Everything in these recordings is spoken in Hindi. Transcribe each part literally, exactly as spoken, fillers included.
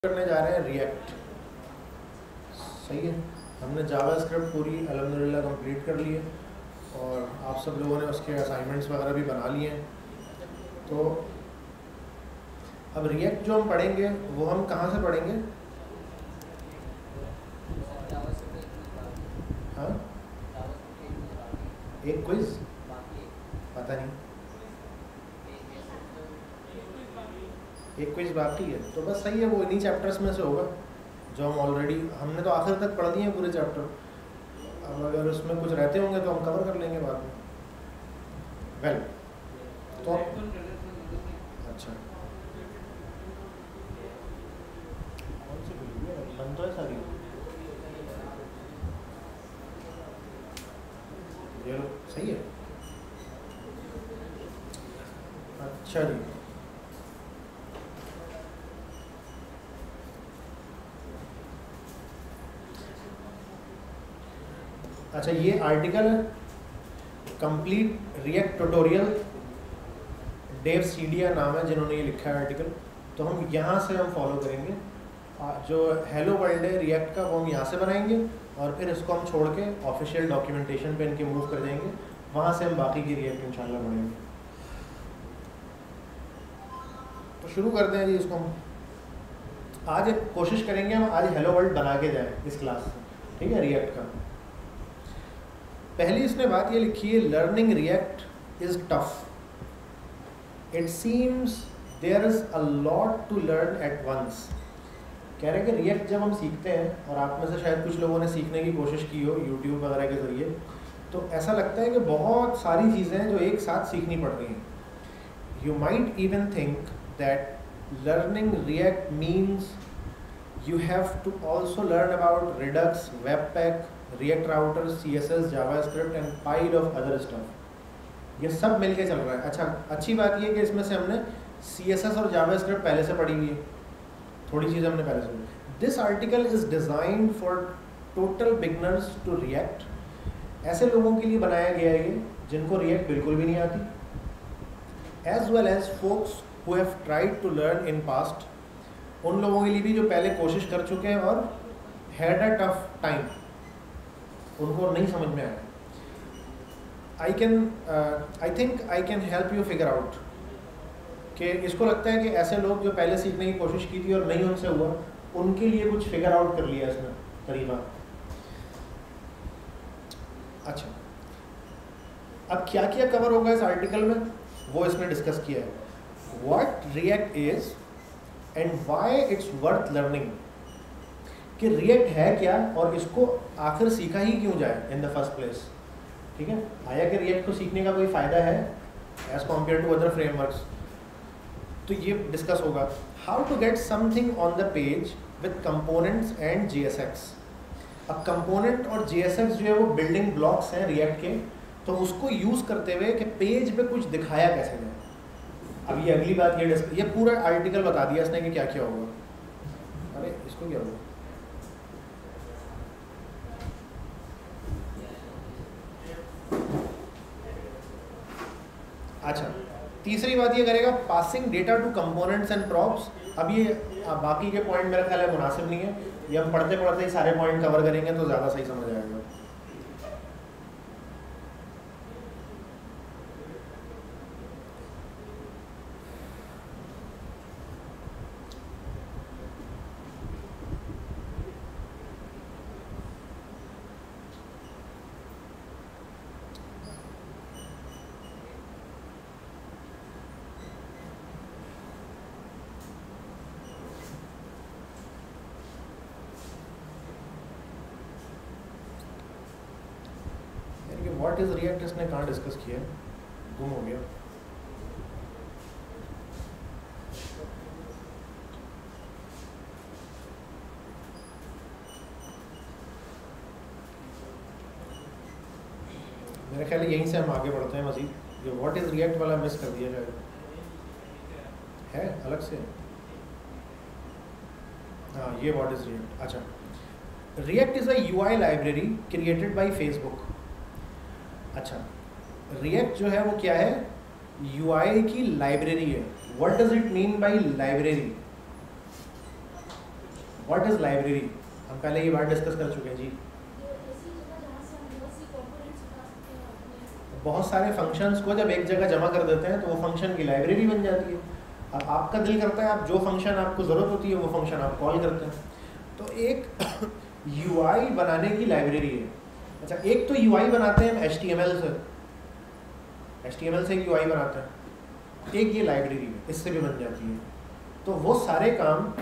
करने जा रहे हैं रिएक्ट। सही है, हमने जावास्क्रिप्ट पूरी अल्हम्दुलिल्लाह कंप्लीट कर ली है और आप सब लोगों ने उसके असाइनमेंट्स वगैरह भी बना लिए हैं। तो अब रिएक्ट जो हम पढ़ेंगे वो हम कहाँ से पढ़ेंगे? हाँ, एक क्विज पता नहीं, एक क्विज बाकी है तो बस सही है, वो इन्हीं चैप्टर्स में से होगा जो हम ऑलरेडी हमने तो आखिर तक पढ़ दिए हैं पूरे चैप्टर। अब अगर उसमें कुछ रहते होंगे तो हम कवर कर लेंगे बाद में। वेल तो अच्छा, कौन सी वीडियो है? बंद तो है सारी, ये लो सही है। अच्छा जी, अच्छा ये आर्टिकल है कंप्लीट रिएक्ट ट्यूटोरियल, डेव सीडिया नाम है जिन्होंने ये लिखा है आर्टिकल। तो हम यहाँ से हम फॉलो करेंगे, जो हेलो वर्ल्ड है रिएक्ट का वो हम यहाँ से बनाएंगे और फिर इसको हम छोड़ के ऑफिशियल डॉक्यूमेंटेशन पे इनके मूव कर जाएंगे, वहाँ से हम बाकी की रिएक्ट इंशाल्लाह बनाएंगे। तो शुरू करते हैं जी इसको। हम आज एक कोशिश करेंगे, हम आज हेलो वर्ल्ड बना के जाएँ इस क्लास में, ठीक है, रिएक्ट का। पहली इसने बात ये लिखी है, learning React is tough, it seems there is a lot to learn at once. कह रहे हैं कि रिएक्ट जब हम सीखते हैं, और आप में से शायद कुछ लोगों ने सीखने की कोशिश की हो यूट्यूब वगैरह के ज़रिए, तो ऐसा लगता है कि बहुत सारी चीज़ें हैं जो एक साथ सीखनी पड़ रही हैं। You might even think that learning React means you have to also learn about Redux, Webpack, React Router, C S S, JavaScript and pile of other stuff। ये सब मिलके चल रहा है। अच्छा, अच्छी बात ये है कि इसमें से हमने C S S और JavaScript पहले से पढ़ी हुई है, थोड़ी चीज़ हमने पहले से पढ़ी। This article is designed for total beginners to React। ऐसे लोगों के लिए बनाया गया है ये जिनको React बिल्कुल भी नहीं आती, as well as folks who have tried to learn in past। उन लोगों के लिए भी जो पहले कोशिश कर चुके हैं और हैड अ टफ टाइम, उनको नहीं समझ में आया। I can I think I can help you figure out कि इसको लगता है कि ऐसे लोग जो पहले सीखने की कोशिश की थी और नहीं उनसे हुआ, उनके लिए कुछ फिगर आउट कर लिया इसमें तरीका। अच्छा, अब क्या क्या कवर होगा इस आर्टिकल में वो इसने डिस्कस किया है। What React is and why it's worth learning, कि रिएक्ट है क्या और इसको आखिर सीखा ही क्यों जाए इन द फर्स्ट प्लेस। ठीक है, आया कि रिएक्ट को सीखने का कोई फ़ायदा है as compared to other frameworks, तो ये डिस्कस होगा। How to get something on the page with components and J S X. अब कंपोनेंट और जी एस एक्स जो है वो बिल्डिंग ब्लॉक्स हैं रिएक्ट के, तो उसको यूज़ करते हुए कि पेज पे कुछ दिखाया कैसे जाए। अब ये अगली बात, ये ये पूरा आर्टिकल बता दिया इसने कि क्या क्या होगा। अरे इसको क्या होगा, अच्छा तीसरी बात ये करेगा, passing data to components and props. अब ये बाकी के पॉइंट मेरा ख्याल है मुनासिब नहीं है, ये हम पढ़ते पढ़ते ही सारे पॉइंट कवर करेंगे तो ज़्यादा सही समझ आएगा। व्हाट इज रिएक्ट इसने कहाँ डिस्कस किया है, गुम हो गया। मेरे ख्याल यहीं से हम आगे बढ़ते हैं मजीद। ये व्हाट इज रिएक्ट वाला मिस कर दिया जाए, है अलग से। हाँ, ये व्हाट इज रिएक्ट। अच्छा, React is a UI library created by Facebook. अच्छा, रिएक्ट जो है वो क्या है, यूआई की लाइब्रेरी है। What does it mean by library? What is library, हम पहले ये बात डिस्कस कर चुके हैं जी। बहुत सारे फंक्शंस को जब एक जगह जमा कर देते हैं तो वो फंक्शन की लाइब्रेरी बन जाती है। अब आपका दिल करता है आप जो फंक्शन आपको ज़रूरत होती है वो फंक्शन आप कॉल करते हैं, तो एक यूआई बनाने की लाइब्रेरी है। अच्छा, एक तो यूआई बनाते हैं हम एचटीएमएल से, एचटीएमएल से एक यूआई बनाते हैं, एक ये लाइब्रेरी है, इससे भी बन जाती है। तो वो सारे काम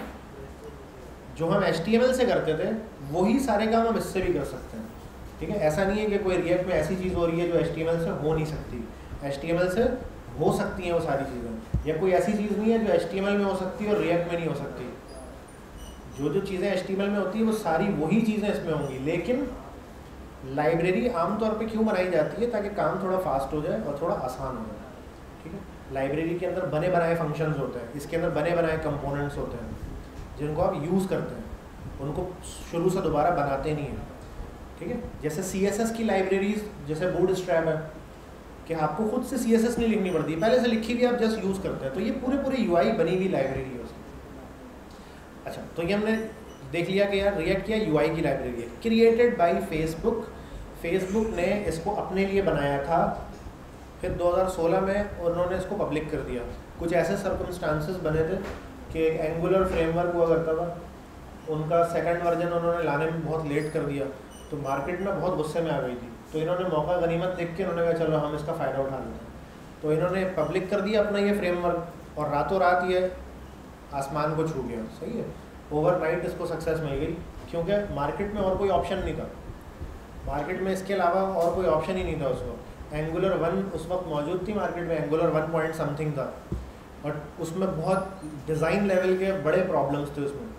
जो हम एचटीएमएल से करते थे वही सारे काम हम इससे भी कर सकते हैं, ठीक है। ऐसा नहीं है कि कोई रिएक्ट में ऐसी चीज़ हो रही है जो एचटीएमएल से हो नहीं सकती, एचटीएमएल से हो सकती हैं वो सारी चीज़ें, या कोई ऐसी चीज़ नहीं है जो एचटीएमएल में हो सकती है और रिएक्ट में नहीं हो सकती। जो जो चीज़ें एचटीएमएल में होती है वो सारी वही चीज़ें इसमें होंगी। लेकिन लाइब्रेरी आमतौर पे क्यों बनाई जाती है, ताकि काम थोड़ा फास्ट हो जाए और थोड़ा आसान हो जाए, ठीक है। लाइब्रेरी के अंदर बने बनाए फंक्शंस होते हैं, इसके अंदर बने बनाए कंपोनेंट्स होते हैं जिनको आप यूज़ करते हैं, उनको शुरू से दोबारा बनाते नहीं हैं, ठीक है। जैसे सी एस एस की लाइब्रेरीज, जैसे बूटस्ट्रैप है कि आपको खुद से सी एस एस नहीं लिखनी पड़ती, पहले से लिखी हुई आप जस्ट यूज़ करते हैं, तो ये पूरे पूरे यू आई बनी हुई लाइब्रेरी है उसकी। अच्छा, तो ये हमने देख लिया कि यार रिएक्ट किया यू आई की लाइब्रेरी है, क्रिएटेड बाय फेसबुक। फेसबुक ने इसको अपने लिए बनाया था, फिर दो हज़ार सोलह में उन्होंने इसको पब्लिक कर दिया। कुछ ऐसे सर्कमस्टांसेस बने थे कि एक एंगुलर फ्रेमवर्क हुआ करता था, उनका सेकंड वर्जन उन्होंने लाने में बहुत लेट कर दिया, तो मार्केट में बहुत गुस्से में आ गई थी, तो इन्होंने मौका गनीमत देख के उन्होंने कहा चलो हम इसका फ़ायदा उठा लेते हैं। तो इन्होंने पब्लिक कर दिया अपना ये फ्रेमवर्क और रातों रात ये आसमान को छू गया, सही है। ओवरनाइट इसको सक्सेस मिल गई क्योंकि मार्केट में और कोई ऑप्शन नहीं था, मार्केट में इसके अलावा और कोई ऑप्शन ही नहीं था उस वक्त। एंगुलर वन उस वक्त मौजूद थी मार्केट में, एंगुलर वन पॉइंट समथिंग था, बट उसमें बहुत डिज़ाइन लेवल के बड़े प्रॉब्लम्स थे उसमें।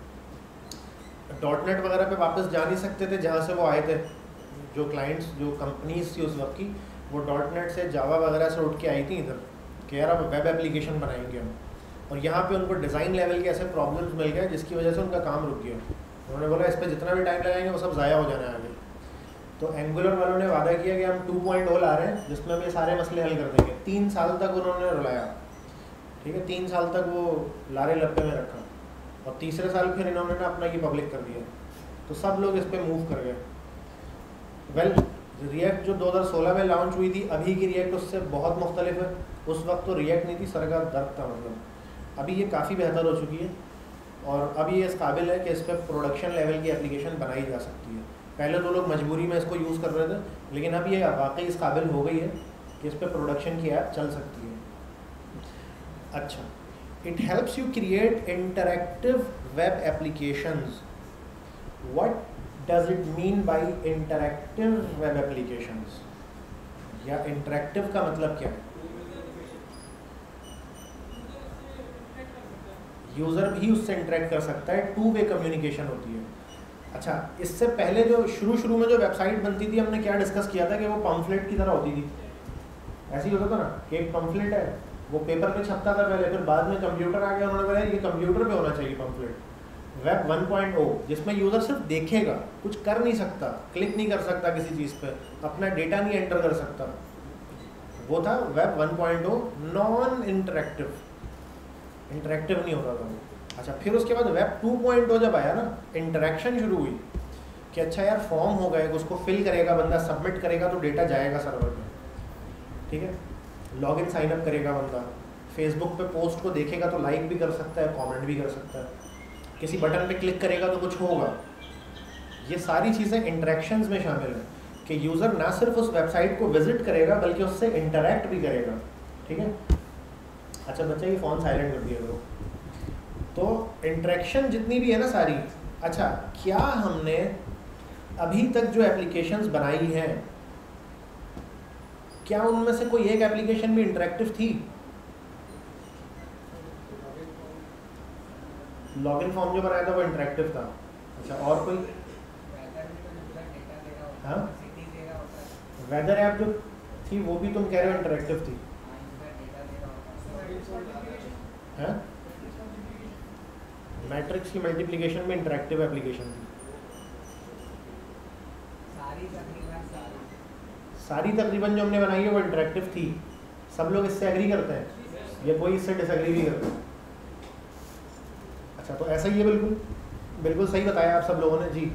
डॉट नेट वगैरह पे वापस जा नहीं सकते थे जहाँ से वो आए थे, जो क्लाइंट्स जो कंपनीज थी उस वक्त की, वो डॉट नेट से जावा वगैरह से उठ के आई थी इधर कि यार अब वेब एप्लीकेशन बनाएंगे हम, और यहाँ पे उनको डिज़ाइन लेवल के ऐसे प्रॉब्लम्स मिल गए जिसकी वजह से उनका काम रुक गया। उन्होंने बोला इस पर जितना भी टाइम लगाएंगे वो सब ज़ाया हो जाना है आगे। तो एंगुलर वालों ने वादा किया कि हम टू पॉइंट ओ ला रहे हैं जिसमें हम ये सारे मसले हल कर देंगे। तीन साल तक उन्होंने रुलाया, ठीक है, तीन साल तक वो लारे लप्पे में रखा, और तीसरे साल फिर इन्होंने ना अपना ये पब्लिक कर दिया, तो सब लोग इस पर मूव कर गए। वेल रिएक्ट जो दो हज़ार सोलह में लॉन्च हुई थी, अभी की रिएक्ट उससे बहुत मुख्तलिफ है। उस वक्त तो रिएक्ट नहीं थी, सरकार दर्द था, मतलब अभी ये काफ़ी बेहतर हो चुकी है और अभी ये इस काबिल है कि इस पर प्रोडक्शन लेवल की एप्लीकेशन बनाई जा सकती है। पहले तो लोग मजबूरी में इसको यूज़ कर रहे थे, लेकिन अब ये वाकई इस काबिल हो गई है कि इस पर प्रोडक्शन की ऐप चल सकती है। अच्छा, it helps you create interactive web applications. What does it mean by interactive web applications, या इंटरैक्टिव का मतलब क्या है? यूज़र भी उससे इंटरेक्ट कर सकता है, टू वे कम्युनिकेशन होती है। अच्छा, इससे पहले जो शुरू शुरू में जो वेबसाइट बनती थी हमने क्या डिस्कस किया था कि वो पम्फलेट की तरह होती थी, ऐसे ही होता था ना कि एक पम्फलेट है वो पेपर पे छपता था पहले, फिर बाद में कंप्यूटर आ गया, उन्होंने बोला ये कंप्यूटर पे होना चाहिए pamphlet. Web one point o जिसमें यूज़र सिर्फ देखेगा, कुछ कर नहीं सकता, क्लिक नहीं कर सकता किसी चीज़ पे, अपना डेटा नहीं एंटर कर सकता, वो था web one point o, non interactive, interactive नहीं होता था वो। अच्छा, फिर उसके बाद वेब टू पॉइंट ओ जब आया ना, इंटरेक्शन शुरू हुई कि अच्छा यार फॉर्म होगा एक, उसको फिल करेगा बंदा, सबमिट करेगा तो डेटा जाएगा सर्वर पे, ठीक है, लॉगिन साइन अप करेगा बंदा, फेसबुक पे पोस्ट को देखेगा तो लाइक भी कर सकता है, कमेंट भी कर सकता है, किसी बटन पे क्लिक करेगा तो कुछ होगा। ये सारी चीज़ें इंटरेक्शंस में शामिल है कि यूज़र ना सिर्फ उस वेबसाइट को विजिट करेगा बल्कि उससे इंटरेक्ट भी करेगा, ठीक है। अच्छा बच्चा ये फ़ोन साइलेंट कर दिया करो। तो इंटरेक्शन जितनी भी है ना सारी, अच्छा क्या हमने अभी तक जो एप्लीकेशंस बनाई हैं क्या उनमें से कोई एक एप्लीकेशन भी इंटरेक्टिव थी? लॉगिन फॉर्म जो बनाया था वो इंटरेक्टिव था। अच्छा और कोई? हाँ, वेदर ऐप जो थी वो भी तुम कह रहे हो इंटरेक्टिव थी? हाँ, मैट्रिक्स की मल्टीप्लिकेशन में इंटरेक्टिव एप्लीकेशन थी। सारी तकरीबन जो हमने बनाई है वो इंटरेक्टिव थी। सब लोग इससे एग्री करते हैं या कोई इससे डिसएग्री भी करते हैं? अच्छा तो ऐसा ही है बिल्कुल। बिल्कुल सही बताया आप सब लोगों ने जी।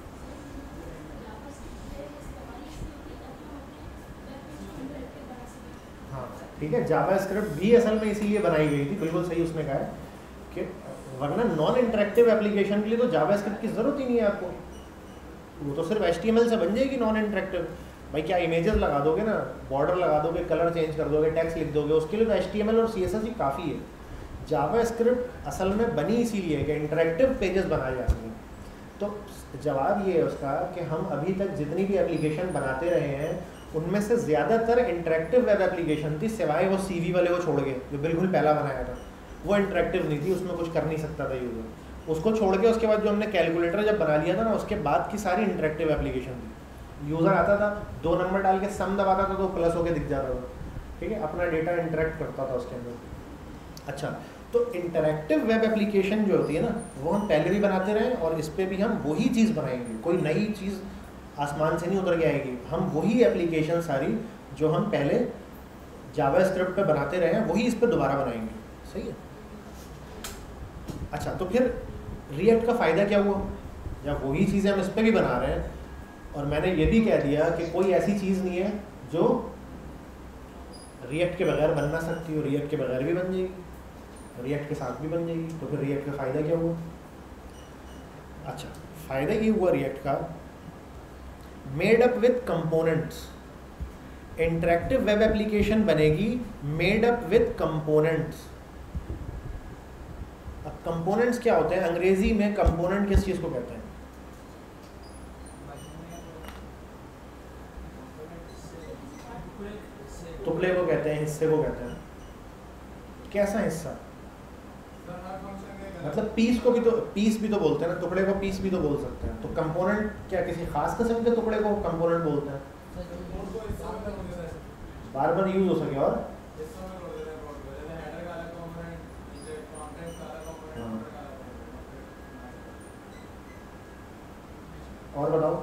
हाँ ठीक है, जावा स्क्रिप्ट भी असल में इसीलिए बनाई गई थी, बिल्कुल सही उसने कहा है कि वरना नॉन इंटरेक्टिव एप्लीकेशन के लिए तो जावा स्क्रिप्ट की ज़रूरत ही नहीं है आपको, वो तो सिर्फ एच टी एम एल से बन जाएगी नॉन इंटरेक्टिव। भाई क्या इमेजेस लगा दोगे ना, बॉर्डर लगा दोगे, कलर चेंज कर दोगे, टेक्स्ट लिख दोगे, उसके लिए तो एच टी एम एल और सी एस एस ही काफ़ी है। जावा स्क्रिप्ट असल में बनी इसीलिए है कि इंटरेक्टिव पेजेस बनाए जा सकें। तो जवाब ये है उसका कि हम अभी तक जितनी भी एप्लीकेशन बनाते रहे हैं उनमें से ज़्यादातर इंटरेक्टिव वेब एप्लीकेशन थी, सिवाय वो सी वी वाले को छोड़ के जो बिल्कुल पहला बनाया था, वो इंटरेक्टिव नहीं थी, उसमें कुछ कर नहीं सकता था यूज़र। उसको छोड़ के उसके बाद जो हमने कैलकुलेटर जब बना लिया था ना, उसके बाद की सारी इंटरेक्टिव एप्लीकेशन थी। यूज़र आता था, दो नंबर डाल के सम दबाता था तो प्लस होके दिख जाता था, ठीक है, अपना डेटा इंटरेक्ट करता था उसके अंदर। अच्छा, तो इंटरेक्टिव वेब एप्लीकेशन जो होती है ना, वो हम पहले भी बनाते रहे और इस पर भी हम वही चीज़ बनाएंगे, कोई नई चीज़ आसमान से नहीं उतर के आएगी। हम वही एप्लीकेशन सारी जो हम पहले जावा स्क्रिप्ट पे बनाते रहे हैं वही इस पर दोबारा बनाएंगे, सही है। अच्छा, तो फिर रिएक्ट का फ़ायदा क्या हुआ, जब वही चीज़ें हम इस पर भी बना रहे हैं और मैंने ये भी कह दिया कि कोई ऐसी चीज़ नहीं है जो रिएक्ट के बगैर बन ना सकती हो, रिएक्ट के बगैर भी बन जाएगी, रिएक्ट के साथ भी बन जाएगी, तो फिर रिएक्ट का फ़ायदा क्या हुआ। अच्छा, फ़ायदा ये हुआ रिएक्ट का, made up with components, interactive web application बनेगी मेड अप विथ कंपोनेंट्स। अब कंपोनेंट्स क्या होते हैं, अंग्रेजी में कंपोनेंट किस चीज़ को कहते हैं? टुकड़े को कहते हैं, हिस्से को कहते हैं। कैसा हिस्सा? मतलब पीस को भी तो पीस भी तो बोलते हैं ना, टुकड़े को पीस भी तो बोल सकते हैं। तो कंपोनेंट क्या किसी खास किस्म के टुकड़े को कंपोनेंट बोलते हैं? बार बार यूज हो सके। और हाँ। और बताओ,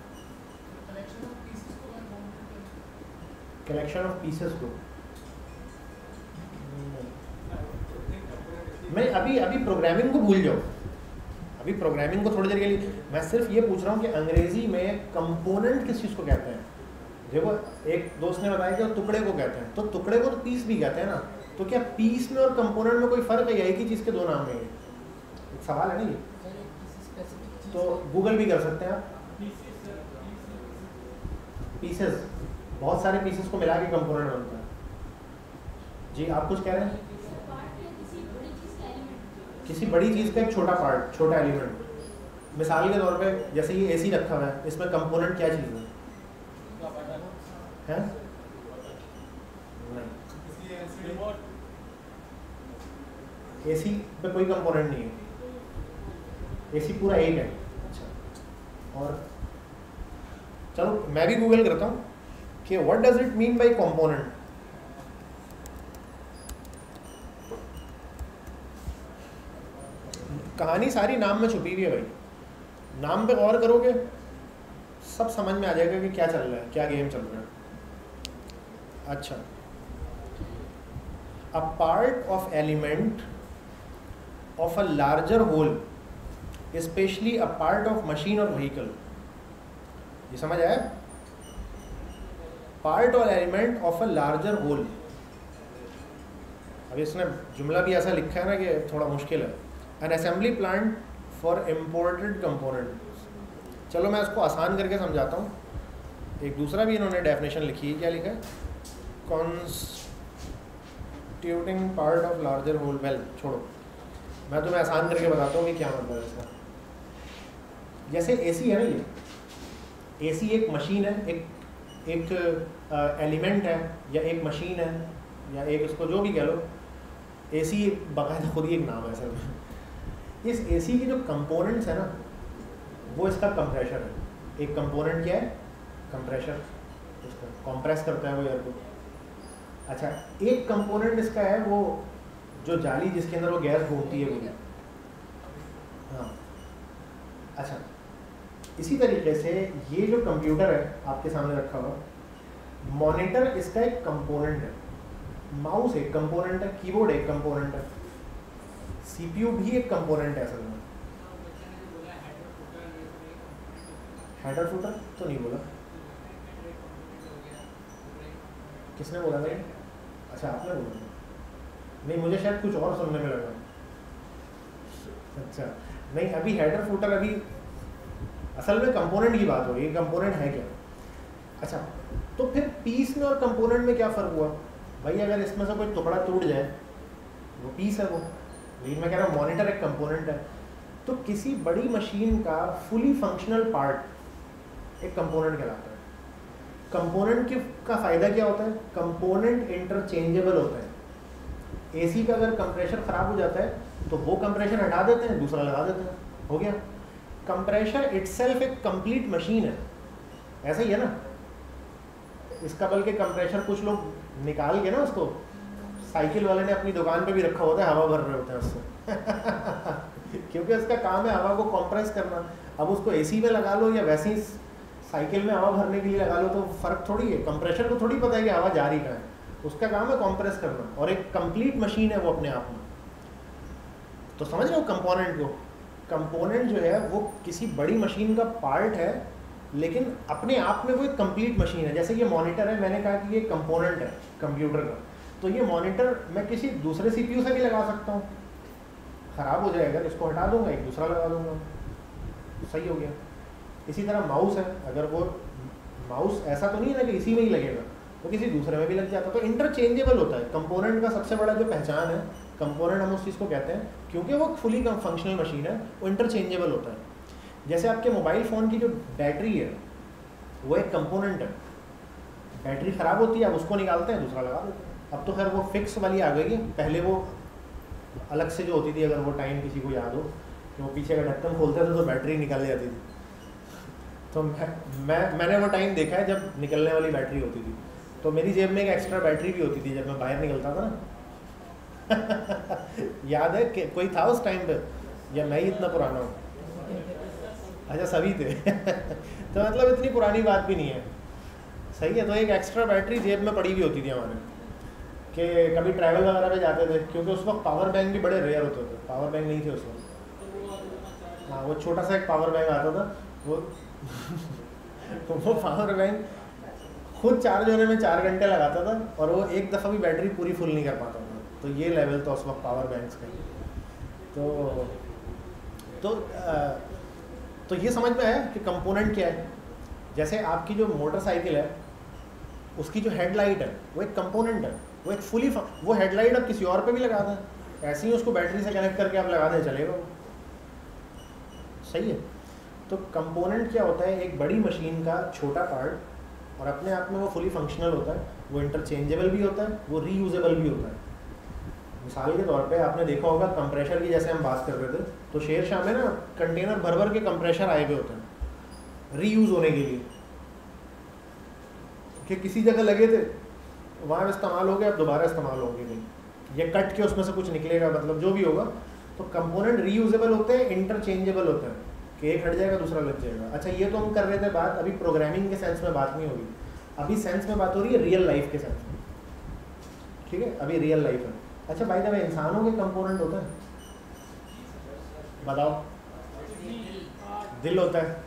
कलेक्शन ऑफ पीसेस को मैं अभी अभी प्रोग्रामिंग को भूल जाओ, अभी प्रोग्रामिंग को थोड़ी देर के लिए, मैं सिर्फ ये पूछ रहा हूँ कि अंग्रेजी में कंपोनेंट किस चीज़ को कहते हैं। देखो, एक दोस्त ने बताया कि टुकड़े को कहते हैं, तो टुकड़े को तो पीस भी कहते हैं ना, तो क्या पीस में और कंपोनेंट में कोई फ़र्क है? एक ही चीज़ के दो नाम में है, एक सवाल है ना ये, तो गूगल भी कर सकते हैं आप। पीसेस, बहुत सारे पीसेस को मिला के कंपोनेंट बनता है। जी आप कुछ कह रहे हैं? किसी बड़ी चीज़ का एक छोटा पार्ट, छोटा एलिमेंट। मिसाल के तौर पे जैसे ये एसी रखा हुआ है, इसमें कंपोनेंट क्या चीज़ है? हैं? नहीं, एसी पे कोई कंपोनेंट नहीं है, एसी पूरा एक है। अच्छा, और चलो मैं भी गूगल करता हूँ कि what does it mean by component. कहानी सारी नाम में छुपी हुई है भाई, नाम पे गौर करोगे सब समझ में आ जाएगा कि क्या चल रहा है, क्या गेम चल रहा है। अच्छा, a part of element of a larger whole, especially a part of machine और व्हीकल। ये समझ आया? पार्ट और element of a larger whole. अब इसने जुमला भी ऐसा लिखा है ना कि थोड़ा मुश्किल है। An assembly plant for imported component. चलो मैं इसको आसान करके समझाता हूँ। एक दूसरा भी इन्होंने डेफिनेशन लिखी है, क्या लिखा है? Constituting part of larger whole. Well छोड़ो, मैं तुम्हें आसान करके बताता हूँ कि क्या मतलब है इसका। जैसे एसी है ना, ये एसी एक मशीन है, एक एक एलिमेंट है या एक मशीन है या एक इसको जो भी कह लो, एसी बाकायदा खुद ही एक नाम है असल में। इस एसी के जो कंपोनेंट्स है ना, वो इसका कंप्रेशर है। एक कंपोनेंट क्या है? कंप्रेशर, इसका कंप्रेस करता है वो एयर को। अच्छा, एक कंपोनेंट इसका है वो जो जाली जिसके अंदर वो गैस घूमती है वो। हाँ, अच्छा, इसी तरीके से ये जो कंप्यूटर है आपके सामने रखा हुआ, मॉनिटर इसका एक कंपोनेंट है, माउस एक कंपोनेंट है, कीबोर्ड एक कंपोनेंट है, सीपीयू भी एक कंपोनेंट है असल में। हेडर फुटर तो नहीं बोला, किसने बोला था? अच्छा आपने बोला, नहीं मुझे शायद कुछ और सुनने में लगा। अच्छा नहीं, अभी हेडर फुटर अभी असल में कंपोनेंट की बात हो रही है, कंपोनेंट है क्या। अच्छा तो फिर पीस में और कंपोनेंट में क्या फ़र्क हुआ भाई? अगर इसमें से कोई टुकड़ा टूट जाए वो पीस है वो, लेकिन मैं कह रहा हूँ मॉनिटर एक कंपोनेंट है। तो किसी बड़ी मशीन का फुली फंक्शनल पार्ट एक कंपोनेंट कहलाता है। कंपोनेंट के का फ़ायदा क्या होता है? कंपोनेंट इंटरचेंजेबल होता है। एसी का अगर कंप्रेशर ख़राब हो जाता है तो वो कंप्रेशर हटा देते हैं, दूसरा लगा देते हैं, हो गया। कंप्रेशर इटसेल्फ एक कंप्लीट मशीन है, ऐसा ही है ना। इसका बल्कि कंप्रेशर कुछ लोग निकाल के ना उसको, साइकिल वाले ने अपनी दुकान पे भी रखा होता है, हवा भर रहे होते हैं उससे क्योंकि उसका काम है हवा को कंप्रेस करना। अब उसको एसी में लगा लो या वैसे ही साइकिल में हवा भरने के लिए लगा लो तो फ़र्क थोड़ी है। कंप्रेशर को थोड़ी पता है कि हवा जा रही कहाँ है, उसका काम है कंप्रेस करना, और एक कंप्लीट मशीन है वो अपने आप में। तो समझ रहे हो कंपोनेंट को? कंपोनेंट जो है वो किसी बड़ी मशीन का पार्ट है, लेकिन अपने आप में वो एक कंप्लीट मशीन है। जैसे ये मॉनिटर है, मैंने कहा कि ये कंपोनेंट है कंप्यूटर का, तो ये मॉनिटर मैं किसी दूसरे सीपीयू से भी लगा सकता हूँ, ख़राब हो जाएगा इसको हटा दूंगा, एक दूसरा लगा दूंगा, सही हो गया। इसी तरह माउस है, अगर वो माउस ऐसा तो नहीं है ना कि इसी में ही लगेगा, वो किसी दूसरे में भी लग जाता है। तो इंटरचेंजेबल होता है कंपोनेंट का। सबसे बड़ा जो पहचान है कंपोनेंट, हम उस चीज़ को कहते हैं क्योंकि वो फुली फंक्शनल मशीन है, वो इंटरचेंजेबल होता है। जैसे आपके मोबाइल फ़ोन की जो बैटरी है वो एक कंपोनेंट है, बैटरी ख़राब होती है, अब उसको निकालते हैं, दूसरा लगा देते हैं। अब तो खैर वो फिक्स वाली आ गई है, पहले वो अलग से जो होती थी, अगर वो टाइम किसी को याद हो कि वो पीछे का ढक्कन खोलते थे तो बैटरी निकल जाती थी। तो मैं मैं मैंने वो टाइम देखा है जब निकलने वाली बैटरी होती थी, तो मेरी जेब में एक एक्स्ट्रा बैटरी भी होती थी जब मैं बाहर निकलता था ना याद है कि कोई था उस टाइम पे, या मैं ही इतना पुराना हूँ? अच्छा सभी थे तो मतलब इतनी पुरानी बात भी नहीं है, सही है। तो एक एक्स्ट्रा बैटरी जेब में पड़ी हुई होती थी हमारे, कि कभी ट्रैवल वगैरह पे जाते थे, क्योंकि उस वक्त पावर बैंक भी बड़े रेयर होते थे, पावर बैंक नहीं थे उस वक्त। हाँ वो छोटा सा एक पावर बैंक आता था वो तो वो पावर बैंक खुद चार्ज होने में चार घंटे लगाता था, और वो एक दफ़ा भी बैटरी पूरी फुल नहीं कर पाता था। तो ये लेवल था उस वक्त पावर बैंक्स का। तो तो आ, तो ये समझ में आया कि कंपोनेंट क्या है। जैसे आपकी जो मोटरसाइकिल है उसकी जो हेडलाइट है वो एक कंपोनेंट है, वो एक फुली वो हेडलाइट आप किसी और पे भी लगा दें, ऐसे ही उसको बैटरी से कनेक्ट करके आप लगा दें, चलेगा वो, सही है। तो कंपोनेंट क्या होता है? एक बड़ी मशीन का छोटा पार्ट, और अपने आप में वो फुली फंक्शनल होता है, वो इंटरचेंजेबल भी होता है, वो रीयूजेबल भी होता है। मिसाल के तौर पे आपने देखा होगा कंप्रेशर की, जैसे हम बात कर रहे थे, तो शेर शाह में ना कंटेनर भर भर के कंप्रेशर आए हुए होते हैं रीयूज़ होने के लिए, कि किसी जगह लगे थे वहाँ इस्तेमाल हो गए, अब दोबारा इस्तेमाल होंगे नहीं, या कट के उसमें से कुछ निकलेगा, मतलब जो भी होगा। तो कंपोनेंट रीयूजेबल होते हैं, इंटरचेंजेबल होते हैं, कि एक हट जाएगा दूसरा लग जाएगा। अच्छा ये तो हम कर रहे थे बात, अभी प्रोग्रामिंग के सेंस में बात नहीं होगी, अभी सेंस में बात हो रही है रियल लाइफ के सेंस में, ठीक है? अभी रियल लाइफ है। अच्छा भाई जब इंसानों के कंपोनेंट होते हैं, बताओ, दिल होता है,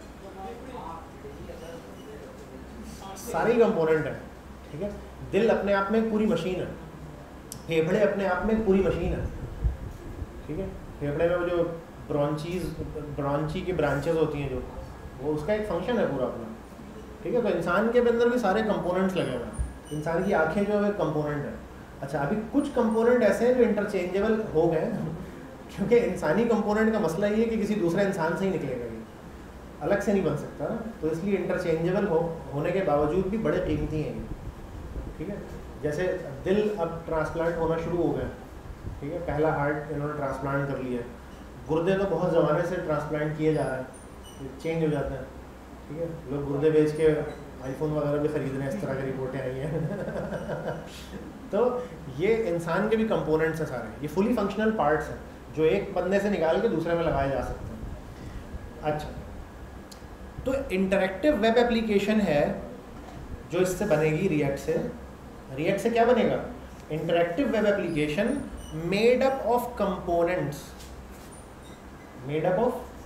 सारे कंपोनेंट हैं, ठीक है? दिल अपने आप में एक पूरी मशीन है, फेफड़े अपने आप में एक पूरी मशीन है, ठीक है? फेफड़े में वो जो ब्रॉन्चीज ब्रॉन्ची की ब्रांचेस होती हैं जो, वो उसका एक फंक्शन है पूरा अपना, ठीक है? तो इंसान के अंदर भी सारे कंपोनेंट्स लगे हुए हैं। इंसान की आंखें जो है वो कंपोनेंट है। अच्छा अभी कुछ कंपोनेंट ऐसे हैं जो इंटरचेंजेबल हो गए क्योंकि इंसानी कंपोनेंट का मसला ये है कि किसी दूसरे इंसान से ही निकलेगा, ये अलग से नहीं बन सकता ना, तो इसलिए इंटरचेंजेबल हो होने के बावजूद भी बड़े कीमती हैं ये, ठीक है? जैसे दिल अब ट्रांसप्लांट होना शुरू हो गया, ठीक है? पहला हार्ट इन्होंने ट्रांसप्लांट कर लिया, गुर्दे तो बहुत ज़माने से ट्रांसप्लांट किए जा रहे हैं, चेंज हो जाते हैं, ठीक है? लोग गुर्दे बेच के आईफोन वगैरह भी खरीद रहे हैं, इस तरह की रिपोर्टें आई हैं तो ये इंसान के भी कंपोनेंट्स हैं सारे, ये फुली फंक्शनल पार्ट्स हैं जो एक बंदे से निकाल के दूसरे में लगाए जा सकते हैं। अच्छा तो इंटरैक्टिव वेब एप्लीकेशन है जो इससे बनेगी रिएक्ट से। रिएक्ट से क्या बनेगा? Interactive web application made up of components, made up of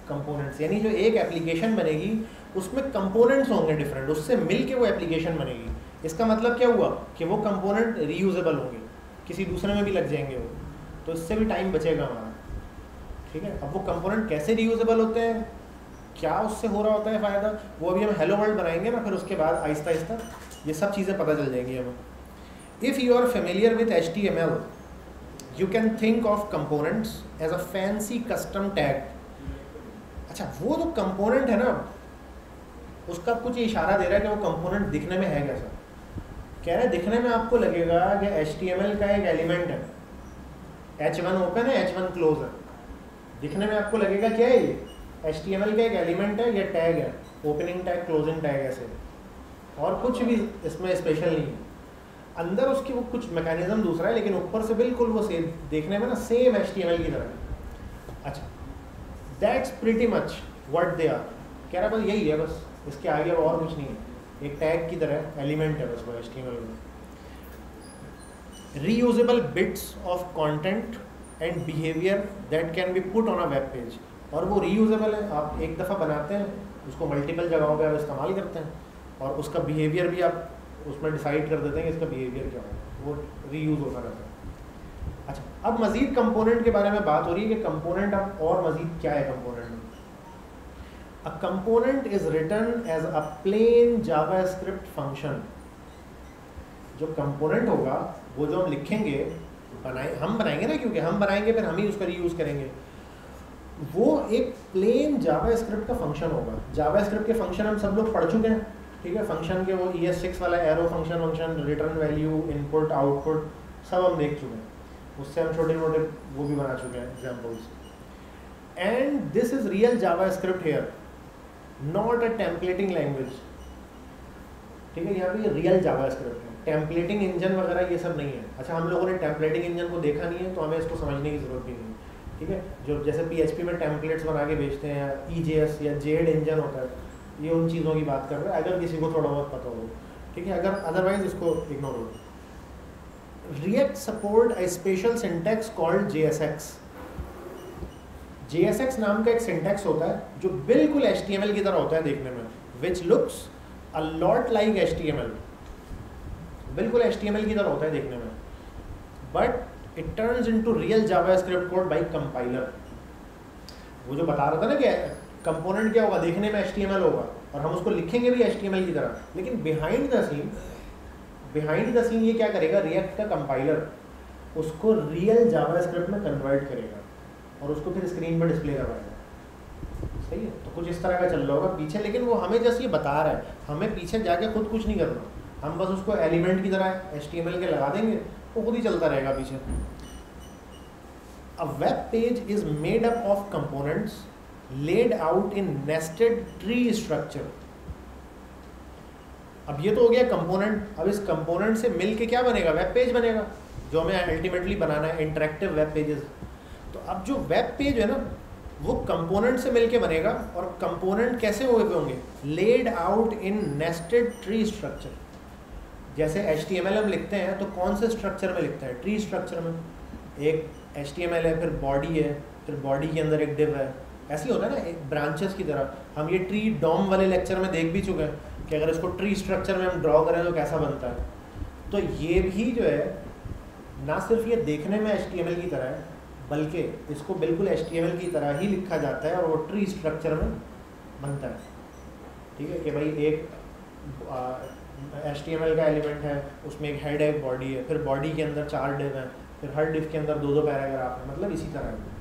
components, यानी जो एक एप्लीकेशन बनेगी उसमें कंपोनेंट्स होंगे डिफरेंट, उससे मिल के वो एप्लीकेशन बनेगी। इसका मतलब क्या हुआ कि वो कंपोनेंट रीयूजेबल होंगे, किसी दूसरे में भी लग जाएंगे वो, तो इससे भी टाइम बचेगा हमारा। ठीक है, अब वो कंपोनेंट कैसे रीयूजेबल होते हैं, क्या उससे हो रहा होता है फ़ायदा, वो अभी हम हेलो वर्ल्ड बनाएंगे ना, फिर उसके बाद आहिस्ता आहिस्ता ये सब चीज़ें पता चल जाएंगी हमें। If you are familiar with H T M L, you can think of components as a fancy custom tag. अच्छा, वो जो कंपोनेंट है ना, उसका कुछ इशारा दे रहा है कि वो कंपोनेंट दिखने में है कैसा। कह रहे हैं दिखने में आपको लगेगा कि एच टी एम एल का एक एलिमेंट है, एच वन ओपन है, एच वन क्लोज है, दिखने में आपको लगेगा क्या है ये एच टी एम एल का एक एलिमेंट है, ये टैग है, ओपनिंग टैग, क्लोजिंग टैग, ऐसे, और कुछ भी इसमें स्पेशल नहीं है। अंदर उसकी वो कुछ मैकेनिज्म दूसरा है, लेकिन ऊपर से बिल्कुल वो सेम देखने में ना same H T M L की तरह। अच्छा, that's pretty much what they are. कह रहा बस यही है, बस इसके आगे और कुछ नहीं है, एक टैग की तरह एलिमेंट है बस वो एच टी एम एल में। Reusable bits of content and behaviour that can be put on a web page. और वो रीयूजेबल है, आप एक दफ़ा बनाते हैं उसको, मल्टीपल जगहों पे आप इस्तेमाल करते हैं, और उसका बिहेवियर भी आप उसमें डिसाइड कर देते हैं कि इसका बिहेवियर क्या होगा, वो रीयूज़ होता रहता है। अच्छा, अब मज़ीद कंपोनेंट के बारे में बात हो रही है कि कंपोनेंट अब और मज़ीद क्या है कंपोनेंट में। A component is written as a plain JavaScript function. जो कंपोनेंट होगा वो जो हम लिखेंगे, बनाए हम बनाएंगे ना, क्योंकि हम बनाएंगे फिर हम ही उसका रीयूज़ करेंगे, वो एक प्लेन जावास्क्रिप्ट का फंक्शन होगा। जावास्क्रिप्ट के फंक्शन हम सब लोग पढ़ चुके हैं, ठीक है, फंक्शन के वो ई एस सिक्स वाला arrow function function return value, input, output, सब हम देख चुके हैं, उससे हम छोटे मोटे वो भी बना चुके हैं examples. And this is real JavaScript here, not a templating language. ठीक है, यहाँ पे ये रियल जावास्क्रिप्ट है, टेम्पलेटिंग इंजन वगैरह ये सब नहीं है। अच्छा, हम लोगों ने टेम्पलेटिंग इंजन को देखा नहीं है, तो हमें इसको समझने की ज़रूरत भी नहीं है। ठीक है, जो जैसे पी एच पी में टेम्पलेट्स बना के बेचते हैं, ई जे एस या जेड इंजन होता है, ये उन चीज़ों की बात कर रहे हैं, अगर किसी को थोड़ा बहुत पता हो। ठीक है, अगर अदरवाइज इसको इग्नोर हो। React support a special syntax called J S X. J S X नाम का एक सिंटैक्स होता है जो बिल्कुल एच टी एम एल की तरह होता है देखने में, which looks a lot like H T M L, बिल्कुल एच टी एम एल की तरह होता है देखने में, but it turns into real JavaScript code by compiler. वो जो बता रहा था ना कि कंपोनेंट क्या होगा, देखने में एच टी एम एल होगा और हम उसको लिखेंगे भी एच टी एम एल की तरह, लेकिन behind the scene behind the scene ये क्या करेगा, रिएक्ट का कंपाइलर उसको रियल जावास्क्रिप्ट में कन्वर्ट करेगा और उसको फिर स्क्रीन पर डिस्प्ले करवाएगा। सही है, तो कुछ इस तरह का चल रहा होगा पीछे, लेकिन वो हमें जस्ट ये बता रहा है, हमें पीछे जाके खुद कुछ नहीं करना, हम बस उसको एलिमेंट की तरह एच टी एम एल के लगा देंगे, वो खुद ही चलता रहेगा पीछे। A web page is made up of components laid out in nested tree structure. अब ये तो हो गया कंपोनेंट, अब इस कंपोनेंट से मिल के क्या बनेगा, वेब पेज बनेगा, जो हमें अल्टीमेटली बनाना है, इंटरेक्टिव वेब पेजेस। तो अब जो वेब पेज है ना, वो कंपोनेंट से मिलके बनेगा, और कंपोनेंट कैसे हुए होंगे, laid out in nested tree structure. जैसे एच टी एम एल हम लिखते हैं तो कौन से स्ट्रक्चर में लिखते हैं, ट्री स्ट्रक्चर में। एक एच टी एम एल है, फिर बॉडी है, फिर बॉडी के अंदर एक डिव है, ऐसे ही होता है ना, एक ब्रांचेस की तरह। हम ये ट्री डॉम वाले लेक्चर में देख भी चुके हैं कि अगर इसको ट्री स्ट्रक्चर में हम ड्रॉ करें तो कैसा बनता है। तो ये भी जो है ना सिर्फ ये देखने में एच टी एम एल की तरह है, बल्कि इसको बिल्कुल एच टी एम एल की तरह ही लिखा जाता है और वो ट्री स्ट्रक्चर में बनता है। ठीक है, कि भाई एक एच टी एम एल का एलिमेंट है, उसमें एक हेड है, एक बॉडी है, फिर बॉडी के अंदर चार डिव हैं, फिर हर डिव के अंदर दो दो पैराग्राफ है, मतलब इसी तरह है।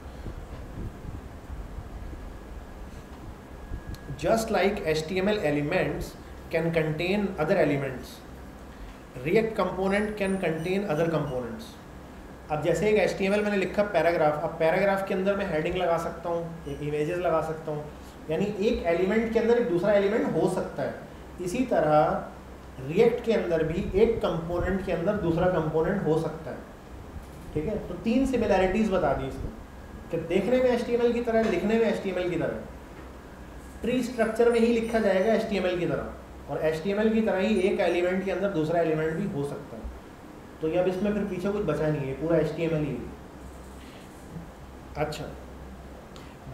Just like H T M L elements can contain other elements, React component can contain other components. अब जैसे एक H T M L मैंने लिखा पैराग्राफ, अब पैराग्राफ के अंदर मैं हेडिंग लगा सकता हूँ, एक इमेजेस लगा सकता हूँ, यानी एक एलिमेंट के अंदर एक दूसरा एलिमेंट हो सकता है। इसी तरह रिएक्ट के अंदर भी एक कंपोनेंट के अंदर दूसरा कंपोनेंट हो सकता है। ठीक है, तो तीन सिमिलैरिटीज़ बता दी इसमें कि देखने में H T M L की तरह, लिखने में H T M L की तरह, ट्री स्ट्रक्चर में ही लिखा जाएगा H T M L की तरह, और H T M L की तरह ही एक एलिमेंट के अंदर दूसरा एलिमेंट भी हो सकता है। तो ये अब इसमें फिर पीछे कुछ बचा नहीं है, पूरा H T M L ही। अच्छा,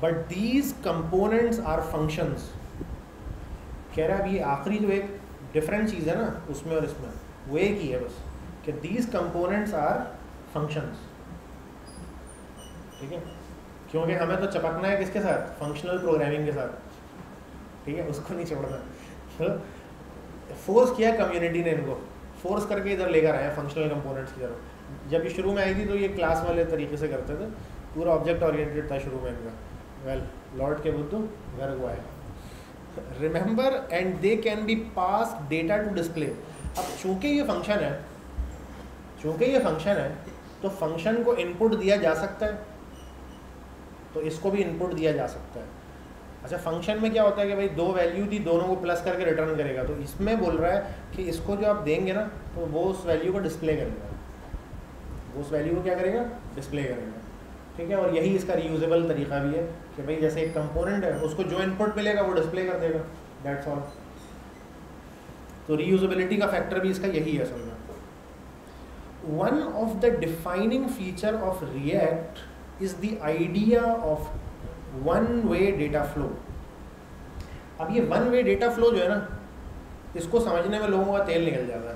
but these components are functions. कह रहा है अभी आखिरी जो एक डिफरेंट चीज़ है ना उसमें और इसमें, वो एक ही है बस, कि दीज कंपोनेंट्स आर फंक्शंस। ठीक है, क्योंकि हमें तो चपकना है किसके साथ, फंक्शनल प्रोग्रामिंग के साथ। ठीक है, उसको नहीं छोड़ना। तो फोर्स किया कम्युनिटी ने इनको, फोर्स करके इधर लेकर आए फंक्शनल कंपोनेंट्स की तरफ। जब ये शुरू में आई थी तो ये क्लास वाले तरीके से करते थे, पूरा ऑब्जेक्ट ओरिएंटेड था शुरू में इनका। वेल लॉर्ड के बुद्धू घर को आए, remember and they can be pass data to display. अब चूंकि ये फंक्शन है, चूंकि ये फंक्शन है तो फंक्शन को इनपुट दिया जा सकता है, तो इसको भी इनपुट दिया जा सकता है। अच्छा, फंक्शन में क्या होता है कि भाई दो वैल्यू थी, दोनों को प्लस करके रिटर्न करेगा, तो इसमें बोल रहा है कि इसको जो आप देंगे ना तो वो उस वैल्यू को डिस्प्ले करेगा, वो उस वैल्यू को क्या करेगा, डिस्प्ले करेगा। ठीक है, और यही इसका रीयूजेबल तरीका भी है कि भाई जैसे एक कंपोनेंट है उसको जो इनपुट मिलेगा वो डिस्प्ले कर देगा, दैट्स ऑल। तो रीयूजेबिलिटी का फैक्टर भी इसका यही है असल में। One of the defining feature of React is the idea of one way data flow. अब ये वन वे डेटा फ्लो जो है ना, इसको समझने में लोगों का तेल निकल जाता है,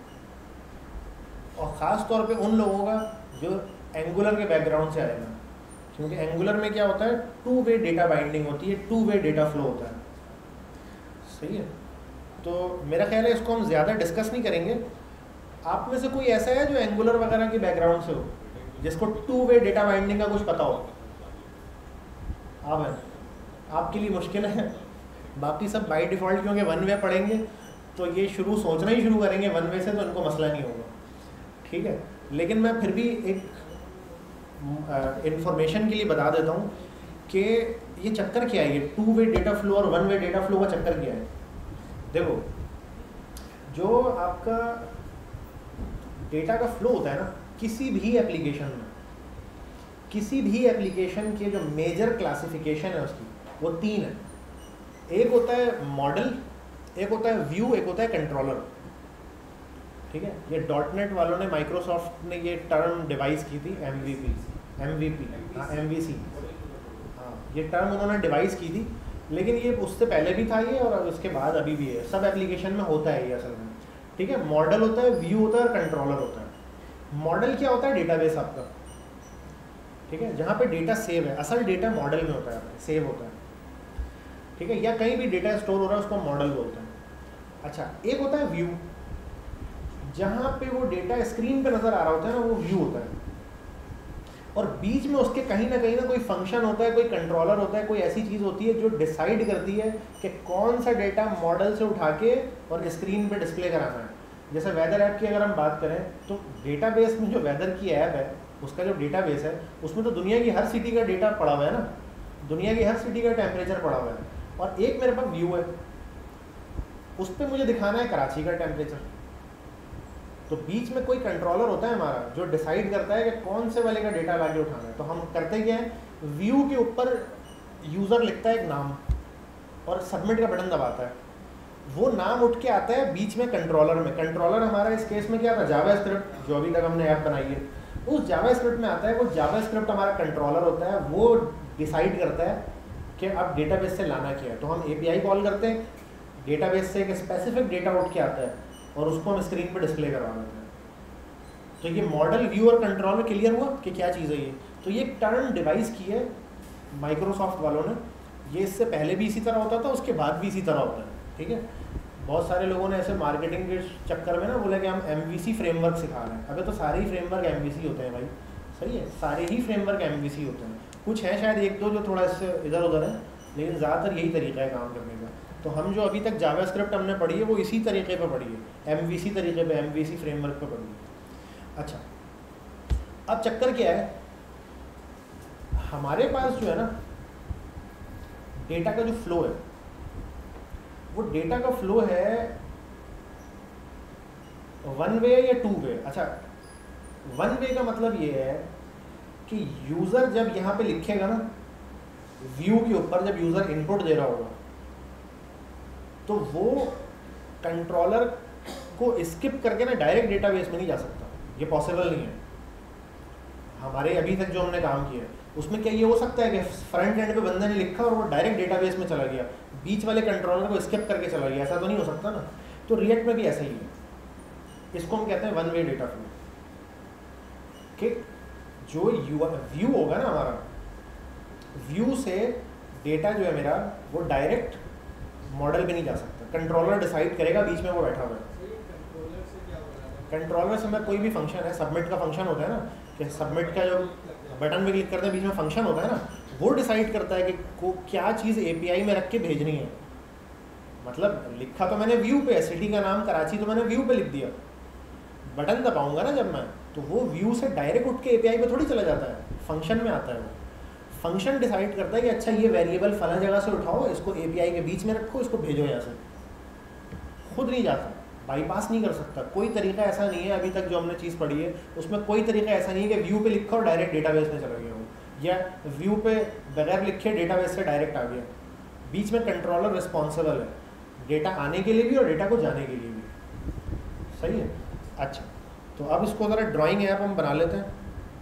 और ख़ास तौर पे उन लोगों का जो एंगुलर के बैकग्राउंड से आएगा, क्योंकि एंगुलर में क्या होता है, टू वे डेटा बाइंडिंग होती है, टू वे डेटा फ्लो होता है। सही है, तो मेरा ख्याल है इसको हम ज़्यादा डिस्कस नहीं करेंगे। आप में से कोई ऐसा है जो एंगुलर वगैरह के बैकग्राउंड से हो, जिसको टू वे डेटा बाइंडिंग का कुछ पता हो? आप हैं, आपके लिए मुश्किल है। बाकी सब बाय डिफ़ॉल्ट क्योंकि वन वे पढ़ेंगे तो ये शुरू सोचना ही शुरू करेंगे वन वे से, तो इनको मसला नहीं होगा। ठीक है, लेकिन मैं फिर भी एक इंफॉर्मेशन के लिए बता देता हूँ कि ये चक्कर क्या है, ये टू वे डेटा फ्लो और वन वे डेटा फ्लो का चक्कर क्या है। देखो, जो आपका डेटा का फ्लो होता है ना किसी भी एप्लीकेशन में, किसी भी एप्लीकेशन के जो मेजर क्लासिफिकेशन है उसकी, वो तीन है। एक होता है मॉडल, एक होता है व्यू, एक होता है कंट्रोलर। ठीक है, ये डॉट नेट वालों ने, माइक्रोसॉफ्ट ने ये टर्म डिवाइस की थी, M V P M V P हाँ एम वी सी, हाँ ये टर्म उन्होंने डिवाइस की थी, लेकिन ये उससे पहले भी था ये, और उसके बाद अभी भी है, सब एप्लीकेशन में होता है ये असल में। ठीक है, मॉडल होता है, व्यू होता है और कंट्रोलर होता है। मॉडल क्या होता है, डेटाबेस आपका। ठीक है, जहाँ पे डेटा सेव है, असल डेटा मॉडल में होता है, सेव होता है। ठीक है, या कहीं भी डेटा स्टोर हो रहा है उसको मॉडल बोलते हैं। अच्छा, एक होता है व्यू, जहाँ पे वो डेटा स्क्रीन पे नज़र आ रहा होता है ना, वो व्यू होता है, और बीच में उसके कहीं ना कहीं ना कोई फंक्शन होता है, कोई कंट्रोलर होता है, कोई ऐसी चीज़ होती है जो डिसाइड करती है कि कौन सा डेटा मॉडल से उठा के और स्क्रीन पे डिस्प्ले कराना है। जैसे वेदर ऐप की अगर हम बात करें तो डेटाबेस में जो वेदर की ऐप है उसका जो डेटाबेस है उसमें तो दुनिया की हर सिटी का डेटा पड़ा हुआ है ना, दुनिया की हर सिटी का टेम्परेचर पड़ा हुआ है, और एक मेरे पास व्यू है, उस पर मुझे दिखाना है कराची का टेम्परेचर। तो बीच में कोई कंट्रोलर होता है हमारा जो डिसाइड करता है कि कौन से वाले का डेटा लाके उठाना है। तो हम करते क्या है, व्यू के ऊपर यूज़र लिखता है एक नाम और सबमिट का बटन दबाता है, वो नाम उठ के आता है बीच में कंट्रोलर में। कंट्रोलर हमारा इस केस में क्या था, जावा स्क्रिप्ट, जो अभी तक हमने ऐप बनाई है उस जावा स्क्रिप्ट में आता है। वो जावा स्क्रिप्ट हमारा कंट्रोलर होता है, वो डिसाइड करता है कि अब डेटाबेस से लाना क्या है। तो हम एपीआई कॉल करते हैं, डेटाबेस से एक स्पेसिफिक डेटा उठ के आता है और उसको हम स्क्रीन पर डिस्प्ले करवा देते हैं। तो ये मॉडल, व्यू और कंट्रोलर क्लियर हुआ कि क्या चीज़ है ये। तो ये टर्म डिवाइस की है माइक्रोसॉफ्ट वालों ने, ये इससे पहले भी इसी तरह होता था, उसके बाद भी इसी तरह होता है। ठीक है, बहुत सारे लोगों ने ऐसे मार्केटिंग के चक्कर में ना बोला कि हम एमवीसी फ्रेमवर्क सिखा रहे हैं। अबे तो सारे ही फ्रेमवर्क एमवीसी होते हैं भाई, सही है, सारे ही फ्रेमवर्क एमवीसी होते हैं। कुछ है शायद एक दो जो थोड़ा इससे इधर उधर है, लेकिन ज़्यादातर यही तरीका है काम करने का। तो हम जो अभी तक जावा स्क्रिप्ट हमने पढ़ी है वो इसी तरीके पर पढ़ी है, एमवीसी तरीके पे, एमवीसी फ्रेमवर्क पर पढ़ी है। अच्छा, अब चक्कर क्या है, हमारे पास जो है ना डेटा का जो फ्लो है, वो डेटा का फ्लो है वन वे या टू वे। अच्छा, वन वे का मतलब ये है कि यूज़र जब यहाँ पे लिखेगा ना व्यू के ऊपर, जब यूज़र इनपुट दे रहा होगा तो वो कंट्रोलर को स्किप करके ना डायरेक्ट डेटाबेस में नहीं जा सकता, ये पॉसिबल नहीं है हमारे अभी तक जो हमने काम किया है। उसमें क्या ये हो सकता है कि फ्रंट एंड पे बंदे ने लिखा और वो डायरेक्ट डेटाबेस में चला गया, बीच वाले कंट्रोलर को स्किप करके चला गया? ऐसा तो नहीं हो सकता ना। तो रिएक्ट में भी ऐसा ही है, इसको हम कहते हैं वन वे डेटा फ्लो। कि जो व्यू होगा ना हमारा, व्यू से डेटा जो है मेरा वो डायरेक्ट मॉडल पे नहीं जा सकता, कंट्रोलर डिसाइड करेगा, बीच में वो बैठा हुआ है। कंट्रोलर से मैं कोई भी फंक्शन है, सबमिट का फंक्शन होता है ना, कि सबमिट का जो बटन पे क्लिक करते हैं बीच में फंक्शन होता है ना, वो डिसाइड करता है कि को क्या चीज़ एपीआई में रख के भेजनी है। मतलब लिखा तो मैंने व्यू पे, सिटी का नाम कराची तो मैंने व्यू पे लिख दिया, बटन दबाऊंगा ना जब मैं, तो वो व्यू से डायरेक्ट उठ के एपीआई पे थोड़ी चला जाता है, फंक्शन में आता है। वो फंक्शन डिसाइड करता है कि अच्छा ये वेरिएबल फला जगह से उठाओ, इसको एपीआई के बीच में रखो, इसको भेजो यहाँ से। खुद नहीं जाता, बाईपास नहीं कर सकता। कोई तरीका ऐसा नहीं है अभी तक जो हमने चीज़ पढ़ी है उसमें, कोई तरीका ऐसा नहीं है कि व्यू पे लिखा और डायरेक्ट डेटाबेस में चला गया हो, या व्यू पे बगैर लिखे डेटाबेस से डायरेक्ट आ गया। बीच में कंट्रोलर रिस्पॉन्सिबल है डेटा आने के लिए भी और डेटा को जाने के लिए भी। सही है। अच्छा, तो अब इसको ज़रा ड्राइंग ऐप हम बना लेते हैं।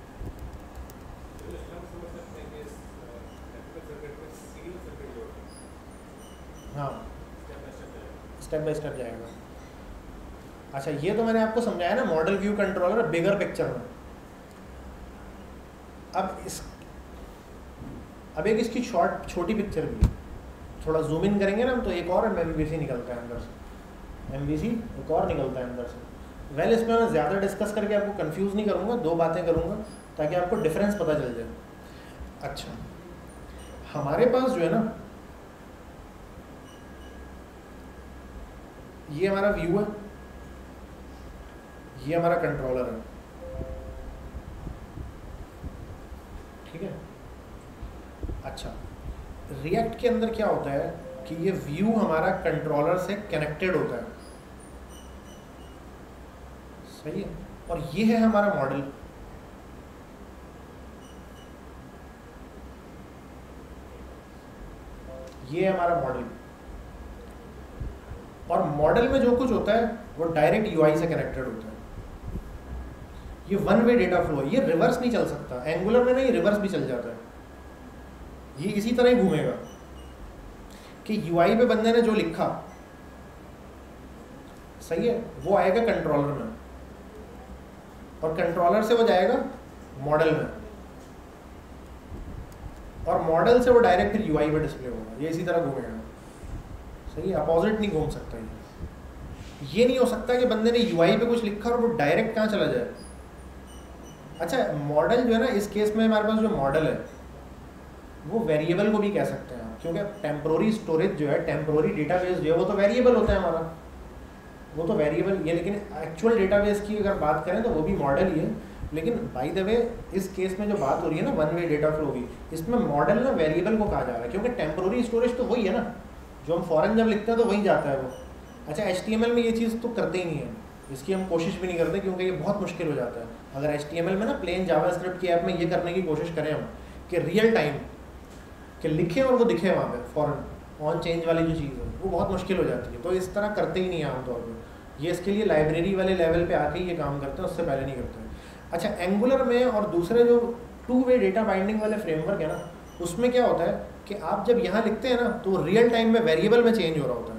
हाँ, स्टेप बाय स्टेप जाएगा। अच्छा, ये तो मैंने आपको समझाया ना model view controller bigger picture में। अब इस अब एक इसकी शॉर्ट छोटी पिक्चर भी, थोड़ा जूम इन करेंगे ना हम तो एक और एमवीसी निकलता है अंदर से, एमवीसी एक और निकलता है अंदर से। वेल well, इसमें मैं ज़्यादा डिस्कस करके आपको कंफ्यूज नहीं करूँगा, दो बातें करूँगा ताकि आपको डिफरेंस पता चल जाए। अच्छा, हमारे पास जो है ना, ये हमारा व्यू है, ये हमारा कंट्रोलर है, ठीक है। अच्छा, रिएक्ट के अंदर क्या होता है कि ये व्यू हमारा कंट्रोलर से कनेक्टेड होता है, सही है, और ये है हमारा मॉडल। ये है हमारा मॉडल, और मॉडल में जो कुछ होता है वो डायरेक्ट यूआई से कनेक्टेड होता है। ये वन वे डेटा फ्लो है, ये रिवर्स नहीं चल सकता। एंगुलर में नहीं, रिवर्स भी चल जाता है, ये इसी तरह ही घूमेगा कि यूआई पे बंदे ने जो लिखा, सही है, वो आएगा कंट्रोलर में, और कंट्रोलर से वो जाएगा मॉडल में, और मॉडल से वो डायरेक्ट फिर यूआई पे डिस्प्ले होगा। ये इसी तरह घूमेगा, सही है, अपोजिट नहीं घूम सकता। ये ये नहीं हो सकता कि बंदे ने यूआई पे कुछ लिखा और वो डायरेक्ट कहाँ चला जाए। अच्छा, मॉडल जो है ना, इस केस में हमारे पास जो मॉडल है वो वेरिएबल को भी कह सकते हैं, क्योंकि टेम्पोररी स्टोरेज जो है, टेम्पोररी डेटाबेस जो है वो तो वेरिएबल होता है हमारा, वो तो वेरिएबल ये। लेकिन एक्चुअल डेटाबेस की अगर बात करें तो वो भी मॉडल ही है। लेकिन बाय द वे इस केस में जो बात हो रही है ना वन वे डेटा फ्लो की, इसमें मॉडल ना वेरिएबल को कहा जा रहा है, क्योंकि टेम्पोररी स्टोरेज तो वही है ना, जो हम फॉरेन जब लिखते हैं तो वहीं जाता है वो। अच्छा, एच टी एम एल में ये चीज़ तो करते ही नहीं है, इसकी हम कोशिश भी नहीं करते, क्योंकि ये बहुत मुश्किल हो जाता है। अगर एच टी एम एल में ना प्लेन जावास्क्रिप्ट की ऐप में ये करने की कोशिश करें हम कि रियल टाइम कि लिखें और वो दिखे वहाँ पे फॉरन ऑन चेंज वाली जो चीज़ है, वो बहुत मुश्किल हो जाती है। तो इस तरह करते ही नहीं है आमतौर पर। ये इसके लिए लाइब्रेरी वाले लेवल पे आके ये काम करते हैं, उससे पहले नहीं करते हैं। अच्छा, एंगुलर में और दूसरे जो टू वे डेटा बाइंडिंग वाले फ्रेमवर्क है ना, उसमें क्या होता है कि आप जब यहाँ लिखते हैं ना तो वो रियल टाइम में वेरिएबल में चेंज हो रहा होता है,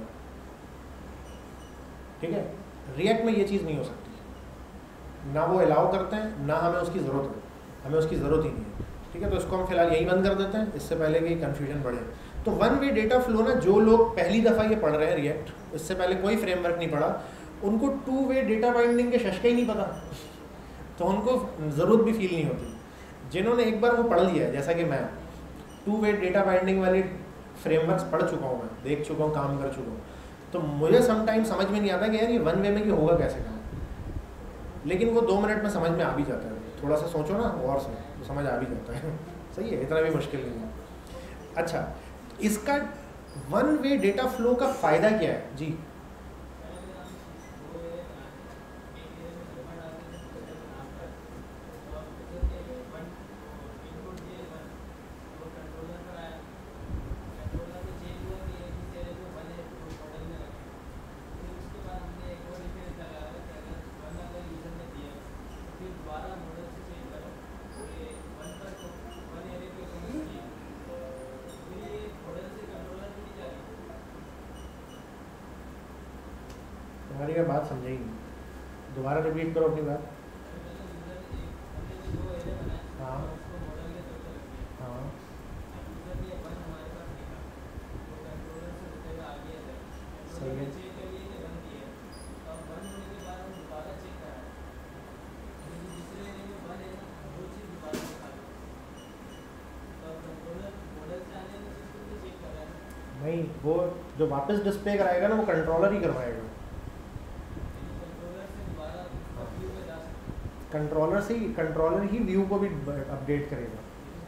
ठीक है। रिएक्ट में ये चीज़ नहीं हो सकती, ना वो अलाउ करते हैं, ना हमें उसकी ज़रूरत है, हमें उसकी ज़रूरत ही नहीं है, ठीक है। तो इसको हम फिलहाल यही बंद कर देते हैं, इससे पहले कि कन्फ्यूजन बढ़े। तो वन वे डेटा फ्लो ना, जो लोग पहली दफ़ा ये पढ़ रहे हैं रिएक्ट, इससे पहले कोई फ्रेमवर्क नहीं पढ़ा, उनको टू वे डेटा बाइंडिंग के शशके ही नहीं पता, तो उनको ज़रूरत भी फील नहीं होती। जिन्होंने एक बार वो पढ़ लिया है, जैसा कि मैं टू वे डेटा बाइंडिंग वाले फ्रेमवर्क्स पढ़ चुका हूँ, मैं देख चुका हूँ, काम कर चुका हूँ, तो मुझे समटाइम समझ में नहीं आता कि यार ये वन वे में कि होगा कैसे काम, लेकिन वो दो मिनट में समझ में आ भी जाता है। थोड़ा सा सोचो ना और से तो समझ आ भी जाता है सही है, इतना भी मुश्किल नहीं है। अच्छा, इसका वन वे डेटा फ्लो का फ़ायदा क्या है जी? तुम्हारी ये बात समझे ही नहीं, दोबारा रिपीट करो अपनी बात। हाँ हाँ सही है। नहीं, वो जो वापस डिस्प्ले कराएगा ना वो कंट्रोलर ही करवाएगा। कंट्रोलर से ही कंट्रोलर ही व्यू को भी अपडेट करेगा।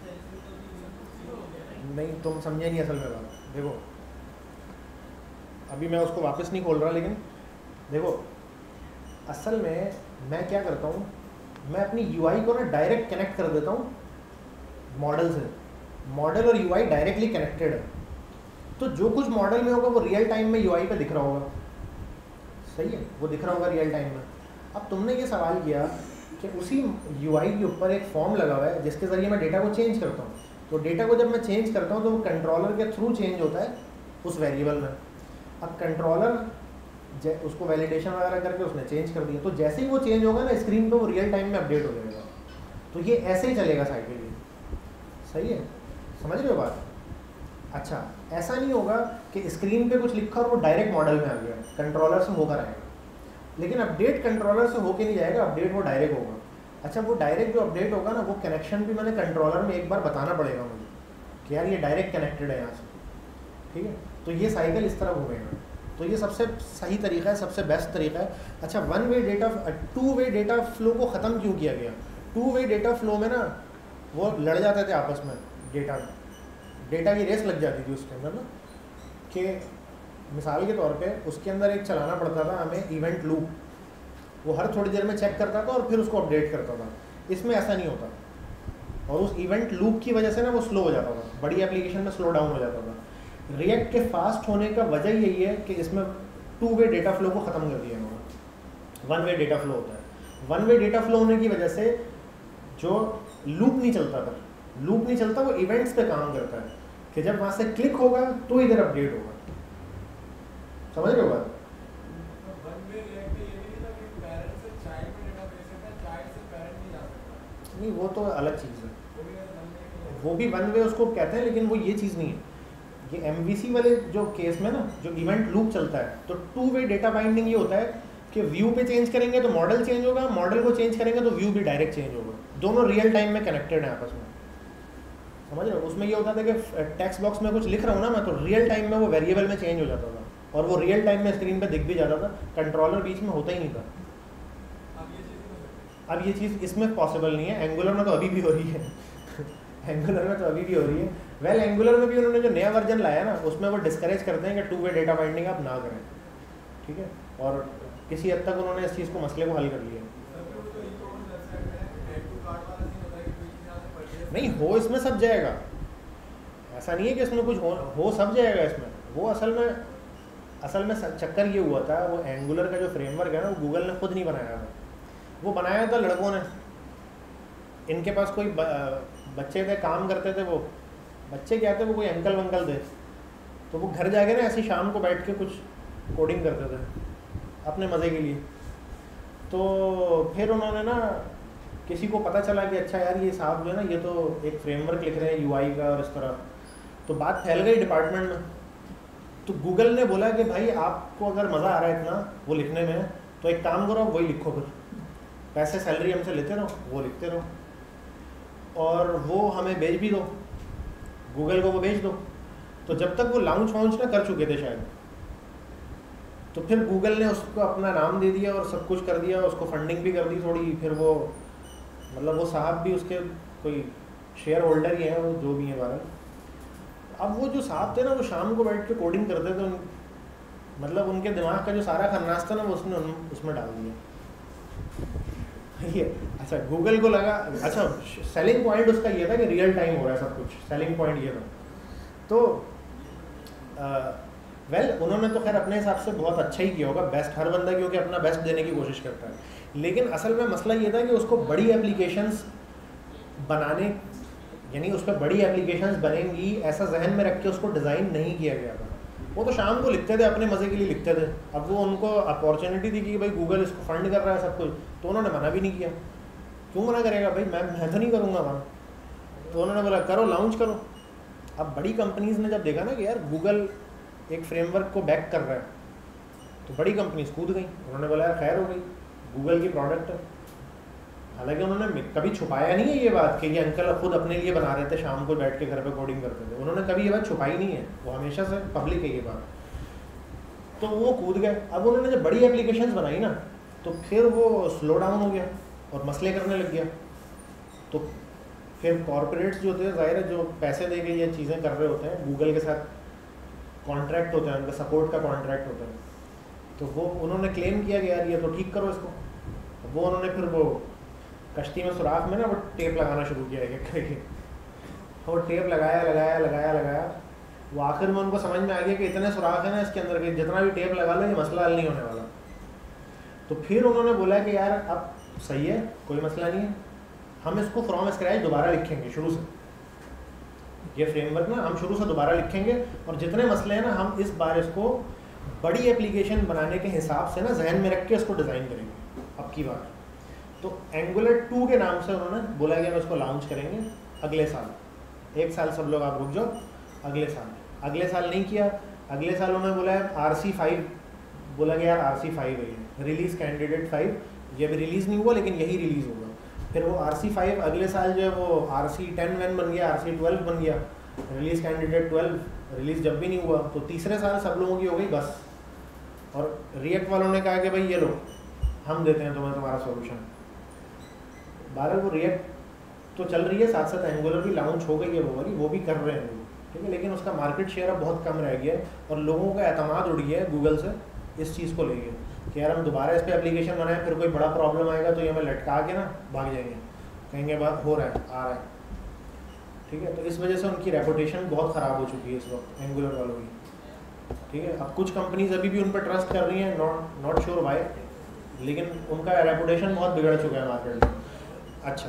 नहीं, तुम समझे नहीं असल में बात। देखो अभी मैं उसको वापस नहीं खोल रहा, लेकिन देखो असल में मैं क्या करता हूँ, मैं अपनी यूआई को ना डायरेक्ट कनेक्ट कर देता हूँ मॉडल से। मॉडल और यूआई डायरेक्टली कनेक्टेड है, तो जो कुछ मॉडल में होगा वो रियल टाइम में यूआई पे दिख रहा होगा। सही है, वो दिख रहा होगा रियल टाइम में। अब तुमने ये सवाल किया कि उसी यूआई के ऊपर एक फॉर्म लगा हुआ है जिसके ज़रिए मैं डेटा को चेंज करता हूँ, तो डेटा को जब मैं चेंज करता हूँ तो वो कंट्रोलर के थ्रू चेंज होता है उस वेरिएबल में। अब कंट्रोलर उसको वैलिडेशन वगैरह करके उसने चेंज कर दिया, तो जैसे ही वो चेंज होगा ना स्क्रीन पे वो रियल टाइम में अपडेट हो जाएगा। तो ये ऐसे ही चलेगा साइकिल ये। सही है, समझ रहे हो बात? अच्छा, ऐसा नहीं होगा कि स्क्रीन पे कुछ लिखा और वो डायरेक्ट मॉडल में आ गया, कंट्रोलर से होकर आएगा। लेकिन अपडेट कंट्रोलर से होके नहीं जाएगा, अपडेट वो डायरेक्ट होगा। अच्छा, वो डायरेक्ट जो अपडेट होगा ना, वो कनेक्शन भी मैंने कंट्रोलर में एक बार बताना पड़ेगा मुझे कि यार ये डायरेक्ट कनेक्टेड है यहाँ से। ठीक है, तो ये साइकिल इस तरह घूमेगा। तो ये सबसे सही तरीका है, सबसे बेस्ट तरीका है। अच्छा, one way data two way data flow को ख़त्म क्यों किया गया? टू वे डेटा फ्लो में ना वो लड़ जाते थे आपस में, डेटा डेटा की रेस लग जाती थी उसके अंदर ना, कि मिसाल के तौर पे उसके अंदर एक चलाना पड़ता था हमें इवेंट लूप, वो हर थोड़ी देर में चेक करता था और फिर उसको अपडेट करता था। इसमें ऐसा नहीं होता, और उस इवेंट लूप की वजह से ना वो स्लो हो जाता था, बड़ी एप्लीकेशन में स्लो डाउन हो जाता था। रिएक्ट के फास्ट होने का वजह यही है कि इसमें टू वे डेटा फ्लो को ख़त्म कर दिया उन्होंने, वन वे डेटा फ्लो होता है। वन वे डेटा फ्लो होने की वजह से जो लूप नहीं चलता था, लूप नहीं चलता, वो इवेंट्स पे काम करता है कि जब वहाँ से क्लिक होगा तो इधर अपडेट होगा। समझ रहे हो बात? नहीं, वो तो अलग चीज़ है, वो भी वन वे उसको कहते हैं, लेकिन वो ये चीज़ नहीं है। ये एमवीसी वाले जो केस में ना, जो इवेंट लूप चलता है, तो टू वे डेटा बाइंडिंग ये होता है कि व्यू पे चेंज करेंगे तो मॉडल चेंज होगा, मॉडल को चेंज करेंगे तो व्यू भी डायरेक्ट चेंज होगा। दोनों रियल टाइम में कनेक्टेड हैं आपस में। समझ रहे हो? उसमें ये होता था कि टेक्स्ट बॉक्स में कुछ लिख रहा हूँ ना मैं, तो रियल टाइम में वो वेरिएबल में चेंज हो जाता था, और वो रियल टाइम में स्क्रीन पे दिख भी जाता था, कंट्रोलर बीच में होता ही नहीं था। अब ये चीज़ इसमें पॉसिबल नहीं है, एंगुलर में तो अभी भी हो रही है एंगुलर में तो अभी भी हो रही है। वेल, एंगुलर में भी उन्होंने जो नया वर्जन लाया ना, उसमें वो डिस्करेज करते हैं कि टू वे डेटा बाइंडिंग आप ना करें। ठीक है, और किसी हद तक उन्होंने इस चीज़ को मसले को हल कर लिया। नहीं हो, इसमें सब जाएगा, ऐसा नहीं है कि इसमें कुछ हो, हो सब जाएगा इसमें। वो असल में असल में चक्कर ये हुआ था, वो एंगुलर का जो फ्रेमवर्क है ना, वो गूगल ने खुद नहीं बनाया था, वो बनाया था लड़कों ने। इनके पास कोई बच्चे थे, काम करते थे, वो बच्चे क्या थे, वो कोई अंकल वंकल थे, तो वो घर जाके ना ऐसी शाम को बैठ के कुछ कोडिंग करते थे अपने मज़े के लिए। तो फिर उन्होंने ना, किसी को पता चला कि अच्छा यार ये साहब जो है ना, ये तो एक फ्रेमवर्क लिख रहे हैं यूआई का और इस तरह, तो बात फैल गई डिपार्टमेंट में। तो गूगल ने बोला कि भाई आपको अगर मज़ा आ रहा है इतना वो लिखने में, तो एक काम करो, वही लिखो, फिर पैसे सैलरी हमसे लेते रहो, वो लिखते रहो, और वो हमें भेज भी दो, गूगल को वो भेज दो। तो जब तक वो लॉन्च वाउंच ना कर चुके थे शायद, तो फिर गूगल ने उसको अपना नाम दे दिया और सब कुछ कर दिया, उसको फंडिंग भी कर दी थोड़ी। फिर वो मतलब वो साहब भी उसके कोई शेयर होल्डर ही हैं, वो जो भी हैं बारह। अब वो जो साहब थे ना, वो शाम को बैठ के कोडिंग करते थे, मतलब उनके दिमाग का जो सारा खन्नास था ना, वो उसने उसमें डाल दिया ये। अच्छा, गूगल को लगा, अच्छा सेलिंग पॉइंट उसका ये था कि रियल टाइम हो रहा है सब कुछ, सेलिंग पॉइंट ये था। तो वेल well, उन्होंने तो खैर अपने हिसाब से बहुत अच्छा ही किया होगा, बेस्ट, हर बंदा क्योंकि अपना बेस्ट देने की कोशिश करता है। लेकिन असल में मसला ये था कि उसको बड़ी एप्लीकेशंस बनाने, यानी उस पर बड़ी एप्लीकेशंस बनेंगी ऐसा जहन में रख के उसको डिज़ाइन नहीं किया गया था। वो तो शाम को लिखते थे, अपने मज़े के लिए लिखते थे। अब वो उनको अपॉर्चुनिटी थी कि भाई गूगल इसको फंड कर रहा है सब कुछ, तो उन्होंने मना भी नहीं किया। क्यों मना करेगा भाई, मैं मैं तो नहीं करूँगा वहाँ। तो उन्होंने बोला करो, लॉन्च करो। अब बड़ी कंपनीज़ ने जब देखा ना कि यार गूगल एक फ्रेमवर्क को बैक कर रहा है, तो बड़ी कंपनीज कूद गई। उन्होंने बोला यार खैर हो गई, गूगल की प्रोडक्ट है। हालांकि उन्होंने कभी छुपाया नहीं है ये बात कि ये अंकल खुद अपने लिए बना रहे थे, शाम को बैठ के घर पे कोडिंग करते थे। उन्होंने कभी ये बात छुपाई नहीं है, वो हमेशा से पब्लिक है ये बात। तो वो कूद गए। अब उन्होंने जब बड़ी एप्लीकेशंस बनाई ना, तो फिर वो स्लो डाउन हो गया और मसले करने लग गया। तो फिर कॉरपोरेट्स जो थे, जाहिर है जो पैसे दे के ये चीज़ें कर रहे होते हैं, गूगल के साथ कॉन्ट्रैक्ट होता है, उनका सपोर्ट का कॉन्ट्रैक्ट होता है, तो वो उन्होंने क्लेम किया कि यार ये तो ठीक करो इसको। वो उन्होंने फिर वो कश्ती में सुराख में ना वो टेप लगाना शुरू किया है कि वो टेप लगाया लगाया लगाया लगाया वो आखिर में उनको समझ में आ गया कि इतने सुराख है ना इसके अंदर के, जितना भी टेप लगा लो ये मसला हल नहीं होने वाला। तो फिर उन्होंने बोला कि यार अब सही है, कोई मसला नहीं है, हम इसको फ्रॉम स्क्रैच दोबारा लिखेंगे शुरू से। ये फ्रेमवर्क ना हम शुरू से दोबारा लिखेंगे और जितने मसले हैं ना हम इस बार इसको बड़ी एप्लीकेशन बनाने के हिसाब से ना जहन में रख के इसको डिज़ाइन करेंगे अब की बार। तो एंगुलर टू के नाम से उन्होंने बोला कि हम इसको लॉन्च करेंगे अगले साल। एक साल सब लोग आप रुक जाओ, अगले साल। अगले साल नहीं किया, अगले साल उन्होंने बोला है आर सी फाइव, बोला कि यार आर सी फाइव है ये रिलीज़ कैंडिडेट फाइव, ये भी रिलीज़ नहीं हुआ लेकिन यही रिलीज़ होगा। फिर वो आर सी फाइव अगले साल जो है वो आर सी टेन वैन बन गया, आर सी ट्वेल्व बन गया, रिलीज़ कैंडिडेट ट्वेल्व, रिलीज़ जब भी नहीं हुआ। तो तीसरे साल सब लोगों की हो गई बस। और रिएक्ट वालों ने कहा कि भाई ये लो हम देते हैं तुम्हें तुम्हारा सॉल्यूशन। बहरहाल वो रिएक्ट तो चल रही है, साथ साथ एंगुलर भी लॉन्च हो गई है वो वाली, वो भी कर रहे हैं लोग, ठीक है। लेकिन उसका मार्केट शेयर अब बहुत कम रह गया है और लोगों का एतमाद उड़ गया है गूगल से इस चीज़ को लेके कि यार हम दोबारा इस पर एप्लीकेशन बनाएं, फिर कोई बड़ा प्रॉब्लम आएगा तो ये हमें लटका के ना भाग जाएंगे, कहेंगे बात हो रहा है आ रहा है, ठीक है। तो इस वजह से उनकी रेपुटेशन बहुत ख़राब हो चुकी है इस वक्त एंगुलर वालों की, ठीक है। अब कुछ कंपनीज अभी भी उन पर ट्रस्ट कर रही हैं, नॉट नॉट श्योर वाई, लेकिन उनका रेपुटेशन बहुत बिगड़ चुका है मार्केट में। अच्छा,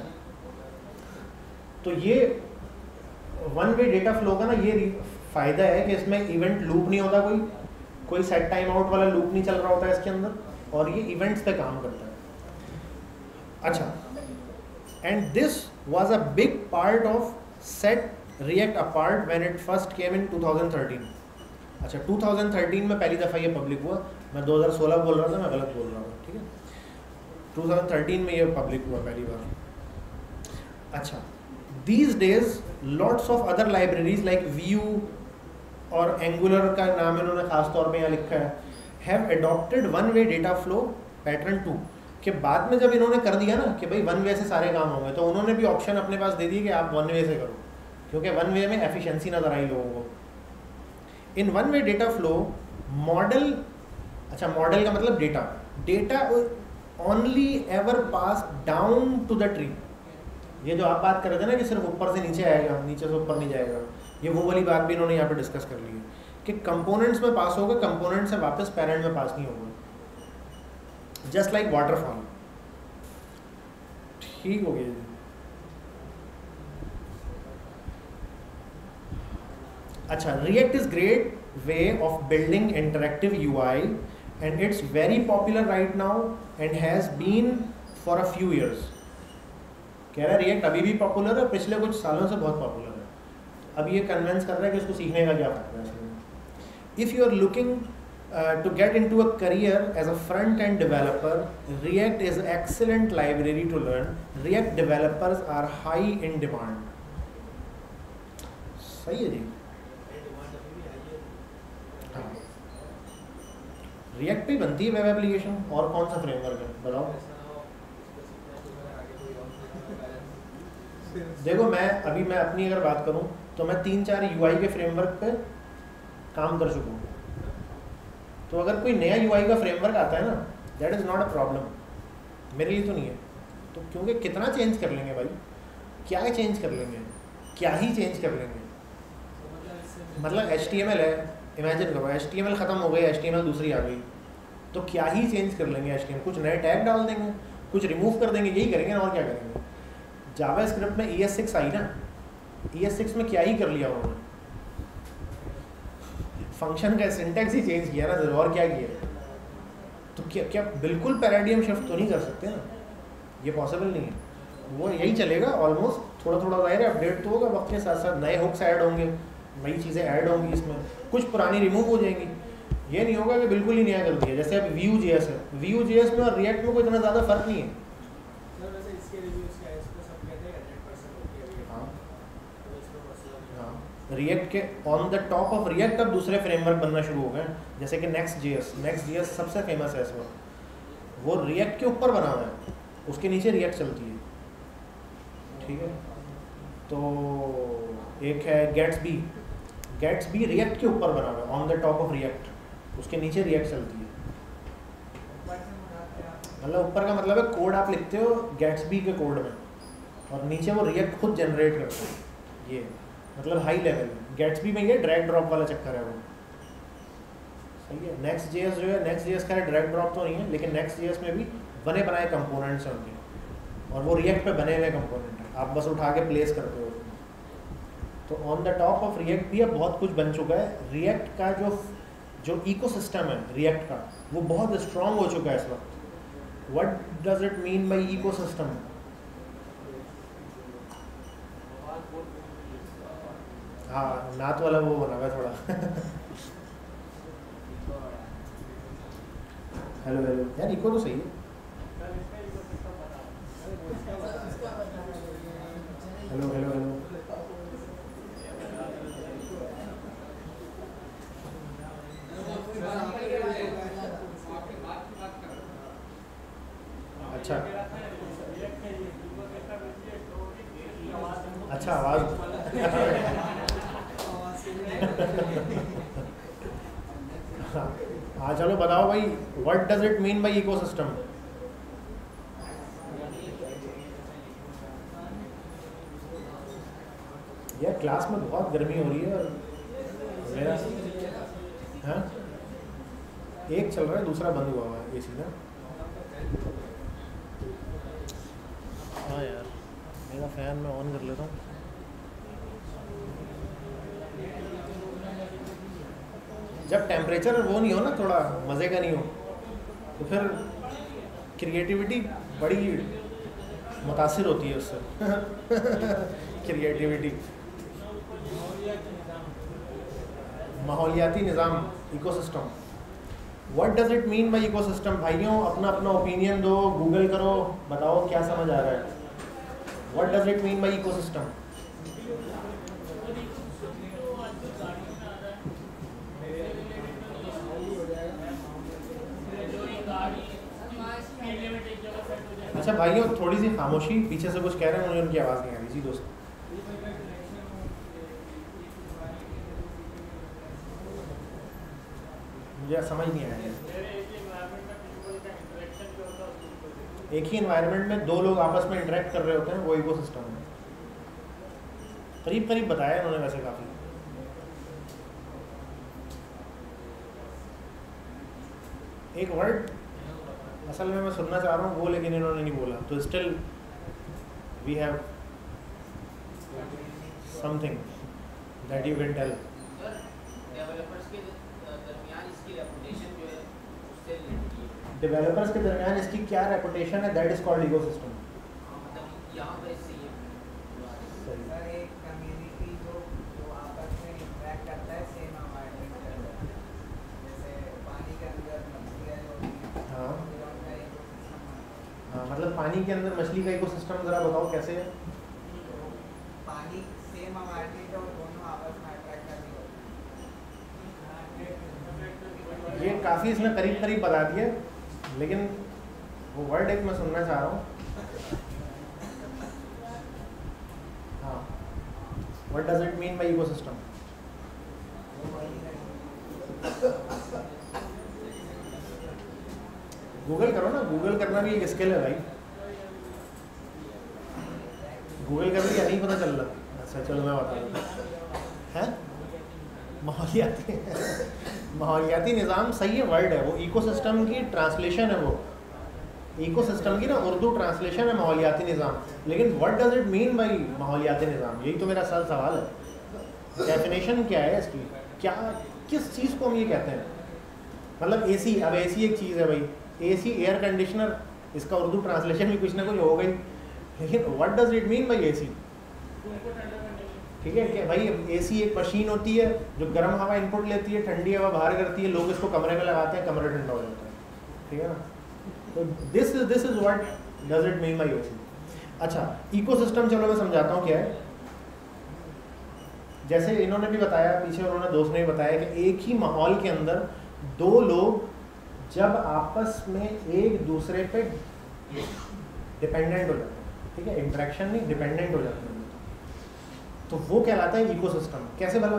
तो ये वन वे डेटा फ्लो का ना ये फ़ायदा है कि इसमें इवेंट लूप नहीं होता, कोई कोई सेट टाइम आउट वाला लूप नहीं चल रहा होता है इसके अंदर, और ये इवेंट्स पे काम करता है। अच्छा, and this was a big part of set React apart when it first came in two thousand thirteen. अच्छा, टू थाउजेंड थर्टीन में पहली दफ़ा ये पब्लिक हुआ, मैं दो हज़ार सोलह बोल रहा था, मैं गलत बोल रहा हूँ, ठीक है। टू थाउजेंड थर्टीन में ये पब्लिक हुआ पहली बार। अच्छा, these days lots of other libraries like Vue और Angular का नाम इन्होंने खास तौर पे यहाँ लिखा है, have adopted one way data flow pattern too, कि बाद में जब इन्होंने कर दिया ना कि भाई वन वे से सारे काम होंगे, तो उन्होंने भी ऑप्शन अपने पास दे दिए कि आप वन वे से करो, क्योंकि वन वे में एफिशिएंसी नजर आई लोगों को। In one way data flow model, अच्छा मॉडल का मतलब data, data only ever pass down to the tree. ये जो आप बात कर रहे थे ना कि सिर्फ ऊपर से नीचे आएगा, नीचे से ऊपर नहीं जाएगा, ये वो वाली बात भी इन्होंने यहाँ पे डिस्कस कर ली है कि कंपोनेंट्स में पास होगा, कंपोनेंट से वापस पेरेंट में पास नहीं होगा, जस्ट लाइक वाटरफॉल। ठीक हो गया। अच्छा, React is great way of building interactive UI and it's very popular right now and has been for a few years. कह रहा है रिएक्ट अभी भी पॉपुलर है, पिछले कुछ सालों से बहुत पॉपुलर है। अब ये कन्विंस कर रहा है कि इसको सीखने का क्या फायदा है। If you are looking to get into a career as a front end developer, React is excellent library to learn. React developers are high in demand. सही है जी। हाँ, रिएक्ट पे बनती है वेब एप्लीकेशन, और कौन सा फ्रेमवर्क है बताओ। देखो मैं अभी मैं अपनी अगर बात करूं तो मैं तीन चार यूआई के फ्रेमवर्क पे काम कर चुका हूँ। तो अगर कोई नया यूआई का फ्रेमवर्क आता है ना, that is not a problem, मेरे लिए तो नहीं है। तो क्योंकि कितना चेंज कर लेंगे भाई, क्या चेंज कर लेंगे, क्या ही चेंज कर लेंगे। मतलब एच टी एम एल है, इमेजिन करो एच टी एम एल ख़त्म हो गई, एच टी एम एल दूसरी आ गई, तो क्या ही चेंज कर लेंगे। एच टी एम एल कुछ नए टैग डाल देंगे, कुछ रिमूव कर देंगे, यही करेंगे ना, और क्या करेंगे। जावा स्क्रिप्ट में ई एस सिक्स आई ना, ई एस सिक्स में क्या ही कर लिया उन्होंने, फंक्शन का सिंटैक्स ही चेंज किया ना सर, और क्या किया? तो क्या क्या बिल्कुल पैराडियम शिफ्ट तो नहीं कर सकते ना, ये पॉसिबल नहीं है। वो यही चलेगा ऑलमोस्ट, थोड़ा थोड़ा जाहिर है अपडेट तो होगा वक्त के साथ साथ, नए हुक्स ऐड होंगे, नई चीज़ें ऐड होंगी इसमें, कुछ पुरानी रिमूव हो जाएंगी। ये नहीं होगा कि बिल्कुल ही नया कर दिया। जैसे अब व्यू जे एस है, व्यू जे एस में और रिएक्ट में कोई इतना ज़्यादा फर्क नहीं है। रिएक्ट के on the top of React अब दूसरे फ्रेमवर्क बनना शुरू हो गए, जैसे कि नेक्स्ट जेएस। नेक्स्ट जेएस सबसे फेमस है इस वक्त, वो रिएक्ट के ऊपर बना हुआ है, उसके नीचे रिएक्ट चलती है, ठीक है। तो एक है गेट्सबी, गेट्सबी रिएक्ट के ऊपर बना हुआ है, on the top of React, उसके नीचे रिएक्ट चलती है। मतलब ऊपर का मतलब है कोड आप लिखते हो गेट्सबी के कोड में, और नीचे वो रिएक्ट खुद जनरेट करता है। ये मतलब हाई लेवल। गेट्सबी में ये ड्रैग ड्रॉप वाला चक्कर है वो, सही है। नेक्स्ट जेएस जो है, नेक्स्ट जेएस का ड्रैग ड्रॉप तो नहीं है, लेकिन नेक्स्ट जेएस में भी बने बनाए कंपोनेंट्स हैं उनके, और वो रिएक्ट पे बने हुए कंपोनेंट हैं, आप बस उठा के प्लेस करते हो। तो on the top of React भी अब बहुत कुछ बन चुका है। रिएक्ट का जो जो इकोसिस्टम है रिएक्ट का, वो बहुत स्ट्रॉन्ग हो चुका है इस वक्त। What does it mean by ecosystem? हाँ, नात वाला वो बना हुआ है थोड़ा। हेलो हेलो यार, इको तो सही है। हेलो हेलो हेलो अच्छा अच्छा, आवाज़ हाँ चलो बताओ भाई, what does it mean by ecosystem? यार क्लास में बहुत गर्मी हो रही है, और मेरा हाँ एक चल रहा है, दूसरा बंद हुआ हुआ है एसी ना। हाँ यार, मेरा फ़ैन मैं ऑन कर लेता हूँ। जब टेम्परेचर वो नहीं हो ना, थोड़ा मज़े का नहीं हो, तो फिर क्रिएटिविटी बड़ी मुतासिर होती है उससे। क्रिएटिविटी, माहौलियाती निज़ाम, ecosystem. What does it mean by ecosystem? भाइयों अपना अपना ओपिनियन दो, गूगल करो, बताओ क्या समझ आ रहा है। What does it mean by ecosystem? अच्छा भाइयों, थोड़ी सी खामोशी, पीछे से कुछ कह रहे हैं, मुझे उनकी आवाज़ नहीं आ रही जी दोस्त। मुझे समझ नहीं आया। एक ही एनवायरनमेंट में दो लोग आपस में इंटरेक्ट कर रहे होते हैं, वो इकोसिस्टम है। करीब करीब बताया उन्होंने वैसे काफ़ी। एक वर्ड असल में मैं सुनना चाह रहा हूँ वो, लेकिन इन्होंने नहीं बोला, तो still we have something that you can tell. Developers के दरमियान इसकी क्या रेपुटेशन है? That is called ecosystem. हाँ, मतलब पानी के अंदर मछली का इकोसिस्टम ज़रा बताओ कैसे है? पानी सेम एनवायरनमेंट और दोनों आपस में अट्रैक्ट करती है। ये काफ़ी इसने करीब करीब बता दिया, लेकिन वो वर्ड एक मैं सुनना चाह रहा हूँ। हाँ, what does it mean by ecosystem? Google करो ना, गूगल करना भी एक स्किल है भाई। गूगल कर लिया, नहीं पता चल रहा? अच्छा चलो मैं बता दूँ। है माहौलियाती माहौलियाती निज़ाम, सही है वर्ड है वो, इकोसिस्टम की ट्रांसलेशन है वो। इकोसिस्टम की ना उर्दू ट्रांसलेशन है माहौलियाती निज़ाम, लेकिन what does it mean by माहौलियाती निज़ाम, यही तो मेरा असल सवाल है। डेफिनेशन क्या है इसकी? क्या किस चीज़ को हम ये कहते हैं? मतलब एसी, अब एसी एक चीज़ है भाई, एसी एयर कंडीशनर, इसका उर्दू ट्रांसलेशन भी कुछ ना कुछ होगा ही, लेकिन what does it mean by AC? ठीक है कि भाई एसी एक मशीन होती है जो गर्म हवा इनपुट लेती है, ठंडी हवा बाहर करती है, लोग इसको कमरे में लगाते हैं, कमरा ठंडा हो जाता है, ठीक है ना? तो this is this is what does it mean by AC. अच्छा, इकोसिस्टम चलो मैं समझाता हूँ क्या है। जैसे इन्होंने भी बताया, पीछे उन्होंने दोस्त ने भी बताया कि एक ही माहौल के अंदर दो लोग जब आपस में एक दूसरे पे डिपेंडेंट हो जाते हैं, ठीक है, इंटरेक्शन नहीं, डिपेंडेंट हो जाते हैं, तो वो कहलाता है इकोसिस्टम। कैसे भला?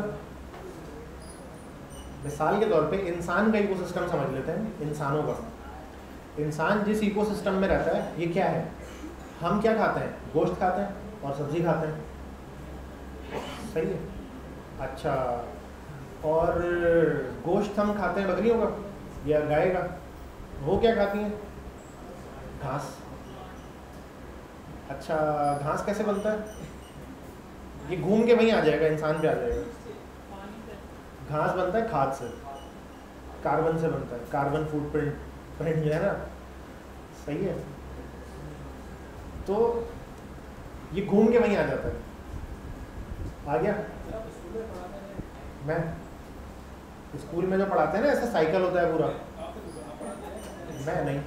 मिसाल के तौर पे इंसान का इकोसिस्टम समझ लेते हैं, इंसानों का। इंसान जिस इकोसिस्टम में रहता है, ये क्या है? हम क्या खाते हैं? गोश्त खाते हैं और सब्जी खाते हैं, सही है? अच्छा, और गोश्त हम खाते हैं बकरियों का या गाय का, वो क्या खाती हैं? घास। अच्छा, घास कैसे बनता है? ये घूम के वहीं आ जाएगा, इंसान पे आ जाएगा। घास बनता है खाद से, कार्बन से बनता है, कार्बन फुटप्रिंट प्रिंट जो है ना, सही है? तो ये घूम के वहीं आ जाता है। आ गया? मैं स्कूल में जो पढ़ाते हैं ना, ऐसा साइकिल होता है पूरा, मैं नहीं,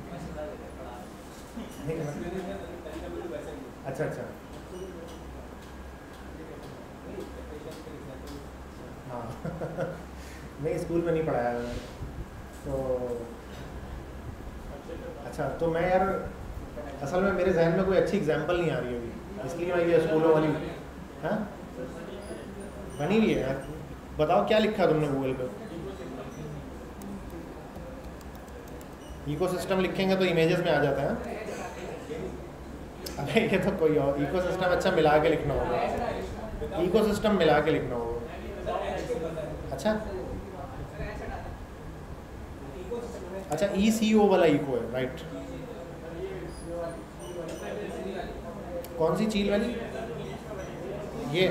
नहीं अच्छा अच्छा हाँ नहीं, स्कूल में नहीं पढ़ाया मैंने तो। अच्छा, तो मैं यार असल में मेरे जहन में कोई अच्छी एग्जांपल नहीं आ रही अभी, इसलिए मैं ये स्कूलों वाली, हाँ बनी हुई है यार। बताओ क्या लिखा तुमने गूगल पे? इकोसिस्टम लिखेंगे तो इमेजेस में आ जाता है। अरे ये तो कोई और इकोसिस्टम, अच्छा मिला के लिखना होगा, इकोसिस्टम मिला के लिखना होगा। अच्छा अच्छा, ई सी ओ वाला इको है, राइट? कौन सी चील वाली? ये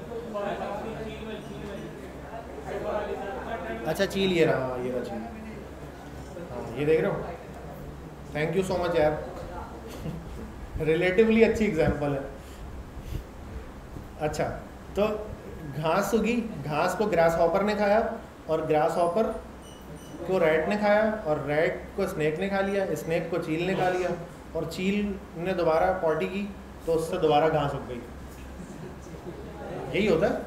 अच्छा, चील ये रहा, ये रहा चील, हाँ ये देख रहे हो? थैंक यू सो मच यार, रिलेटिवली अच्छी एग्जांपल है। अच्छा, तो घास उगी, घास को ग्रास हॉपर ने खाया, और ग्रास हॉपर को रैट ने खाया, और रैट को स्नेक ने खा लिया, स्नेक को चील ने खा लिया, और चील ने दोबारा पॉटी की तो उससे दोबारा घास उग गई। यही होता है,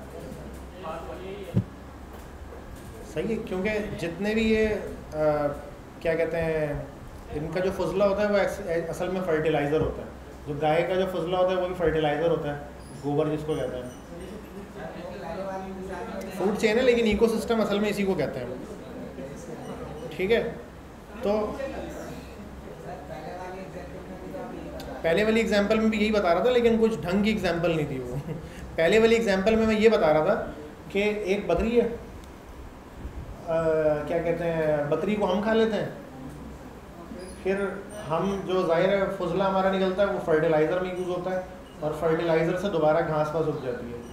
सही है? क्योंकि जितने भी ये आ, क्या कहते हैं, इनका जो फजला होता है वो असल में फर्टिलाइज़र होता है। जो गाय का जो फजला होता है वो भी फर्टिलाइज़र होता है, गोबर जिसको कहते हैं। फूड चेन है, लेकिन इकोसिस्टम असल में इसी को कहते हैं, ठीक है? तो पहले वाली एग्जांपल में भी यही बता रहा था, लेकिन कुछ ढंग की एग्जांपल नहीं थी वो। पहले वाली एग्जांपल में मैं ये बता रहा था कि एक बकरी है, आ, क्या कहते हैं, बकरी को हम खा लेते हैं, फिर हम जो जाहिर है फजला हमारा निकलता है वो फर्टिलाइज़र में यूज़ होता है, और फर्टिलाइज़र से दोबारा घास पास उग जाती है।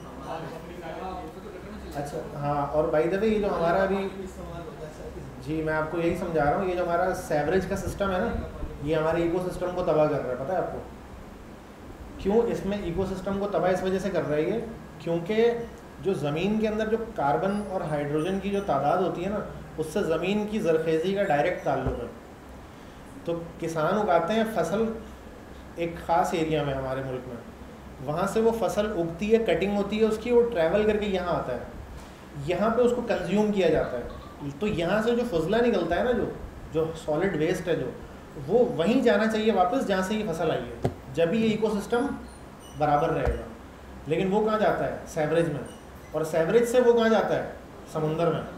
अच्छा हाँ, और बाय द वे ये जो हमारा अभी, जी मैं आपको यही समझा रहा हूँ, ये जो हमारा सेवरेज का सिस्टम है ना, ये हमारे इकोसिस्टम को तबाह कर रहा है। पता है आपको क्यों इसमें इकोसिस्टम को तबाह इस वजह से कर रही है? क्योंकि जो ज़मीन के अंदर जो कार्बन और हाइड्रोजन की जो तादाद होती है ना, उससे ज़मीन की ज़रखेज़ी का डायरेक्ट ताल्लुक है। तो किसान उगाते हैं फसल एक ख़ास एरिया में हमारे मुल्क में, वहाँ से वो फसल उगती है, कटिंग होती है उसकी, वो ट्रैवल करके यहाँ आता है, यहाँ पे उसको कंज्यूम किया जाता है। तो यहाँ से जो फजला निकलता है ना, जो जो सॉलिड वेस्ट है, जो वो वहीं जाना चाहिए वापस जहाँ से ये फसल आई है, जब भी ये इकोसिस्टम बराबर रहेगा। लेकिन वो कहाँ जाता है? सेवरेज में, और सेवरेज से वो कहाँ जाता है? समुंदर में।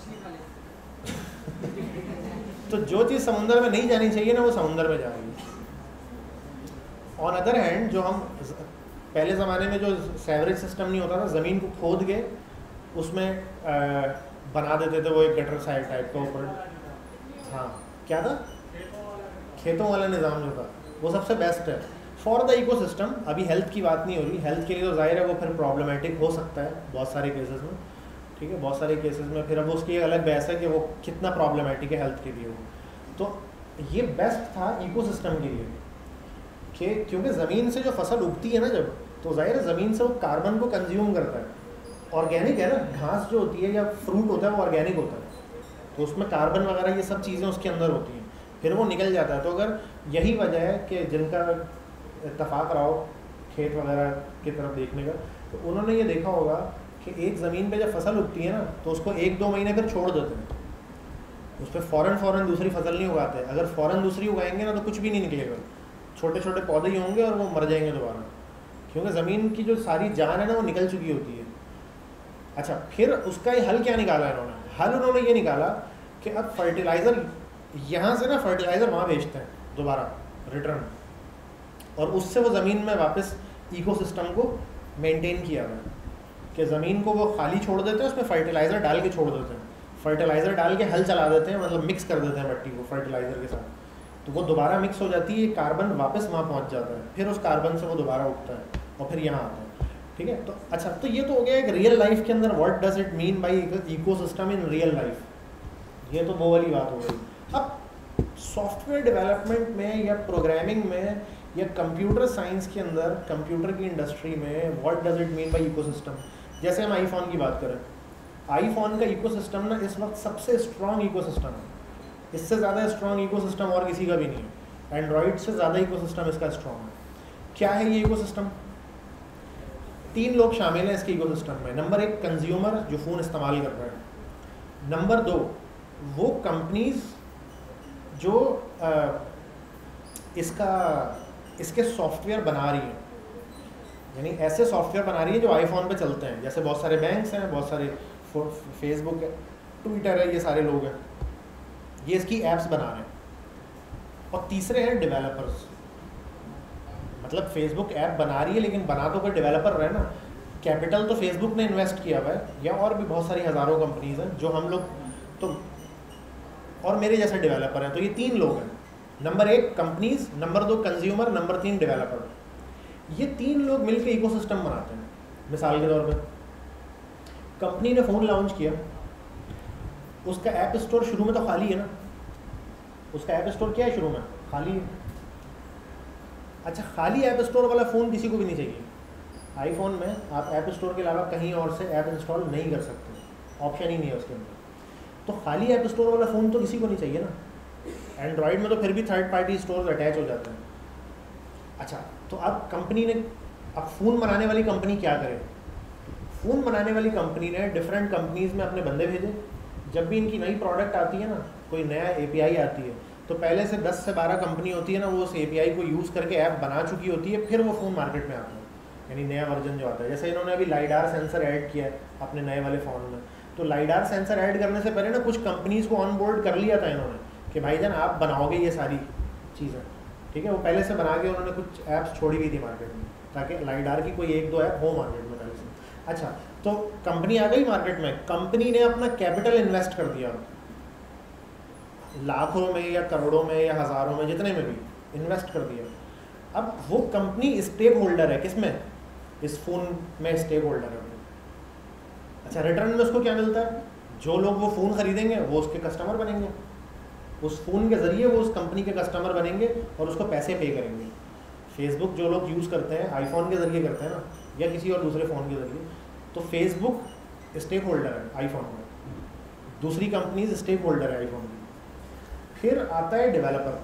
तो जो चीज़ समुंदर में नहीं जानी चाहिए ना, वो समुंदर में जा रही है। ऑन अदर हैंड, जो हम पहले ज़माने में जो सेवरेज सिस्टम नहीं होता था, ज़मीन को खोद के उसमें आ, बना देते थे वो एक गटर साइड टाइप का ऊपर, हाँ क्या था, खेतों वाला निज़ाम जो था, वो सबसे बेस्ट है फॉर द इकोसिस्टम। अभी हेल्थ की बात नहीं हो रही, हेल्थ के लिए तो जाहिर है वो फिर प्रॉब्लमेटिक हो सकता है बहुत सारे केसेस में, ठीक है, बहुत सारे केसेस में फिर अब उसकी एक अलग बहस है कि वो कितना प्रॉब्लमेटिक है हेल्थ के लिए वो। तो ये बेस्ट था इकोसिस्टम के लिए कि क्योंकि ज़मीन से जो फसल उगती है ना जब, तो जाहिर है ज़मीन से वो कार्बन को कंज्यूम करता है। ऑर्गेनिक है ना, घास जो होती है या फ्रूट होता है वो ऑर्गेनिक होता है, तो उसमें कार्बन वगैरह ये सब चीज़ें उसके अंदर होती हैं, फिर वो निकल जाता है। तो अगर यही वजह है कि जिनका इत्तफाक रहा हो खेत वगैरह की तरफ देखने का, तो उन्होंने ये देखा होगा कि एक ज़मीन पे जब फसल उगती है ना तो उसको एक दो महीने फिर छोड़ देते हैं, उस पर फ़ौरन फ़ौरन दूसरी फसल नहीं उगाते। अगर फ़ौरन दूसरी उगाएंगे ना तो कुछ भी नहीं निकलेगा, छोटे छोटे पौधे ही होंगे और वो मर जाएंगे दोबारा, क्योंकि ज़मीन की जो सारी जान है ना वो निकल चुकी होती है। अच्छा, फिर उसका ये हल क्या निकाला इन्होंने? हल उन्होंने ये निकाला कि अब फर्टिलाइज़र यहाँ से ना फर्टिलाइज़र वहाँ भेजते हैं दोबारा रिटर्न, और उससे वो ज़मीन में वापस इकोसिस्टम को मेंटेन किया हुआ है कि ज़मीन को वो खाली छोड़ देते हैं, उसमें फर्टिलाइज़र डाल के छोड़ देते हैं, फर्टिलाइज़र डाल के हल चला देते हैं, मतलब मिक्स कर देते हैं मट्टी को फर्टिलाइज़र के साथ, तो वो दोबारा मिक्स हो जाती है, कार्बन वापस वहाँ पहुँच जाता है, फिर उस कार्बन से वो दोबारा उगता है और फिर यहाँ आता है। ठीक है, तो अच्छा, तो ये तो हो गया एक रियल लाइफ के अंदर what does it mean by ecosystem in real life, ये तो वो वाली बात हो गई। अब सॉफ्टवेयर डेवलपमेंट में या प्रोग्रामिंग में या कंप्यूटर साइंस के अंदर, कंप्यूटर की इंडस्ट्री में what does it mean by ecosystem, जैसे हम आईफोन की बात करें, आईफोन का इकोसिस्टम ना इस वक्त सबसे स्ट्रॉन्ग इकोसिस्टम है, इससे ज़्यादा स्ट्रॉन्ग इकोसिस्टम और किसी का भी नहीं है, एंड्रॉयड से ज़्यादा इकोसिस्टम इसका स्ट्रॉन्ग है। क्या है ये इकोसिस्टम? तीन लोग शामिल हैं इसके इकोसिस्टम में। नंबर एक, कंज्यूमर जो फ़ोन इस्तेमाल कर रहा है। नंबर दो, वो कंपनीज जो आ, इसका इसके सॉफ्टवेयर बना रही हैं, यानी ऐसे सॉफ्टवेयर बना रही है जो आईफोन पे चलते हैं, जैसे बहुत सारे बैंक्स हैं, बहुत सारे फेसबुक है, ट्विटर है, ये सारे लोग हैं, ये इसकी एप्स बना रहे हैं। और तीसरे हैं डेवलपर्स, मतलब फेसबुक ऐप बना रही है लेकिन बना तो कोई डेवलपर रहे ना, कैपिटल तो फेसबुक ने इन्वेस्ट किया हुआ है, या और भी बहुत सारी हज़ारों कंपनीज हैं जो हम लोग तो, और मेरे जैसे डेवलपर हैं, तो ये तीन लोग हैं, नंबर एक कंपनीज, नंबर दो कंज्यूमर, नंबर तीन डेवलपर। ये तीन लोग मिलकर इकोसिस्टम बनाते हैं। मिसाल के तौर पे कंपनी ने फ़ोन लॉन्च किया, उसका ऐप स्टोर शुरू में तो खाली है ना, उसका ऐप स्टोर क्या है शुरू में? खाली है। अच्छा, खाली ऐप स्टोर वाला फ़ोन किसी को भी नहीं चाहिए। आईफोन में आप ऐप स्टोर के अलावा कहीं और से ऐप इंस्टॉल नहीं कर सकते, ऑप्शन ही नहीं है उसके अंदर, तो खाली ऐप स्टोर वाला फ़ोन तो किसी को नहीं चाहिए ना। एंड्रॉयड में तो फिर भी थर्ड पार्टी स्टोर अटैच हो जाते हैं। अच्छा, तो अब कंपनी ने, अब फ़ोन बनाने वाली कंपनी क्या करे? फ़ोन बनाने वाली कंपनी ने डिफरेंट कंपनीज़ में अपने बंदे भेजे, जब भी इनकी नई प्रोडक्ट आती है ना, कोई नया एपीआई आती है, तो पहले से दस से बारह कंपनी होती है ना, वो उस एपीआई को यूज़ करके ऐप बना चुकी होती है, फिर वो फ़ोन मार्केट में आता है, यानी नया वर्जन जो आता है। जैसे इन्होंने अभी लाइडार सेंसर ऐड किया है अपने नए वाले फ़ोन में, तो लाइडार सेंसर ऐड करने से पहले ना कुछ कंपनीज़ को ऑन बोर्ड कर लिया था इन्होंने कि भाईजान आप बनाओगे ये सारी चीज़ें, ठीक है, वो पहले से बना के उन्होंने कुछ ऐप्स छोड़ी हुई थी मार्केट में, ताकि लाइडार की कोई एक दो ऐप हो मार्केट में पहले से। अच्छा, तो कंपनी आ गई मार्केट में, कंपनी ने अपना कैपिटल इन्वेस्ट कर दिया, लाखों में या करोड़ों में या हज़ारों में, जितने में भी इन्वेस्ट कर दिया। अब वो कंपनी स्टेक होल्डर है, किसमें? इस फ़ोन में स्टेक होल्डर है। अच्छा, रिटर्न में उसको क्या मिलता है? जो लोग वो फ़ोन ख़रीदेंगे वो उसके कस्टमर बनेंगे, उस फ़ोन के ज़रिए वो उस कंपनी के कस्टमर बनेंगे और उसको पैसे पे करेंगे। फेसबुक जो लोग यूज़ करते हैं आईफोन के ज़रिए करते हैं ना, या किसी और दूसरे फ़ोन के ज़रिए, तो फेसबुक स्टेक होल्डर है आईफोन में, दूसरी कंपनीज स्टेक होल्डर है आईफोन की। फिर आता है डेवलपर।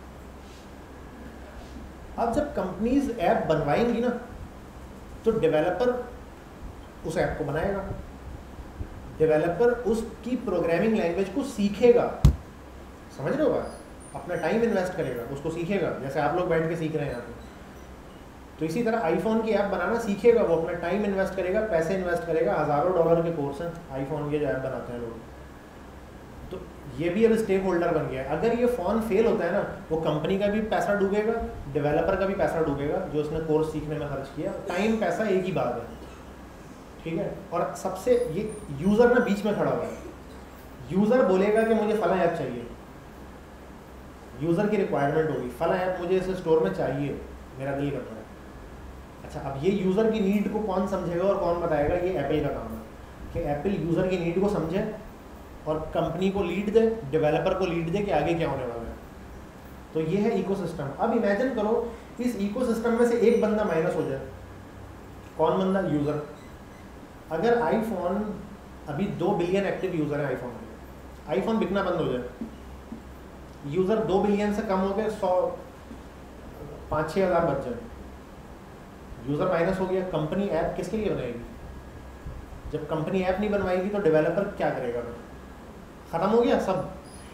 अब जब कंपनीज ऐप बनवाएंगी ना, तो डेवलपर उस ऐप को बनाएगा, डेवलपर उसकी प्रोग्रामिंग लैंग्वेज को सीखेगा, समझ रहे हो बात? अपना टाइम इन्वेस्ट करेगा, उसको सीखेगा, जैसे आप लोग बैठ के सीख रहे हैं यहाँ पे। तो इसी तरह आईफोन की ऐप बनाना सीखेगा, वो अपना टाइम इन्वेस्ट करेगा, पैसे इन्वेस्ट करेगा, हज़ारों डॉलर के कोर्स हैं आईफोन के जो ऐप बनाते हैं लोग। तो ये भी अब स्टेक होल्डर बन गया है। अगर ये फ़ोन फेल होता है ना, वो कंपनी का भी पैसा डूबेगा, डेवलपर का भी पैसा डूबेगा जो उसने कोर्स सीखने में खर्च किया। टाइम पैसा एक ही बात है, ठीक है। और सबसे ये यूज़र ना बीच में खड़ा हुआ है, यूज़र बोलेगा कि मुझे फला ऐप चाहिए, यूज़र की रिक्वायरमेंट होगी, फला ऐप मुझे इस स्टोर में चाहिए, मेरा दिल करता है। अच्छा, अब ये यूज़र की नीड को कौन समझेगा और कौन बताएगा? ये एप्पल का काम है कि एप्पल यूज़र की नीड को समझे और कंपनी को लीड दे, डेवलपर को लीड दे कि आगे क्या होने वाला है। तो ये है इकोसिस्टम। अब इमेजिन करो इस इकोसिस्टम में से एक बंदा माइनस हो जाए। कौन बंदा? यूज़र। अगर आईफोन अभी दो बिलियन एक्टिव यूज़र है आईफोन के, आईफोन बिकना बंद हो जाए, यूज़र दो बिलियन से कम हो गए, सौ पाँच छः हज़ार बच जाए, यूज़र माइनस हो गया, कंपनी ऐप किसके लिए बनाएगी? जब कंपनी ऐप नहीं बनवाएगी तो डेवलपर क्या करेगा? ख़त्म हो गया सब।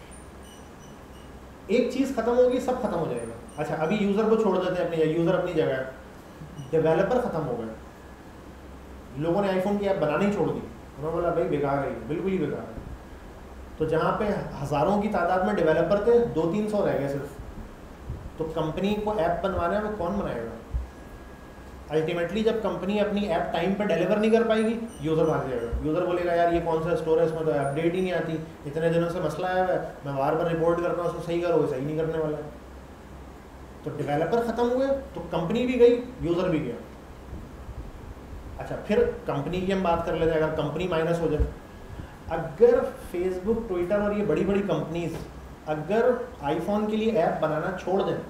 एक चीज़ ख़त्म होगी, सब खत्म हो जाएगा। अच्छा, अभी यूज़र को छोड़ देते हैं अपनी, यूज़र अपनी जगह, डेवलपर ख़त्म हो गए। लोगों ने आईफोन की ऐप बनानी छोड़ दी, उन्होंने बोला भाई बेकार है, बिल्कुल ही बेकार है। तो जहाँ पे हज़ारों की तादाद में डेवलपर थे, दो तीन सौ रह गए सिर्फ। तो कंपनी को ऐप बनवाना है, वो कौन बनाएगा? अल्टीमेटली जब कंपनी अपनी ऐप टाइम पर डिलीवर नहीं कर पाएगी, यूज़र भाग जाएगा। यूज़र बोलेगा यार ये कौन सा स्टोर है, इसमें तो अपडेट ही नहीं आती, इतने दिनों से मसला आया हुआ है, मैं बार बार रिपोर्ट करता हूँ उसको सही करो, सही नहीं करने वाला है। तो डेवलपर ख़त्म हुए तो कंपनी भी गई, यूज़र भी गया। अच्छा, फिर कंपनी की हम बात कर लेते हैं। अगर कंपनी माइनस हो जाए, अगर फेसबुक, ट्विटर और ये बड़ी बड़ी कंपनीज अगर आईफोन के लिए ऐप बनाना छोड़ दें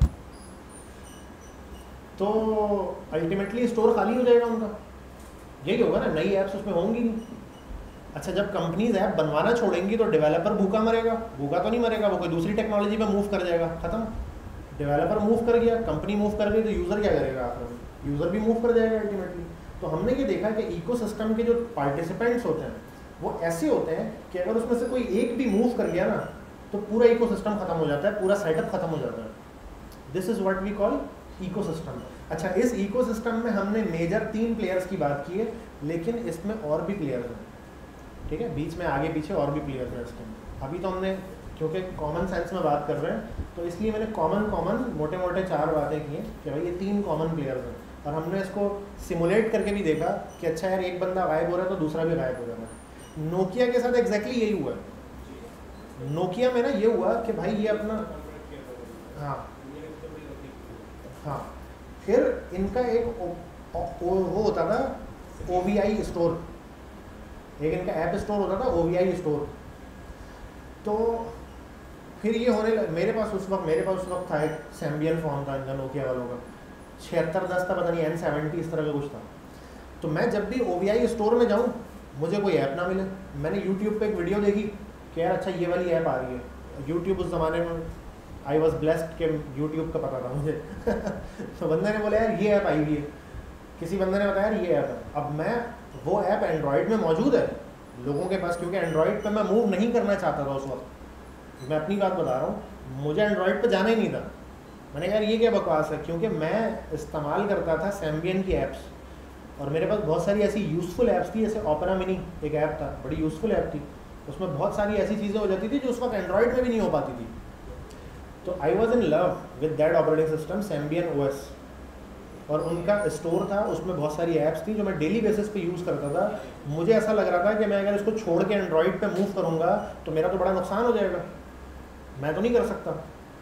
तो अल्टीमेटली स्टोर खाली हो जाएगा उनका। यही होगा ना, नई ऐप्स उसमें होंगी नहीं। अच्छा, जब कंपनीज ऐप बनवाना छोड़ेंगी तो डेवलपर भूखा मरेगा? भूखा तो नहीं मरेगा, वो कोई दूसरी टेक्नोलॉजी में मूव कर जाएगा, खत्म। डेवलपर मूव कर गया, कंपनी मूव कर गई, तो यूज़र क्या करेगा? आखिर में यूज़र भी मूव कर जाएगा अल्टीमेटली। तो हमने ये देखा कि इकोसिस्टम के जो पार्टिसिपेंट्स होते हैं वो ऐसे होते हैं कि अगर उसमें से कोई एक भी मूव कर गया ना तो पूरा इकोसिस्टम खत्म हो जाता है, पूरा सेटअप खत्म हो जाता है। This is what we call ecosystem. अच्छा, इस इकोसिस्टम में हमने मेजर तीन प्लेयर्स की बात की है, लेकिन इसमें और भी प्लेयर्स हैं, ठीक है, बीच में आगे पीछे और भी प्लेयर्स हैं इसके। अभी तो हमने क्योंकि कॉमन सेंस में बात कर रहे हैं तो इसलिए मैंने कॉमन कॉमन मोटे मोटे चार बातें की हैं कि भाई ये तीन कॉमन प्लेयर्स हैं। और हमने इसको सिमुलेट करके भी देखा कि अच्छा यार एक बंदा गायब हो रहा है तो दूसरा भी गायब हो जा रहा है। नोकिया के साथ एग्जैक्टली यही हुआ है। नोकिया में ना ये हुआ कि भाई ये अपना, हाँ हाँ, फिर इनका एक ओ, ओ, ओ, वो होता था ओ वी आई स्टोर, एक इनका ऐप स्टोर होता था ओ वी आई स्टोर। तो फिर ये होने लग, मेरे पास उस वक्त मेरे पास उस वक्त था एक सैम्बियन फ़ोन था इनका, नोकिया वालों का, छिहत्तर दस था, पता नहीं एन सेवेंटी इस तरह का कुछ था। तो मैं जब भी ओ वी आई स्टोर में जाऊँ मुझे कोई ऐप ना मिले। मैंने यूट्यूब पे एक वीडियो देखी कि यार अच्छा ये वाली ऐप आ रही है। यूट्यूब उस ज़माने में आई वॉज ब्लेस्ड के यूट्यूब का पता था मुझे तो बंदे ने बोला यार ये ऐप आई हुई है, किसी बंदे ने बताया यार ये ऐप है। अब मैं वो ऐप एंड्रॉयड में मौजूद है लोगों के पास, क्योंकि एंड्रॉयड पे मैं मूव नहीं करना चाहता था उस वक्त। मैं अपनी बात बता रहा हूँ, मुझे एंड्रॉयड पे जाना ही नहीं था। मैंने कहा यार ये क्या बकवास है, क्योंकि मैं इस्तेमाल करता था सैम्बियन की ऐप्स और मेरे पास बहुत सारी ऐसी यूज़फुल ऐप्स थी, जैसे ओपेरा मिनी एक ऐप था, बड़ी यूज़फुल ऐप थी, उसमें बहुत सारी ऐसी चीज़ें हो जाती थी जो उस वक्त एंड्रॉयड में भी नहीं हो पाती थी। तो I was in love with that operating system Symbian O S, और उनका स्टोर था, उसमें बहुत सारी ऐप्स थी जो मैं डेली बेसिस पे यूज़ करता था। मुझे ऐसा लग रहा था कि मैं अगर इसको छोड़ के एंड्रॉयड पे मूव करूँगा तो मेरा तो बड़ा नुकसान हो जाएगा, मैं तो नहीं कर सकता।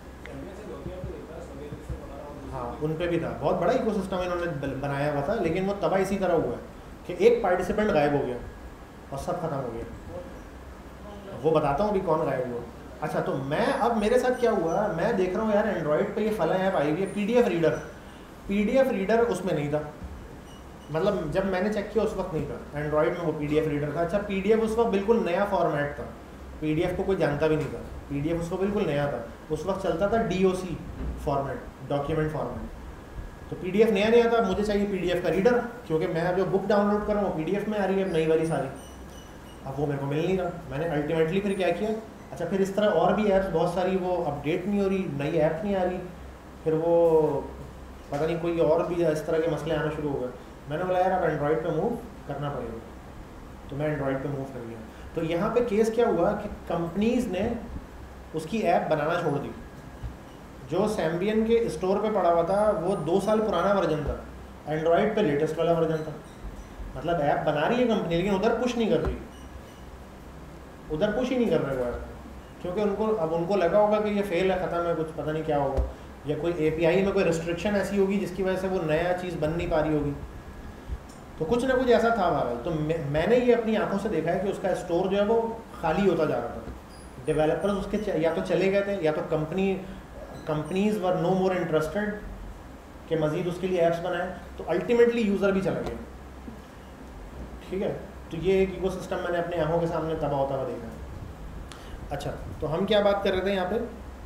हाँ, उन पे भी था, बहुत बड़ा इकोसिस्टम इन्होंने बनाया हुआ था, लेकिन वो तबाह इसी तरह हुआ है कि एक पार्टिसिपेंट गायब हो गया और सब खत्म हो गया। वो बताता हूँ अभी कौन गायब हुआ। अच्छा, तो मैं अब मेरे साथ क्या हुआ, मैं देख रहा हूँ यार एंड्रॉयड पे ये फला ऐप आई हुई है P D F reader. P D F reader उसमें नहीं था, मतलब जब मैंने चेक किया उस वक्त नहीं था एंड्रॉयड में वो पी डी एफ रीडर था। अच्छा, पी डी एफ उस वक्त बिल्कुल नया फॉर्मेट था, पी डी एफ को कोई जानता भी नहीं था, पी डी एफ उसको बिल्कुल नया था। उस वक्त चलता था D O C format, document format. तो पी डी एफ नया नया था, मुझे चाहिए पी डी एफ का रीडर, क्योंकि मैं जो बुक डाउनलोड कर रहा हूँ वो पी डी एफ में आ रही है नई वाली सारी। अब वो मेरे को मिल नहीं रहा, मैंने अल्टीमेटली फिर क्या किया, अच्छा फिर इस तरह और भी ऐप्स बहुत सारी वो अपडेट नहीं हो रही, नई ऐप नहीं आ रही, फिर वो पता नहीं कोई और भी इस तरह के मसले आना शुरू हो गए। मैंने बोला यार अब एंड्रॉयड पे मूव करना पड़ेगा, तो मैं एंड्रॉयड पे मूव कर गया। तो यहाँ पे केस क्या हुआ कि कंपनीज़ ने उसकी ऐप बनाना छोड़ दी। जो सैम्बियन के स्टोर पे पड़ा हुआ था वो दो साल पुराना वर्जन था, एंड्रॉयड पे लेटेस्ट वाला वर्जन था। मतलब ऐप बना रही है कंपनी लेकिन उधर पुश नहीं कर रही, उधर पुश ही नहीं कर रहे वो ऐप, क्योंकि उनको अब उनको लगा होगा कि ये फेल है, ख़त्म है, कुछ पता नहीं क्या होगा, या कोई एपीआई में कोई रिस्ट्रिक्शन ऐसी होगी जिसकी वजह से वो नया चीज़ बन नहीं पा रही होगी। तो कुछ ना कुछ ऐसा था वायरल। तो मैं, मैंने ये अपनी आंखों से देखा है कि उसका स्टोर जो है वो खाली होता जा रहा था। डेवलपर्स उसके च, या तो चले गए थे या तो company companies were no more interested कि मज़ीद उसके लिए ऐप्स बनाएं, तो अल्टीमेटली यूज़र भी चला गया। ठीक है, तो ये एक इकोसिस्टम मैंने अपनी आंखों के सामने तबाह होता हुआ देखा है। अच्छा, तो हम क्या बात कर रहे थे यहाँ पे?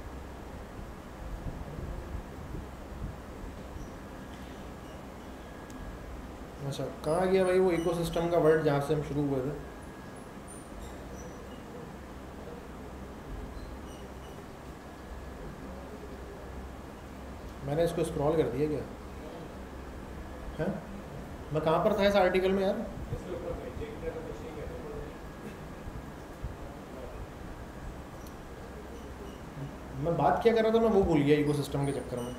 अच्छा, कहाँ गया भाई वो इकोसिस्टम का वर्ड जहाँ से हम शुरू हुए थे? मैंने इसको स्क्रॉल कर दिया क्या है? मैं कहाँ पर था इस आर्टिकल में यार? मैं बात क्या कर रहा था, मैं वो भूल गया इकोसिस्टम के चक्कर में।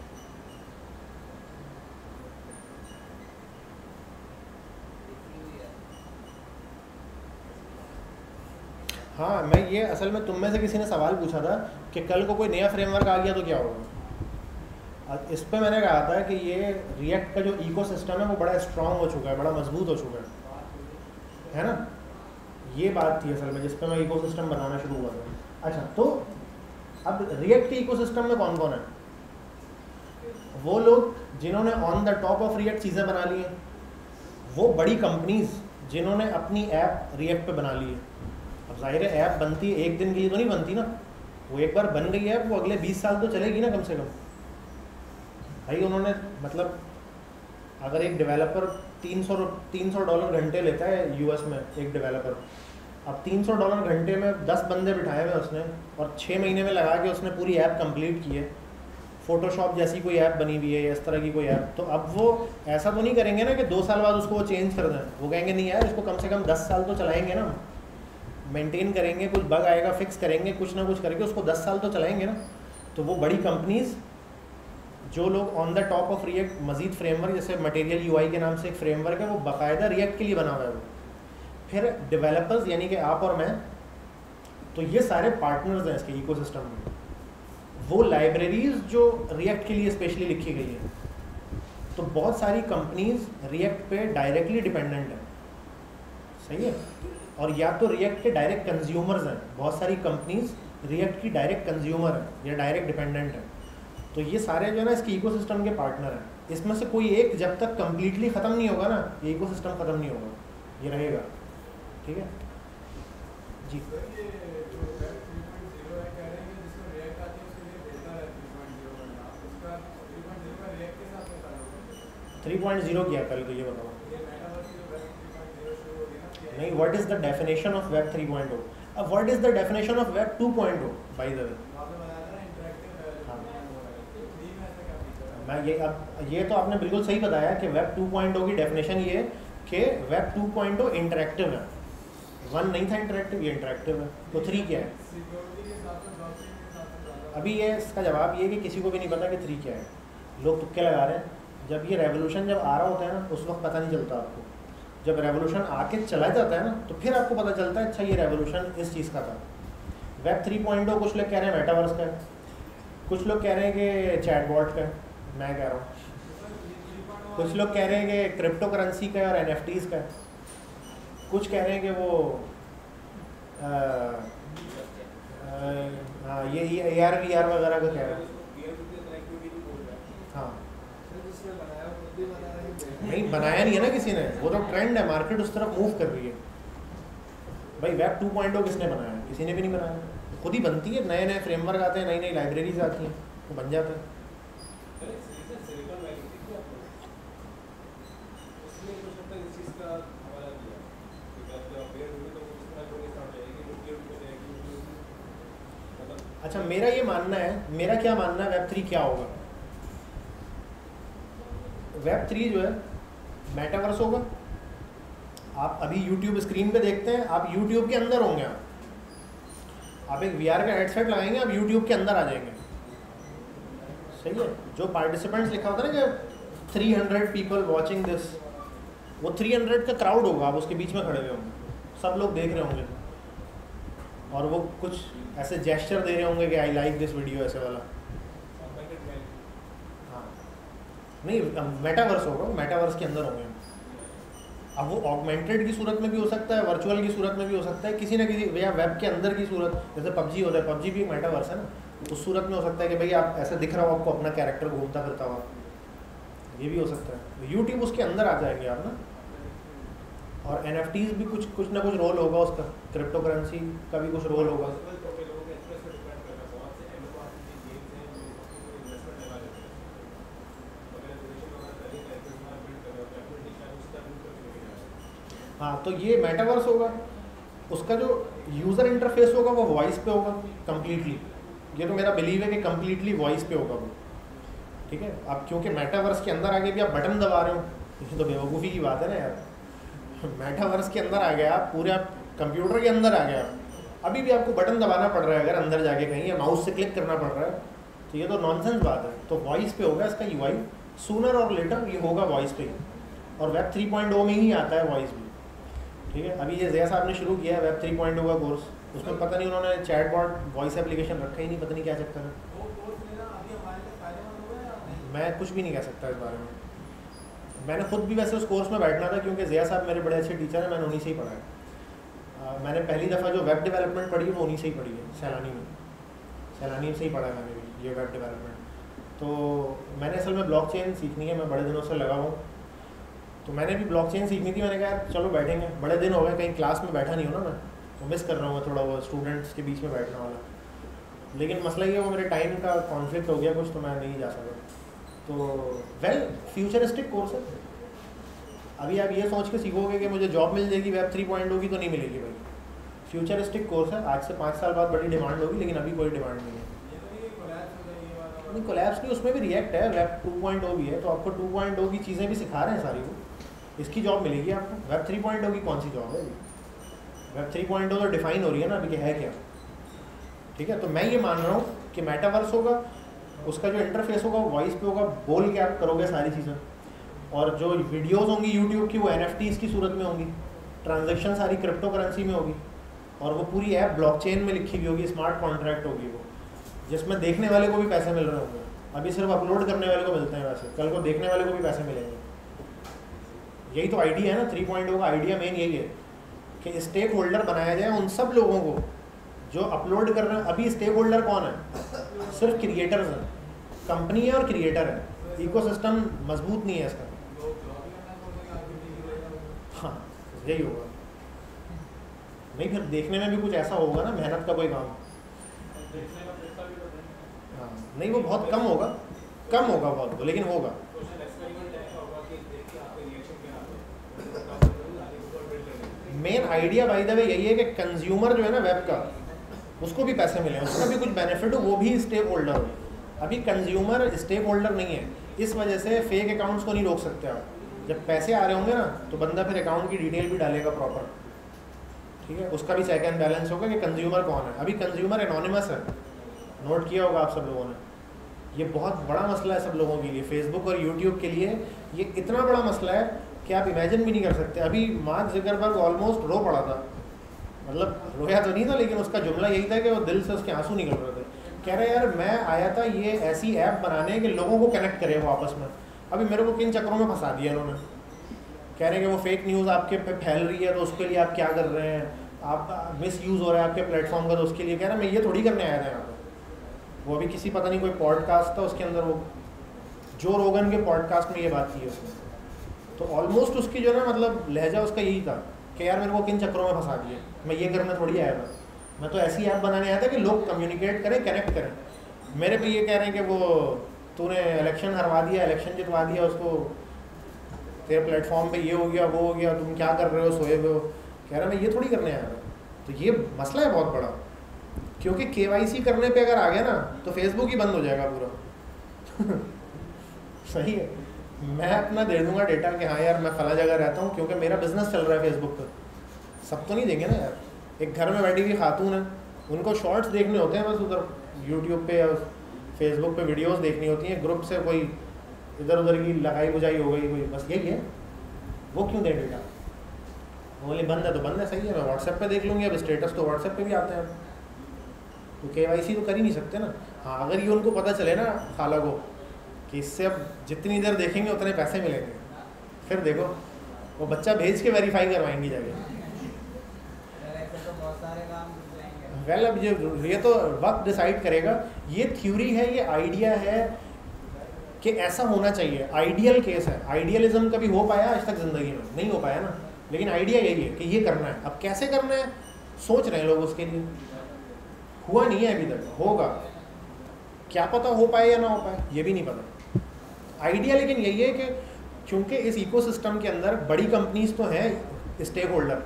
हाँ, मैं ये असल में तुम में से किसी ने सवाल पूछा था कि कल को कोई नया फ्रेमवर्क आ गया तो क्या होगा। इस पे मैंने कहा था कि ये रिएक्ट का जो इकोसिस्टम है वो बड़ा स्ट्रांग हो चुका है, बड़ा मजबूत हो चुका है, है ना। ये बात थी असल में जिस पे मैं इकोसिस्टम बनाना शुरू हुआ था। अच्छा, तो अब रिएक्ट के इकोसिस्टम में कौन कौन है? वो लोग जिन्होंने on the top of React चीज़ें बना ली हैं, वो बड़ी कंपनीज जिन्होंने अपनी ऐप रिएक्ट पे बना ली है। अब जाहिर है ऐप बनती है एक दिन के लिए तो नहीं बनती ना, वो एक बार बन गई ऐप वो अगले बीस साल तो चलेगी ना कम से कम। भाई उन्होंने मतलब अगर एक डेवलपर तीन सौ तीन सौ डॉलर घंटे लेता है यूएस में एक डेवलपर, अब तीन सौ डॉलर घंटे में दस बंदे बिठाए हुए उसने और छः महीने में लगा के उसने पूरी ऐप कंप्लीट की है। फोटोशॉप जैसी कोई ऐप बनी हुई है या इस तरह की कोई ऐप, तो अब वो ऐसा तो नहीं करेंगे ना कि दो साल बाद उसको वो चेंज कर दें। वो कहेंगे नहीं यार इसको कम से कम दस साल तो चलाएंगे ना, मेंटेन करेंगे, कुछ बग आएगा फिक्स करेंगे, कुछ ना कुछ करके उसको दस साल तो चलाएंगे ना। तो वो बड़ी कंपनीज जो लोग on the top of React मजीद फ्रेमवर्क जैसे मटेरियल यूआई के नाम से एक फ्रेमवर्क है वो बाकायदा रिएक्ट के लिए बना हुआ है वो। फिर डेवलपर्स यानी कि आप और मैं, तो ये सारे पार्टनर्स हैं इसके इकोसिस्टम में। वो लाइब्रेरीज जो रिएक्ट के लिए स्पेशली लिखी गई है, तो बहुत सारी कंपनीज रिएक्ट पे डायरेक्टली डिपेंडेंट है, सही है। और या तो रिएक्ट के डायरेक्ट कंज्यूमर्स हैं, बहुत सारी कंपनीज रिएक्ट की डायरेक्ट कंज्यूमर है या डायरेक्ट डिपेंडेंट है। तो ये सारे जो है ना इसके इकोसिस्टम के पार्टनर हैं। इसमें से कोई एक जब तक कंप्लीटली ख़त्म नहीं होगा ना, ये इकोसिस्टम ख़त्म नहीं होगा, ये रहेगा। ठीक है जी। थ्री पॉइंट ज़ीरो क्या है पहले तो ये बताओ। नहीं, what is the definition of web three point O? अब what is the definition of web two point O by the way? मैं ये अब ये तो आपने बिल्कुल सही बताया कि वेब टू पॉइंट ओ की डेफिनेशन ये है कि web two point O interactive है। वन नहीं था इंटरेक्टिव, ये इंटरेक्टिव है। तो थ्री क्या है? अभी ये इसका जवाब ये कि किसी को भी नहीं पता कि थ्री क्या है, लोग तुक्के लगा रहे हैं। जब ये रेवोल्यूशन जब आ रहा होता है ना उस वक्त पता नहीं चलता आपको, जब रेवोल्यूशन आके चला जाता है ना तो फिर आपको पता चलता है अच्छा ये रेवोल्यूशन इस चीज़ का था। वेब थ्री पॉइंट ओ कुछ लोग कह रहे हैं मेटावर्स का है, कुछ लोग कह रहे हैं कि चैटबॉट का है, मैं कह रहा हूँ कुछ लोग कह रहे हैं कि क्रिप्टो करेंसी का है और एनएफटीज़ का है, कुछ कह रहे हैं कि वो आ, आ, हाँ ये ए आर वी आर वगैरह का कह रहे हैं। हाँ नहीं बनाया नहीं है ना किसी ने, वो तो ट्रेंड है, मार्केट उस तरफ मूव कर रही है। भाई वेब टू पॉइंट ओ किसने बनाया? किसी ने भी नहीं बनाया, खुद ही बनती है। नए नए फ्रेमवर्क आते हैं, नई नई लाइब्रेरीज आती हैं, वो बन जाता है। अच्छा मेरा ये मानना है, मेरा क्या मानना है वेब थ्री क्या होगा? वेब थ्री जो है मेटावर्स होगा। आप अभी यूट्यूब स्क्रीन पे देखते हैं, आप यूट्यूब के अंदर होंगे। आप आप एक वीआर का हेडसेट लगाएंगे, आप यूट्यूब के अंदर आ जाएंगे, सही है। जो पार्टिसिपेंट्स लिखा होता है ना कि three hundred people watching this, वो थ्री हंड्रेड का क्राउड होगा, आप उसके बीच में खड़े हुए होंगे, सब लोग देख रहे होंगे और वो कुछ ऐसे जेस्चर दे रहे होंगे कि आई लाइक दिस वीडियो, ऐसे वाला। हाँ नहीं मेटावर्स होगा, मेटावर्स के अंदर होंगे। अब वो ऑगमेंटेड की सूरत में भी हो सकता है, वर्चुअल की सूरत में भी हो सकता है, किसी ना किसी या वेब के अंदर की सूरत, जैसे पबजी होता है, पबजी भी एक मेटावर्स है ना, उस सूरत में हो सकता है कि भाई आप ऐसा दिख रहा हो आपको अपना कैरेक्टर घूमता फिरता हुआ, ये भी हो सकता है। यूट्यूब उसके अंदर आ जाएंगे आप ना। और एन एफ टीज भी कुछ कुछ ना कुछ रोल होगा उसका, क्रिप्टो करेंसी का भी कुछ रोल होगा। हाँ, तो ये मेटावर्स होगा, उसका जो यूज़र इंटरफेस होगा वो वॉइस पे होगा कम्प्लीटली। ये तो मेरा बिलीव है कि कम्प्लीटली वॉइस पे होगा वो, ठीक है। अब क्योंकि मेटावर्स के अंदर आगे भी आप बटन दबा रहे हो, ये तो बेवकूफ़ी की बात है ना यार। मेटावर्स के अंदर आ गया आप, पूरे आप कंप्यूटर के अंदर आ गया, अभी भी आपको बटन दबाना पड़ रहा है अगर अंदर जाके कहीं, या माउस से क्लिक करना पड़ रहा है, तो ये तो नॉनसेंस बात है। तो वॉइस पे होगा इसका यू आई, सूनर और लेटर ये होगा वॉइस पे ही, और वेब थ्री पॉइंट ओ में ही आता है वॉइस भी, ठीक है। अभी ये जया साहब ने शुरू किया है वेब थ्री पॉइंट ओ का कोर्स, उसमें पता नहीं उन्होंने चैट बॉट वॉइस एप्लीकेशन रखा ही नहीं, पता नहीं क्या चक्कर है। मैं कुछ भी नहीं कह सकता इस बारे में। मैंने खुद भी वैसे उस कोर्स में बैठना था, क्योंकि जया साहब मेरे बड़े अच्छे टीचर हैं, मैंने उन्हीं से ही पढ़ा है। मैंने पहली दफ़ा जो वेब डेवलपमेंट पढ़ी वो उन्हीं से ही पढ़ी है, सैलानी में, सैलानी से ही पढ़ा है मैंने भी ये वेब डेवलपमेंट। तो मैंने असल में ब्लॉकचेन सीखनी है, मैं बड़े दिनों से लगा हूँ, तो मैंने भी ब्लॉकचेन सीखनी थी। मैंने कहा चलो बैठेंगे, बड़े दिन हो गए कहीं क्लास में बैठा नहीं हो ना मैं, तो मिस कर रहा हूँ थोड़ा वो स्टूडेंट्स के बीच में बैठने वाला। लेकिन मसला ये वो मेरे टाइम का कॉन्फ्लिक्ट हो गया कुछ, तो मैं नहीं जा सका। तो वेल फ्यूचरिस्टिक कोर्स है। अभी आप ये सोच के सीखोगे कि मुझे जॉब मिल जाएगी वेब थ्री पॉइंट होगी, तो नहीं मिलेगी भाई। फ्यूचरिस्टिक कोर्स है, आज से पाँच साल बाद बड़ी डिमांड होगी, लेकिन अभी कोई डिमांड नहीं है। नहीं कोलैप्स नहीं, उसमें भी रिएक्ट है, वेब टू पॉइंट ओ भी है, तो आपको टू पॉइंट ओ की चीज़ें भी सिखा रहे हैं सारी, वो इसकी जॉब मिलेगी आपको। वेब थ्री पॉइंट ओ की कौन सी जॉब है? वेब थ्री पॉइंट ओ तो डिफाइन हो रही है ना अभी कि है क्या, ठीक है। तो मैं ये मान रहा हूँ कि मेटावर्स होगा, उसका जो इंटरफेस होगा वो वॉइस पे होगा, बोल के आप करोगे सारी चीज़ें, और जो वीडियोस होंगी यूट्यूब की वो एन एफ टीज़ की सूरत में होंगी, ट्रांजेक्शन सारी क्रिप्टो करेंसी में होगी, और वो पूरी ऐप ब्लॉकचेन में लिखी हुई होगी, स्मार्ट कॉन्ट्रैक्ट होगी वो, जिसमें देखने वाले को भी पैसे मिल रहे होंगे। अभी सिर्फ अपलोड करने वाले को मिलते हैं, वैसे कल को देखने वाले को भी पैसे मिलेंगे। यही तो आइडिया है ना, थ्री पॉइंट ओ का आइडिया मेन यही है कि स्टेक होल्डर बनाया जाए उन सब लोगों को जो अपलोड कर रहे हैं। अभी स्टेक होल्डर कौन है? सिर्फ क्रिएटर्स हैं, कंपनी है और क्रिएटर है, इकोसिस्टम मजबूत नहीं है इसका। हाँ यही होगा, नहीं फिर देखने में भी कुछ ऐसा होगा ना, मेहनत का कोई काम। हाँ नहीं वो बहुत कम होगा, कम होगा बहुत, लेकिन होगा। Main idea by the way यही है कि कंज्यूमर जो है ना वेब का, उसको भी पैसे मिले, उसका भी कुछ बेनिफिट हो, वो भी स्टेक होल्डर हो। अभी कंज्यूमर स्टेक होल्डर नहीं है, इस वजह से फेक अकाउंट्स को नहीं रोक सकते आप। जब पैसे आ रहे होंगे ना तो बंदा फिर अकाउंट की डिटेल भी डालेगा प्रॉपर, ठीक है। उसका भी चेक एंड बैलेंस होगा कि कंज्यूमर कौन है। अभी कंज्यूमर एनोनिमस है, नोट किया होगा आप सब लोगों ने, ये बहुत बड़ा मसला है सब लोगों के लिए, फेसबुक और यूट्यूब के लिए ये इतना बड़ा मसला है कि आप इमेजिन भी नहीं कर सकते। अभी मार्क ज़करबर्ग ऑलमोस्ट रो पड़ा था, मतलब रोया तो नहीं था, लेकिन उसका जुमला यही था कि वो दिल से उसके आंसू निकल रहे थे। कह रहे यार मैं आया था ये ऐसी ऐप बनाने कि लोगों को कनेक्ट करे वो आपस में, अभी मेरे को किन चक्रों में फंसा दिया इन्होंने। कह रहे हैं कि वो फेक न्यूज़ आपके पे फैल रही है तो उसके लिए आप क्या कर रहे हैं, आप मिस यूज़ हो रहा है आपके प्लेटफॉर्म का, तो उसके लिए कह रहा मैं ये थोड़ी करने आया था यहाँ पर। वो अभी किसी पता नहीं कोई पॉडकास्ट था उसके अंदर, वो जो रोगन के पॉडकास्ट में ये बात की है उसने, तो ऑलमोस्ट उसकी जो ना मतलब लहजा उसका यही था कि यार मेरे को किन चक्रों में फंसा दिए, मैं ये करने थोड़ी आया था, मैं तो ऐसी ऐप बनाने आया था कि लोग कम्युनिकेट करें, कनेक्ट करें। मेरे पे ये कह रहे हैं कि वो तूने इलेक्शन हरवा दिया, इलेक्शन जितवा दिया उसको, तेरे प्लेटफॉर्म पे ये हो गया वो हो गया, तुम क्या कर रहे हो, सोए हुए हो। कह रहा मैं ये थोड़ी करने आया था। तो ये मसला है बहुत बड़ा, क्योंकि के वाई सी करने पे अगर आ गया ना तो फेसबुक ही बंद हो जाएगा पूरा सही है, मैं अपना दे दूंगा डेटा कि हाँ यार मैं फला जगह रहता हूँ, क्योंकि मेरा बिजनेस चल रहा है फेसबुक पर। सब तो नहीं देंगे ना यार, एक घर में बैठी हुई खातून है, उनको शॉर्ट्स देखने होते हैं बस, उधर यूट्यूब पे या फेसबुक पे वीडियोस देखनी होती हैं, ग्रुप से कोई इधर उधर की लगाई बुझाई हो गई कोई, बस यही है। वो क्यों दे डेटा? वो बोले बंद है तो बंद है, सही है, मैं व्हाट्सएप पे देख लूँगी, अब स्टेटस तो व्हाट्सएप पे भी आते हैं, तो के वाई सी तो कर ही नहीं सकते ना। हाँ अगर ये उनको पता चले ना खाला को कि इससे अब जितनी देर देखेंगे उतने पैसे मिलेंगे, फिर देखो वो बच्चा भेज के वेरीफाई करवाएंगे जाके। ऐसे तो बहुत सारे काम जाएंगे। वेल अब ये ये तो वक्त डिसाइड करेगा। ये थ्योरी है, ये आइडिया है कि ऐसा होना चाहिए, आइडियल केस है। आइडियलिज्म कभी हो पाया आज तक ज़िंदगी में? नहीं हो पाया ना, लेकिन आइडिया यही है कि ये करना है। अब कैसे करना है सोच रहे हैं लोग, उसके लिए हुआ नहीं है अभी तक, होगा क्या पता हो पाए या ना हो पाए, ये भी नहीं पता। आइडिया लेकिन यही है कि क्योंकि इस इकोसिस्टम के अंदर बड़ी कंपनीज तो हैं स्टेक होल्डर,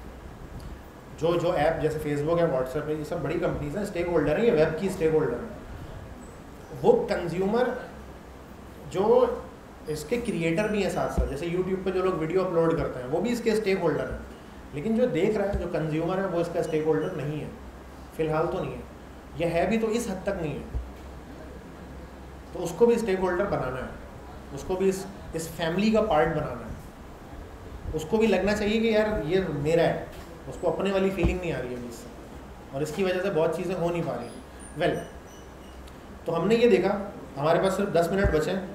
जो जो ऐप जैसे फेसबुक है, व्हाट्सएप है, ये सब बड़ी कंपनीज हैं, स्टेक होल्डर है, ये वेब की स्टेक होल्डर है। वो कंज्यूमर जो इसके क्रिएटर भी हैं साथ साथ, जैसे यूट्यूब पे जो लोग वीडियो अपलोड करते हैं वो भी इसके स्टेक होल्डर हैं, लेकिन जो देख रहा है, जो कंज्यूमर है, वो इसका स्टेक होल्डर नहीं है, फिलहाल तो नहीं है। यह है भी तो इस हद तक नहीं है, तो उसको भी स्टेक होल्डर बनाना है, उसको भी इस इस फैमिली का पार्ट बनाना है। उसको भी लगना चाहिए कि यार ये मेरा है, उसको अपने वाली फीलिंग नहीं आ रही है इससे, और इसकी वजह से बहुत चीज़ें हो नहीं पा रही। वेल well, तो हमने ये देखा, हमारे पास सिर्फ दस मिनट बचे हैं,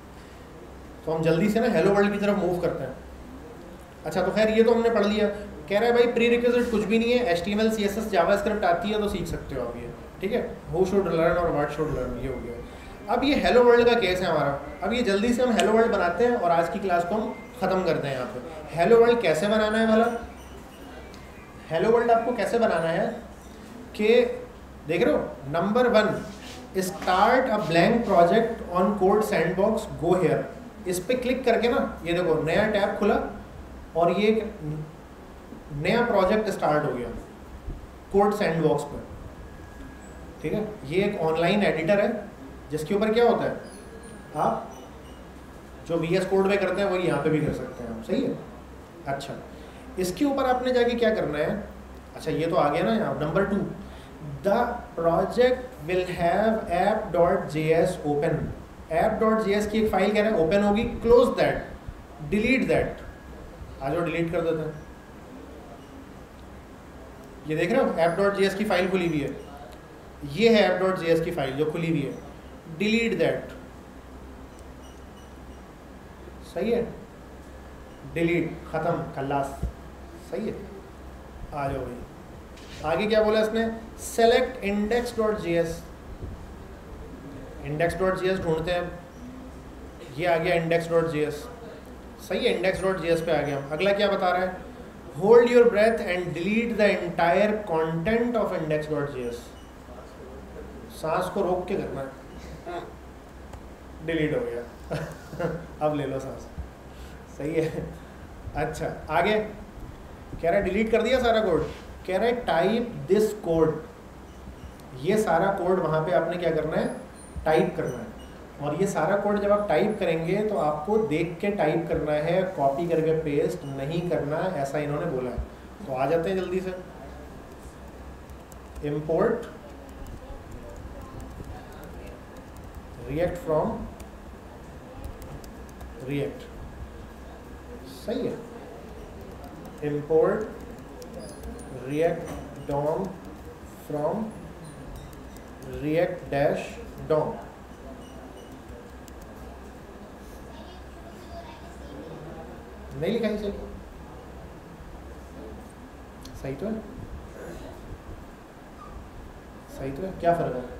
तो हम जल्दी से ना हेलो वर्ल्ड की तरफ मूव करते हैं। अच्छा, तो खैर ये तो हमने पढ़ लिया। कह रहा है भाई प्री रिक्विजिट कुछ भी नहीं है, H T M L C S S JavaScript आती है तो सीख सकते हो आप ये, ठीक है। हु शुड लर्न और व्हाट शुड लर्न, ये हो गया। अब ये हेलो वर्ल्ड का केस है हमारा। अब ये जल्दी से हम हेलो वर्ल्ड बनाते हैं और आज की क्लास को हम ख़त्म करते हैं यहाँ पे। हेलो वर्ल्ड कैसे बनाना है भला? हेलो वर्ल्ड आपको कैसे बनाना है कि देख रहे हो, number one, start a blank project on code sandbox, go here. इस पर क्लिक करके ना, ये देखो नया टैब खुला और ये एक नया प्रोजेक्ट स्टार्ट हो गया कोड सैंडबॉक्स पर, ठीक है। ये एक ऑनलाइन एडिटर है जिसके ऊपर क्या होता है, आप जो वी एस कोड में करते हैं वही यहाँ पे भी कर सकते हैं आप, सही है। अच्छा, इसके ऊपर आपने जाके क्या करना है, अच्छा ये तो आ गया ना यहाँ। Number two, the project will have app dot J S open. App dot J S की एक फाइल क्या है, ओपन होगी, क्लोज दैट, डिलीट दैट। आ जाओ डिलीट कर देते हैं। ये देख रहे हो ऐप डॉट जे एस की फाइल खुली हुई है, ये है ऐप डॉट जे एस की फाइल जो खुली हुई है, डिलीट दैट, सही है, डिलीट, खत्म, खल्लास, सही है। आ जाओ भाई, आगे क्या बोला इसने, select index dot J S. Index dot J S ढूंढते हैं, ये आ गया इंडेक्स डॉट जे एस, सही है, इंडेक्स डॉट जे एस पे आ गया। अगला क्या बता रहा है, hold your breath and delete the entire content of index dot J S. सांस को रोक के करना है, डिलीट हो गया अब ले लो सांस, सही है। अच्छा आगे कह रहा है डिलीट कर दिया सारा कोड, कह रहा है टाइप दिस कोड। ये सारा कोड वहाँ पे आपने क्या करना है, टाइप करना है। और ये सारा कोड जब आप टाइप करेंगे तो आपको देख के टाइप करना है, कॉपी करके पेस्ट नहीं करना, ऐसा इन्होंने बोला है। तो आ जाते हैं जल्दी से, इंपोर्ट रिएक्ट फ्रॉम रिएक्ट, सही है, import React DOM from React dash DOM. नहीं लिखा सही, सही तो है, सही तो है, क्या फर्क है?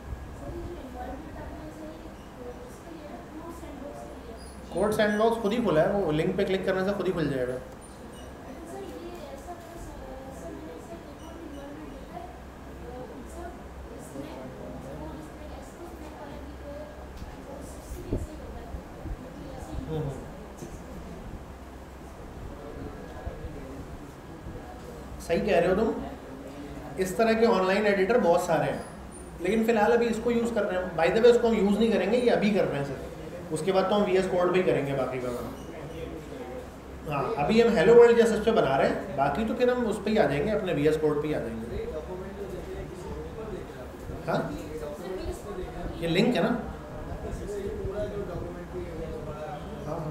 कोड सैंडबॉक्स खुद ही खुला है, वो लिंक पे क्लिक करने से खुद ही खुल जाएगा। सही कह रहे हो तुम। इस तरह के ऑनलाइन एडिटर बहुत सारे हैं, लेकिन फिलहाल अभी इसको यूज़ कर रहे हैं। बाय द वे इसको हम यूज़ नहीं करेंगे, ये अभी कर रहे हैं सिर्फ, उसके बाद तो हम वी एस कोड भी करेंगे बाकी का। हाँ अभी हम हेलो वर्ल्ड जैसे इस पर बना रहे हैं, बाकी तो फिर हम उस पर ही आ जाएंगे, अपने वी एस कोड पे ही आ जाएंगे। हाँ ये लिंक है ना, हाँ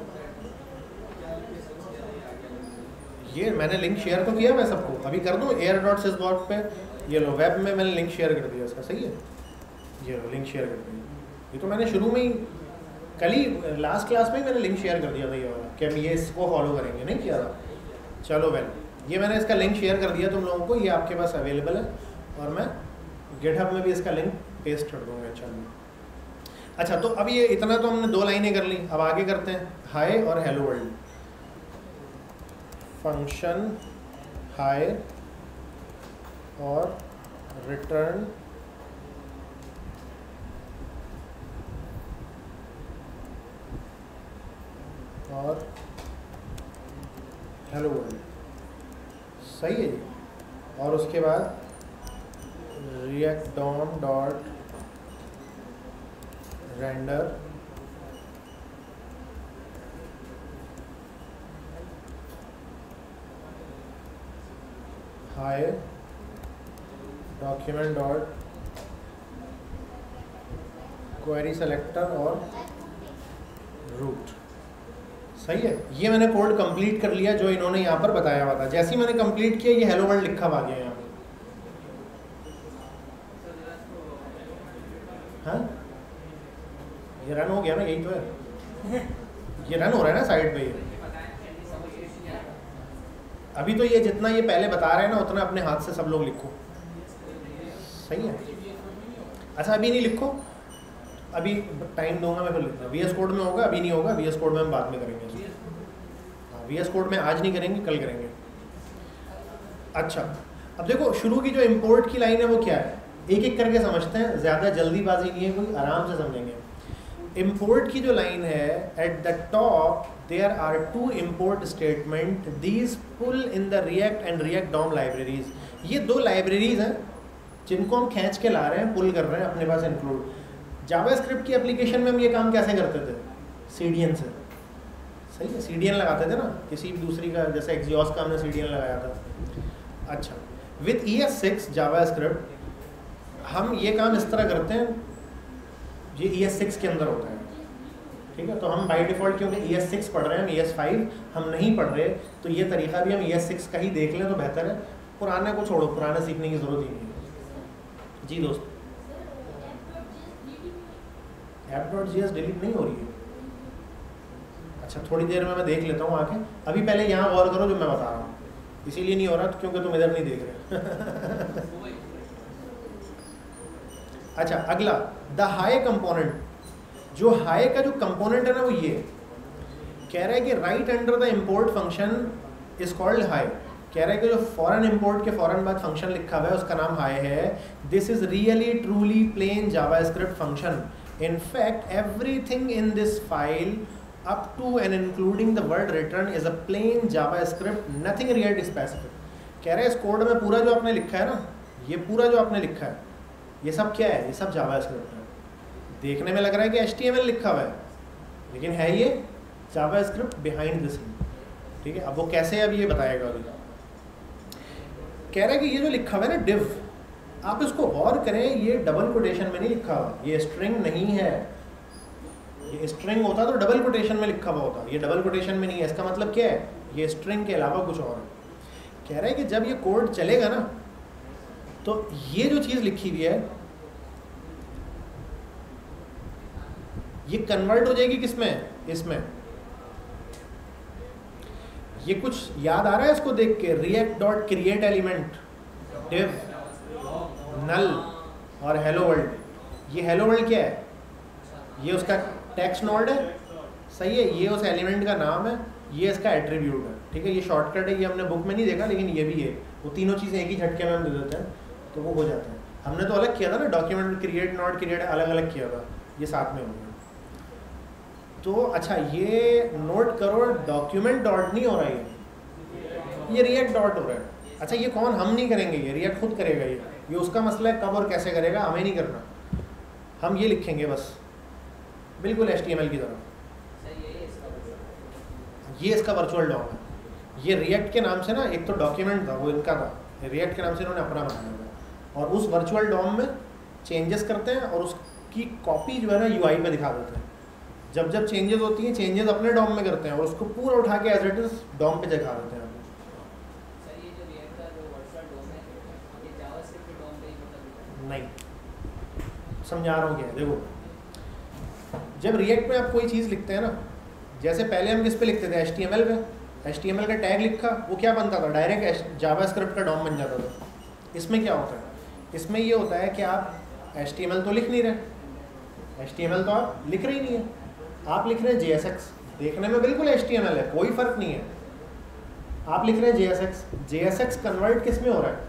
ये मैंने लिंक शेयर तो किया मैं सबको, अभी कर दूँ एयर डॉट सिस बॉट पे, ये लो वेब में मैंने लिंक शेयर कर दिया इसका, सही है, ये लो लिंक शेयर कर दिया। ये तो मैंने शुरू में ही कल ही लास्ट क्लास में ही मैंने लिंक शेयर कर दिया था ये वाला कि हम ये इसको फॉलो करेंगे, नहीं किया था? चलो वेल, ये मैंने इसका लिंक शेयर कर दिया तुम लोगों को, ये आपके पास अवेलेबल है और मैं गिटहब में भी इसका लिंक पेस्ट कर दूँगा इंशाल्लाह। अच्छा, तो अब ये इतना तो हमने दो लाइनें कर ली, अब आगे करते हैं हाय और हेलो वर्ल्ड। फंक्शन हाय और रिटर्न और हेलो वर्ल्ड, सही है जी। और उसके बाद React DOM dot render hi document dot query selector और रूट, सही है। ये मैंने कोड कंप्लीट कर लिया जो इन्होंने यहाँ पर बताया हुआ था। जैसे ही मैंने कंप्लीट किया ये हेलो वर्ल्ड लिखा हुआ आ गया यहाँ पे। हाँ, ये रन हो गया ना, यही तो है, ये रन हो रहा है ना साइड पे। ये अभी तो ये जितना ये पहले बता रहे हैं ना उतना अपने हाथ से सब लोग लिखो, सही है। अच्छा, अभी नहीं लिखो, अभी टाइम दूंगा मैं, फिर लिखना। वी एस कोड में होगा, अभी नहीं होगा, वी एस कोड में हम बाद में करेंगे। हाँ, वी एस कोड में आज नहीं करेंगे, कल करेंगे। अच्छा, अब देखो शुरू की जो इम्पोर्ट की लाइन है वो क्या है, एक एक करके समझते हैं, ज़्यादा जल्दीबाजी नहीं है कोई, आराम से समझेंगे। इम्पोर्ट की जो लाइन है, at the top there are two import statement, these pull in the React and React DOM libraries. ये दो लाइब्रेरीज हैं जिनको हम खींच के ला रहे हैं, पुल कर रहे हैं अपने पास इंक्लूड। जावास्क्रिप्ट की एप्लीकेशन में हम ये काम कैसे करते थे? सी डी एन से, सही है, सी डी एन लगाते थे ना, किसी दूसरी का, जैसे एक्सियोस का हमने सी डी एन लगाया था। अच्छा, with E S six JavaScript हम ये काम इस तरह करते हैं, ये ई एस सिक्स के अंदर होता है, ठीक है। तो हम बाई डिफ़ॉल्ट क्योंकि ई एस सिक्स पढ़ रहे हैं, हम ई एस फाइव हम नहीं पढ़ रहे, तो ये तरीका भी हम ई एस सिक्स का ही देख लें तो बेहतर है। पुराने को छोड़ो, पुराने सीखने की ज़रूरत ही नहीं है जी दोस्त। App dot J S delete नहीं हो रही है? अच्छा, थोड़ी देर में मैं देख लेता हूँ आके, अभी पहले यहाँ गौर करो जो मैं बता रहा हूँ, इसीलिए नहीं हो रहा क्योंकि तुम इधर नहीं देख रहे। अच्छा, अगला द हाई कंपोनेंट। जो हाई का जो कंपोनेंट है ना वो ये कह रहा है कि right under the import function is called hi. कह रहा है कि जो फॉरन इम्पोर्ट के फॉरन बाद फंक्शन लिखा हुआ है उसका नाम हाई है। This is really truly plain JavaScript function. In fact, everything in this file up to and including the word return is a plain JavaScript, nothing React specific. कह रहे हैं इस कोड में पूरा जो आपने लिखा है ना, ये पूरा जो आपने लिखा है, ये सब क्या है? ये सब JavaScript है। देखने में लग रहा है कि एच टी एम एल लिखा हुआ है, लेकिन है ये JavaScript behind the scene, ठीक है। अब वो कैसे है अब ये बताएगा अभी। कह रहा है कि ये जो लिखा हुआ है ना div, आप इसको गौर करें, ये डबल कोटेशन में नहीं लिखा हुआ, ये स्ट्रिंग नहीं है। ये स्ट्रिंग होता तो डबल कोटेशन में लिखा हुआ होता, ये डबल कोटेशन में नहीं है। इसका मतलब क्या है? ये स्ट्रिंग के अलावा कुछ और है। कह रहा है कि जब ये कोड चलेगा ना तो ये जो चीज़ लिखी हुई है ये कन्वर्ट हो जाएगी किसमें? इसमें। ये कुछ याद आ रहा है इसको देख के? React dot create element, div, null और हेलो वर्ल्ड। ये हेलो वर्ल्ड क्या है? ये उसका टेक्स्ट नोड है, सही है, ये उस एलिमेंट का नाम है, ये इसका एट्रीब्यूट है, ठीक है। ये शॉर्टकट है, ये हमने बुक में नहीं देखा लेकिन ये भी है। वो तीनों चीज़ें एक ही झटके में हम दे देते हैं तो वो हो जाता है। हमने तो अलग किया था ना, डॉक्यूमेंट क्रिएट नोड क्रिएट अलग अलग किया था, ये साथ में हो गया। तो अच्छा, ये नोट करो, डॉक्यूमेंट डॉट नहीं हो रहा है, ये रिएक्ट डॉट हो रहा है। अच्छा, ये कौन? हम नहीं करेंगे, ये रिएक्ट खुद करेगा। ये ये उसका मसला है, कब और कैसे करेगा हमें नहीं करना। हम ये लिखेंगे बस, बिल्कुल एच टी एम एल की तरह। ये इसका वर्चुअल डॉम है। ये रिएक्ट के नाम से ना, एक तो डॉक्यूमेंट था वो इनका था, रिएक्ट के नाम से इन्होंने अपना बनाया था, और उस वर्चुअल डॉम में चेंजेस करते हैं और उसकी कॉपी जो है ना यू आई पे दिखा देते हैं। जब जब चेंजेस होती हैं, चेंजेस अपने डॉम में करते हैं और उसको पूरा उठा के एज इट इज डॉम पे दिखा देते हैं। नहीं, समझा रहा हूँ क्या, देखो जब रिएक्ट में आप कोई चीज़ लिखते हैं ना, जैसे पहले हम किस पे लिखते थे, एच टी एम एल पे, एच टी एम एल का टैग लिखा, वो क्या बनता था, डायरेक्ट जावास्क्रिप्ट का डॉम बन जाता था। इसमें क्या होता है, इसमें ये होता है कि आप एच टी एम एल तो लिख नहीं रहे, एच टी एम एल तो आप लिख रही नहीं है, आप लिख रहे हैं जे एस एक्स, देखने में बिल्कुल एच टी एम एल है, कोई फ़र्क नहीं है, आप लिख रहे हैं J S X, J S X convert किस में हो रहा है,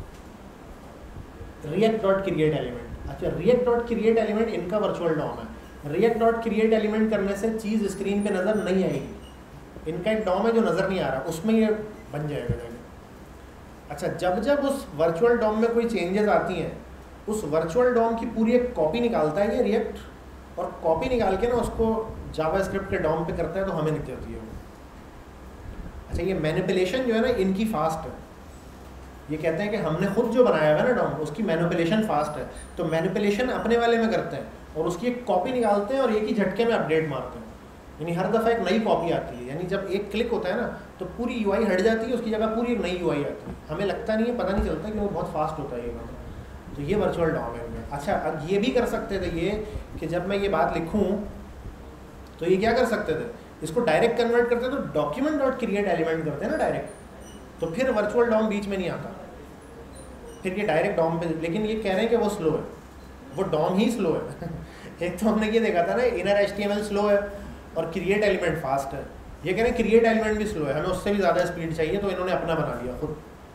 रिएक्ट डॉट क्रिएट एलिमेंट। अच्छा, रिएक्ट डॉट क्रिएट एलिमेंट इनका वर्चुअल डॉम है, रिएक्ट डॉट क्रिएट एलिमेंट करने से चीज़ स्क्रीन पे नज़र नहीं आएगी, इनका एक डॉम है जो नज़र नहीं आ रहा, उसमें ये बन जाएगा जाएगा। अच्छा, जब जब उस वर्चुअल डॉम में कोई चेंजेस आती हैं, उस वर्चुअल डॉम की पूरी एक कॉपी निकालता है ये रिएक्ट, और कॉपी निकाल के ना उसको जावास्क्रिप्ट के डॉम पे करता है, तो हमें दिख जाती है वो। अच्छा, ये मैनिपुलेशन जो है ना इनकी फास्ट है, ये कहते हैं कि हमने खुद जो बनाया हुआ है ना डॉम, उसकी मैनिपुलेशन फास्ट है, तो मैनिपुलेशन अपने वाले में करते हैं और उसकी एक कॉपी निकालते हैं और एक ही झटके में अपडेट मारते हैं, यानी हर दफ़ा एक नई कॉपी आती है, यानी जब एक क्लिक होता है ना तो पूरी यूआई हट जाती है, उसकी जगह पूरी एक नई यूआई आती है, हमें लगता नहीं है, पता नहीं चलता कि वो बहुत फास्ट होता है ये काम। तो ये वर्चुअल डॉम है इनमें। अच्छा, अब ये भी कर सकते थे ये कि जब मैं ये बात लिखूँ तो ये क्या कर सकते थे, इसको डायरेक्ट कन्वर्ट करते तो डॉक्यूमेंट डॉट क्रिएट एलिमेंट करते हैं ना डायरेक्ट, तो फिर वर्चुअल डॉम बीच में नहीं आता, फिर ये डायरेक्ट डॉम पे, लेकिन ये कह रहे हैं कि वो स्लो है, वो डॉम ही स्लो है। एक तो हमने ये देखा था ना, inner H T M L slow है और क्रिएट एलिमेंट फास्ट है, ये कह रहे हैं क्रिएट एलिमेंट भी स्लो है, हमें उससे भी ज़्यादा स्पीड चाहिए, तो इन्होंने अपना बना लिया खुद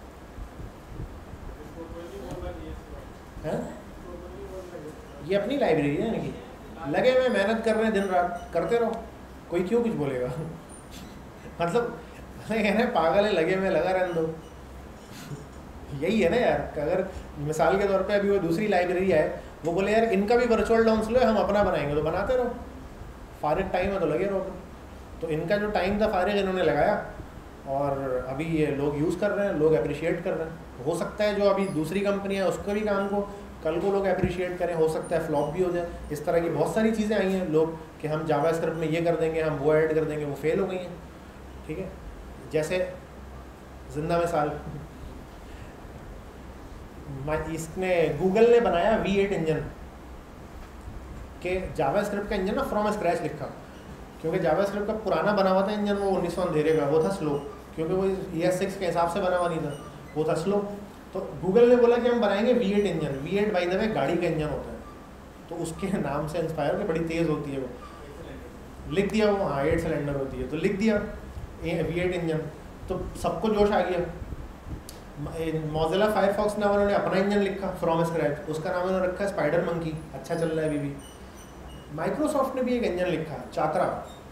है। ये अपनी लाइब्रेरी है इनकी, लगे हुए मेहनत कर रहे हैं, दिन रात करते रहो, कोई क्यों कुछ बोलेगा। मतलब कह रहे हैं पागल है, लगे हुए लगा रहने दो, यही है ना यार। अगर मिसाल के तौर पे अभी वो दूसरी लाइब्रेरी है, वो बोले यार इनका भी वर्चुअल डॉम स्लो है, हम अपना बनाएंगे, तो बनाते रहो, फारिग टाइम है तो लगे रहो। तो इनका जो टाइम था फारिग इन्होंने लगाया और अभी ये लोग यूज़ कर रहे हैं, लोग अप्रिशिएट कर रहे हैं। हो सकता है जो अभी दूसरी कंपनी है उसके भी काम को कल को लोग अप्रिशिएट करें, हो सकता है फ्लॉप भी हो जाए। इस तरह की बहुत सारी चीज़ें आई हैं लोग कि हम जावास्क्रिप्ट में ये कर देंगे, हम वो ऐड कर देंगे, वो फेल हो गई हैं। ठीक है, जैसे जिंदा मिसाल इसने गूगल ने बनाया वी एट इंजन के जावास्क्रिप्ट का इंजन ना फ्रॉम स्क्रैच लिखा, क्योंकि जावास्क्रिप्ट का पुराना बना हुआ था इंजन, वो उन्नीस सौ अंधेरे का, वो था स्लो, क्योंकि वो ई एस सिक्स के हिसाब से बना हुआ नहीं था, वो था स्लो। तो गूगल ने बोला कि हम बनाएंगे V eight engine. V eight by the way गाड़ी का इंजन होता है, तो उसके नाम से इंस्पायर होकर बड़ी तेज़ होती है, वो लिख दिया, वो हाँ एट सिलेंडर होती है, तो लिख दिया वी एट इंजन, तो सबको जोश आ गया। मोज़िला फायरफॉक्स ने उन्होंने अपना इंजन लिखा फ्रॉम स्क्रैच, उसका नाम उन्होंने रखा स्पाइडर मंकी, अच्छा चल रहा है अभी भी। माइक्रोसॉफ्ट ने भी एक इंजन लिखा चात्रा,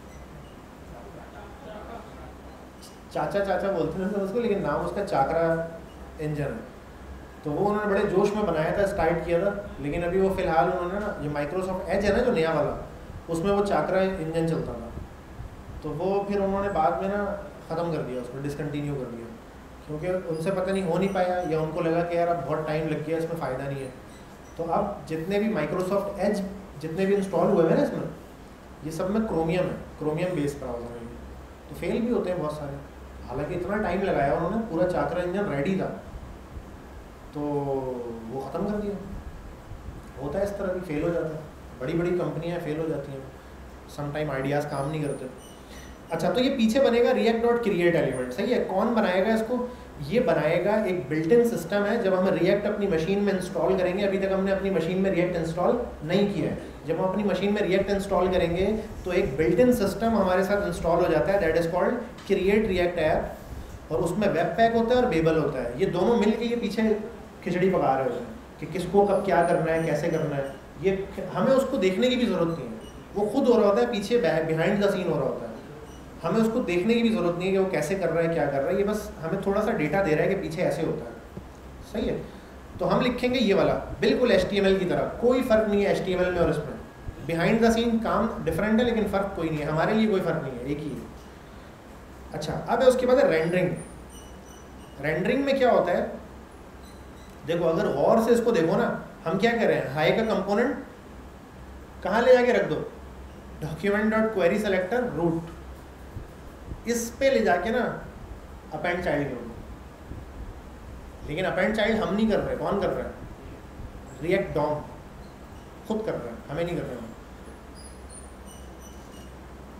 चाचा चाचा बोलते थे उसको, लेकिन नाम उसका चाकरा इंजन है। तो वो उन्होंने बड़े जोश में बनाया था, स्टार्ट किया था, लेकिन अभी वो फिलहाल उन्होंने ना ये माइक्रोसॉफ्ट एज है ना जो नया वाला, उसमें वो चाकरा इंजन चलता था, तो वो फिर उन्होंने बाद में ना ख़त्म कर दिया, उसको डिसकंटिन्यू कर दिया, क्योंकि उनसे पता नहीं हो नहीं पाया, या उनको लगा कि यार अब बहुत टाइम लग गया, इसमें फ़ायदा नहीं है। तो अब जितने भी माइक्रोसॉफ्ट एज जितने भी इंस्टॉल हुए हैं ना इसमें, ये सब में क्रोमियम है, क्रोमियम बेस्ड ब्राउज़र है, तो फेल भी होते हैं बहुत सारे। हालांकि इतना टाइम लगाया उन्होंने, पूरा चाकरा इंजन रेडी था, तो वो ख़त्म कर दिया। होता है इस तरह भी, फेल हो जाता है, बड़ी बड़ी कंपनियां फेल हो जाती हैं, सम टाइम आइडियाज़ काम नहीं करते। अच्छा, तो ये पीछे बनेगा रिएक्ट डॉट क्रिएट एलिमेंट, सही है। कौन बनाएगा इसको, ये बनाएगा एक बिल्ट इन सिस्टम है। जब हम रिएक्ट अपनी मशीन में इंस्टॉल करेंगे, अभी तक हमने अपनी मशीन में रिएक्ट इंस्टॉल नहीं किया है, जब हम अपनी मशीन में रिएक्ट इंस्टॉल करेंगे तो एक बिल्ट इन सिस्टम हमारे साथ इंस्टॉल हो जाता है, that is called create React app, और उसमें वेब पैक होता है और बेबल होता है। ये दोनों मिल के ये पीछे खिचड़ी पका रहे होते हैं कि किसको कब क्या करना है, कैसे करना है। ये हमें उसको देखने की भी ज़रूरत नहीं है, वो खुद हो रहा होता है, पीछे बिहाइंड द सीन हो रहा होता है, हमें उसको देखने की भी ज़रूरत नहीं है कि वो कैसे कर रहा है, क्या कर रहा है। ये बस हमें थोड़ा सा डेटा दे रहा है कि पीछे ऐसे होता है, सही है। तो हम लिखेंगे ये वाला बिल्कुल एच टी एम एल की तरह, कोई फ़र्क नहीं है एच टी एम एल में और इसमें, बिहाइंड द सीन काम डिफरेंट है, लेकिन फ़र्क कोई नहीं है, हमारे लिए कोई फ़र्क नहीं है, एक ही है। अच्छा, अब है उसके बाद है रेंडरिंग। रेंडरिंग में क्या होता है, देखो अगर गौर से इसको देखो ना, हम क्या कर रहे हैं, हाई का कंपोनेंट कहाँ ले जाके रख दो, document dot query selector root, इस पे ले जाके ना अपेंड चाइल्ड करो। लेकिन अपेंड चाइल्ड हम नहीं कर रहे, कौन कर रहा है, रिएक्ट डॉम खुद कर रहा है, हमें नहीं कर रहे हैं।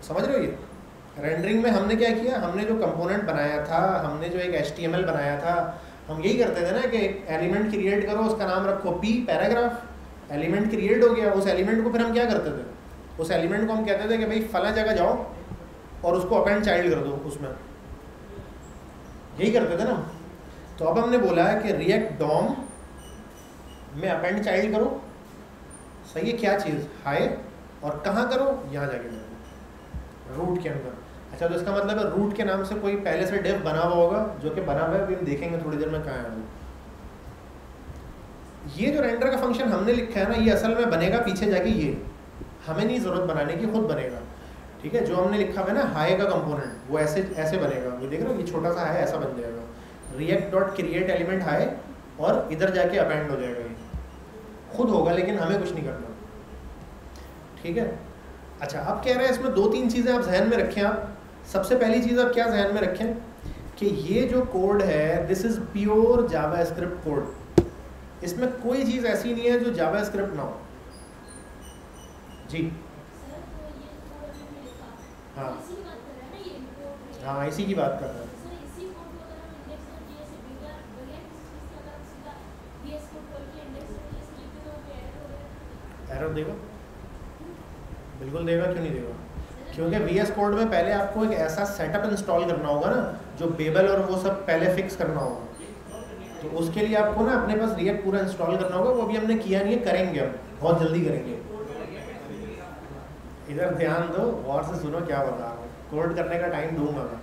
समझ रहे हो? ये रेंडरिंग में हमने क्या किया, हमने जो कंपोनेंट बनाया था, हमने जो एक एच टी एम एल बनाया था, हम यही करते थे ना कि एक एलिमेंट क्रिएट करो, उसका नाम रखो पी पैराग्राफ, एलिमेंट क्रिएट हो गया, उस एलिमेंट को फिर हम क्या करते थे, उस एलिमेंट को हम कहते थे कि भाई फला जगह जाओ और उसको अपेंड चाइल्ड कर दो उसमें, यही करते थे ना। तो अब हमने बोला है कि रिएक्ट डॉम में अपेंड चाइल्ड करो, सही है, क्या चीज़ हाई, और कहाँ करो, यहाँ जाके करो रूट के अंदर। अच्छा, तो इसका मतलब है रूट के नाम से कोई पहले से डेव बना हुआ होगा, जो कि बना हुआ है, अभी हम देखेंगे थोड़ी देर में कहाँ है वो। ये जो रेंडर का फंक्शन हमने लिखा है ना, ये असल में बनेगा पीछे जाके, ये हमें नहीं ज़रूरत बनाने की, खुद बनेगा, ठीक है। जो हमने लिखा हुआ है ना हाई का कंपोनेंट, वो ऐसे ऐसे बनेगा, वो देख रहे हो, ये छोटा सा हाई ऐसा बन जाएगा, React dot create element hi, और इधर जाके अपेंड हो जाएगा, ये खुद होगा, लेकिन हमें कुछ नहीं करना, ठीक है। अच्छा, अब कह रहे हैं इसमें दो तीन चीज़ें आप जहन में रखें। आप सबसे पहली चीज़ आप क्या जहन में रखें कि ये जो कोड है, this is pure JavaScript code, इसमें कोई चीज़ ऐसी नहीं है जो जावास्क्रिप्ट ना हो। जी हाँ हाँ, इसी की बात कर रहे हैं। एरर देगा, बिल्कुल देगा, क्यों नहीं देगा, क्योंकि वी एस कोड में पहले आपको एक ऐसा सेटअप इंस्टॉल करना होगा ना, जो बेबल और वो सब पहले फिक्स करना होगा। तो उसके लिए आपको ना अपने पास रिएक्ट पूरा इंस्टॉल करना होगा, वो अभी हमने किया नहीं है, करेंगे हम, बहुत जल्दी करेंगे। इधर ध्यान दो, और से सुनो क्या बता रहा हूँ, कोड करने का टाइम दूंगा मैं।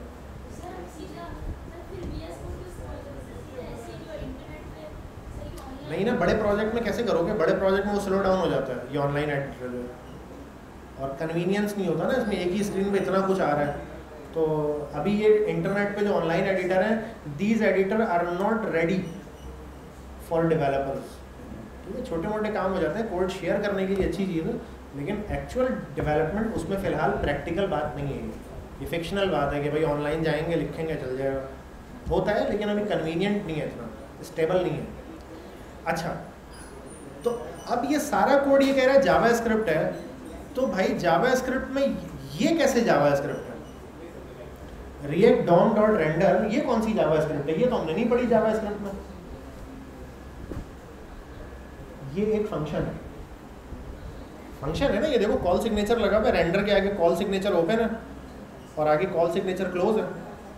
नहीं ना, बड़े प्रोजेक्ट में कैसे करोगे, बड़े प्रोजेक्ट में वो स्लो डाउन हो जाता है, ये ऑनलाइन एडिटर जो है, और कन्वीनियंस नहीं होता ना इसमें, एक ही स्क्रीन पे इतना कुछ आ रहा है। तो अभी ये इंटरनेट पे जो ऑनलाइन एडिटर हैं, these editor are not ready for developers, ठीक है। छोटे मोटे काम हो जाते हैं, कोड शेयर करने के लिए अच्छी चीज़ है, लेकिन एक्चुअल डेवलपमेंट उसमें फ़िलहाल प्रैक्टिकल बात नहीं है, ये फिक्शनल बात है कि भाई ऑनलाइन जाएंगे लिखेंगे चल जाएगा, होता है, लेकिन अभी कन्वीनियंट नहीं है, इतना स्टेबल नहीं है। अच्छा, तो अब ये सारा कोड ये कह रहा है जावास्क्रिप्ट है, तो भाई जावास्क्रिप्ट में ये कैसे जावास्क्रिप्ट है? रिएक्ट डॉम डॉट रेंडर, ये कौन सी जावास्क्रिप्ट है? ये तो हमने नहीं पढ़ी जावास्क्रिप्ट में। ये एक फंक्शन है, फंक्शन है ना, ये देखो कॉल सिग्नेचर लगा हुआ है, रेंडर के आगे कॉल सिग्नेचर ओपन है और आगे कॉल सिग्नेचर क्लोज है,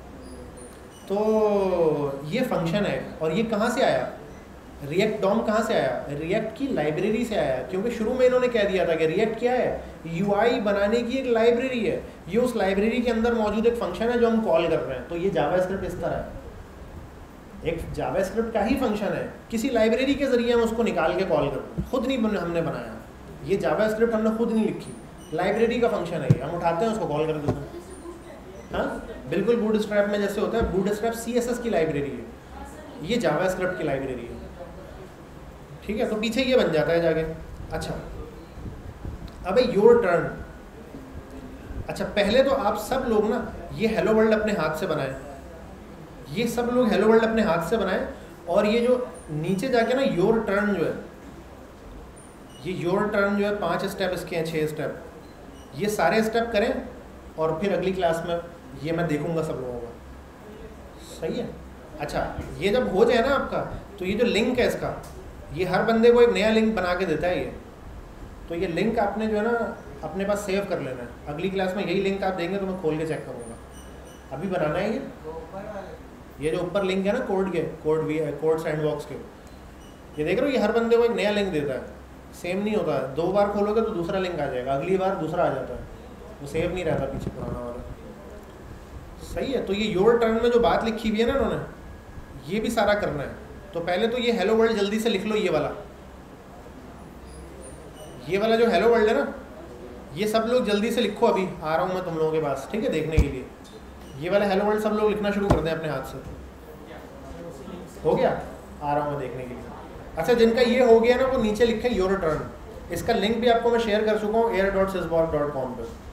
तो ये फंक्शन है। और ये कहाँ से आया? रिएक्ट डॉम कहाँ से आया? रिएक्ट की लाइब्रेरी से आया, क्योंकि शुरू में इन्होंने कह दिया था कि रिएक्ट क्या है, यूआई बनाने की एक लाइब्रेरी है, ये उस लाइब्रेरी के अंदर मौजूद एक फंक्शन है जो हम कॉल कर रहे हैं। तो ये जावास्क्रिप्ट इस तरह है, एक जावास्क्रिप्ट का ही फंक्शन है, किसी लाइब्रेरी के जरिए हम उसको निकाल के कॉल कर रहे हैं, खुद नहीं हमने बनाया, ये जावास्क्रिप्ट हमने खुद नहीं लिखी, लाइब्रेरी का फंक्शन है, हम उठाते हैं उसको कॉल कर देते हैं। हाँ बिल्कुल, बूटस्ट्रैप में जैसे होता है, बूटस्ट्रैप सीएसएस की लाइब्रेरी है, ये जावास्क्रिप्ट की लाइब्रेरी है, ठीक है। तो पीछे ये बन जाता है जाके। अच्छा, अबे योर टर्न। अच्छा, पहले तो आप सब लोग ना ये हेलो वर्ल्ड अपने हाथ से बनाएं, ये सब लोग हेलो वर्ल्ड अपने हाथ से बनाएं, और ये जो नीचे जाके ना योर टर्न जो है, ये योर टर्न जो है, पांच स्टेप इसके हैं, छह स्टेप, ये सारे स्टेप करें, और फिर अगली क्लास में ये मैं देखूंगा सब लोगों का, सही है। अच्छा, ये जब हो जाए ना आपका, तो ये जो लिंक है इसका, ये हर बंदे को एक नया लिंक बना के देता है ये, तो ये लिंक आपने जो है ना अपने पास सेव कर लेना है, अगली क्लास में यही लिंक आप देंगे तो मैं खोल के चेक करूँगा, अभी बनाना है ये ये जो ऊपर लिंक है ना कोड के, कोड भी कोड सैंडबॉक्स के, ये देख रहे हो, ये हर बंदे को एक नया लिंक देता है, सेम नहीं होता है, दो बार खोलोगे तो दूसरा लिंक आ जाएगा, अगली बार दूसरा आ जाता है, वो सेव नहीं रहता पीछे पुराना वाला, सही है। तो ये योर टर्न में जो बात लिखी हुई है ना इन्होंने, ये भी सारा करना है। तो पहले तो ये हेलो वर्ल्ड जल्दी से लिख लो, ये वाला ये वाला जो हेलो वर्ल्ड है ना, ये सब लोग जल्दी से लिखो, अभी आ रहा हूँ मैं तुम लोगों के पास, ठीक है, देखने के लिए। ये वाला हेलो वर्ल्ड सब लोग लिखना शुरू कर दें अपने हाथ से, हो गया, आ रहा हूँ मैं देखने के लिए। अच्छा, जिनका ये हो गया ना, वो नीचे लिखें योर टर्न, इसका लिंक भी आपको मैं शेयर कर चुका हूँ air dot sisborg dot com पर,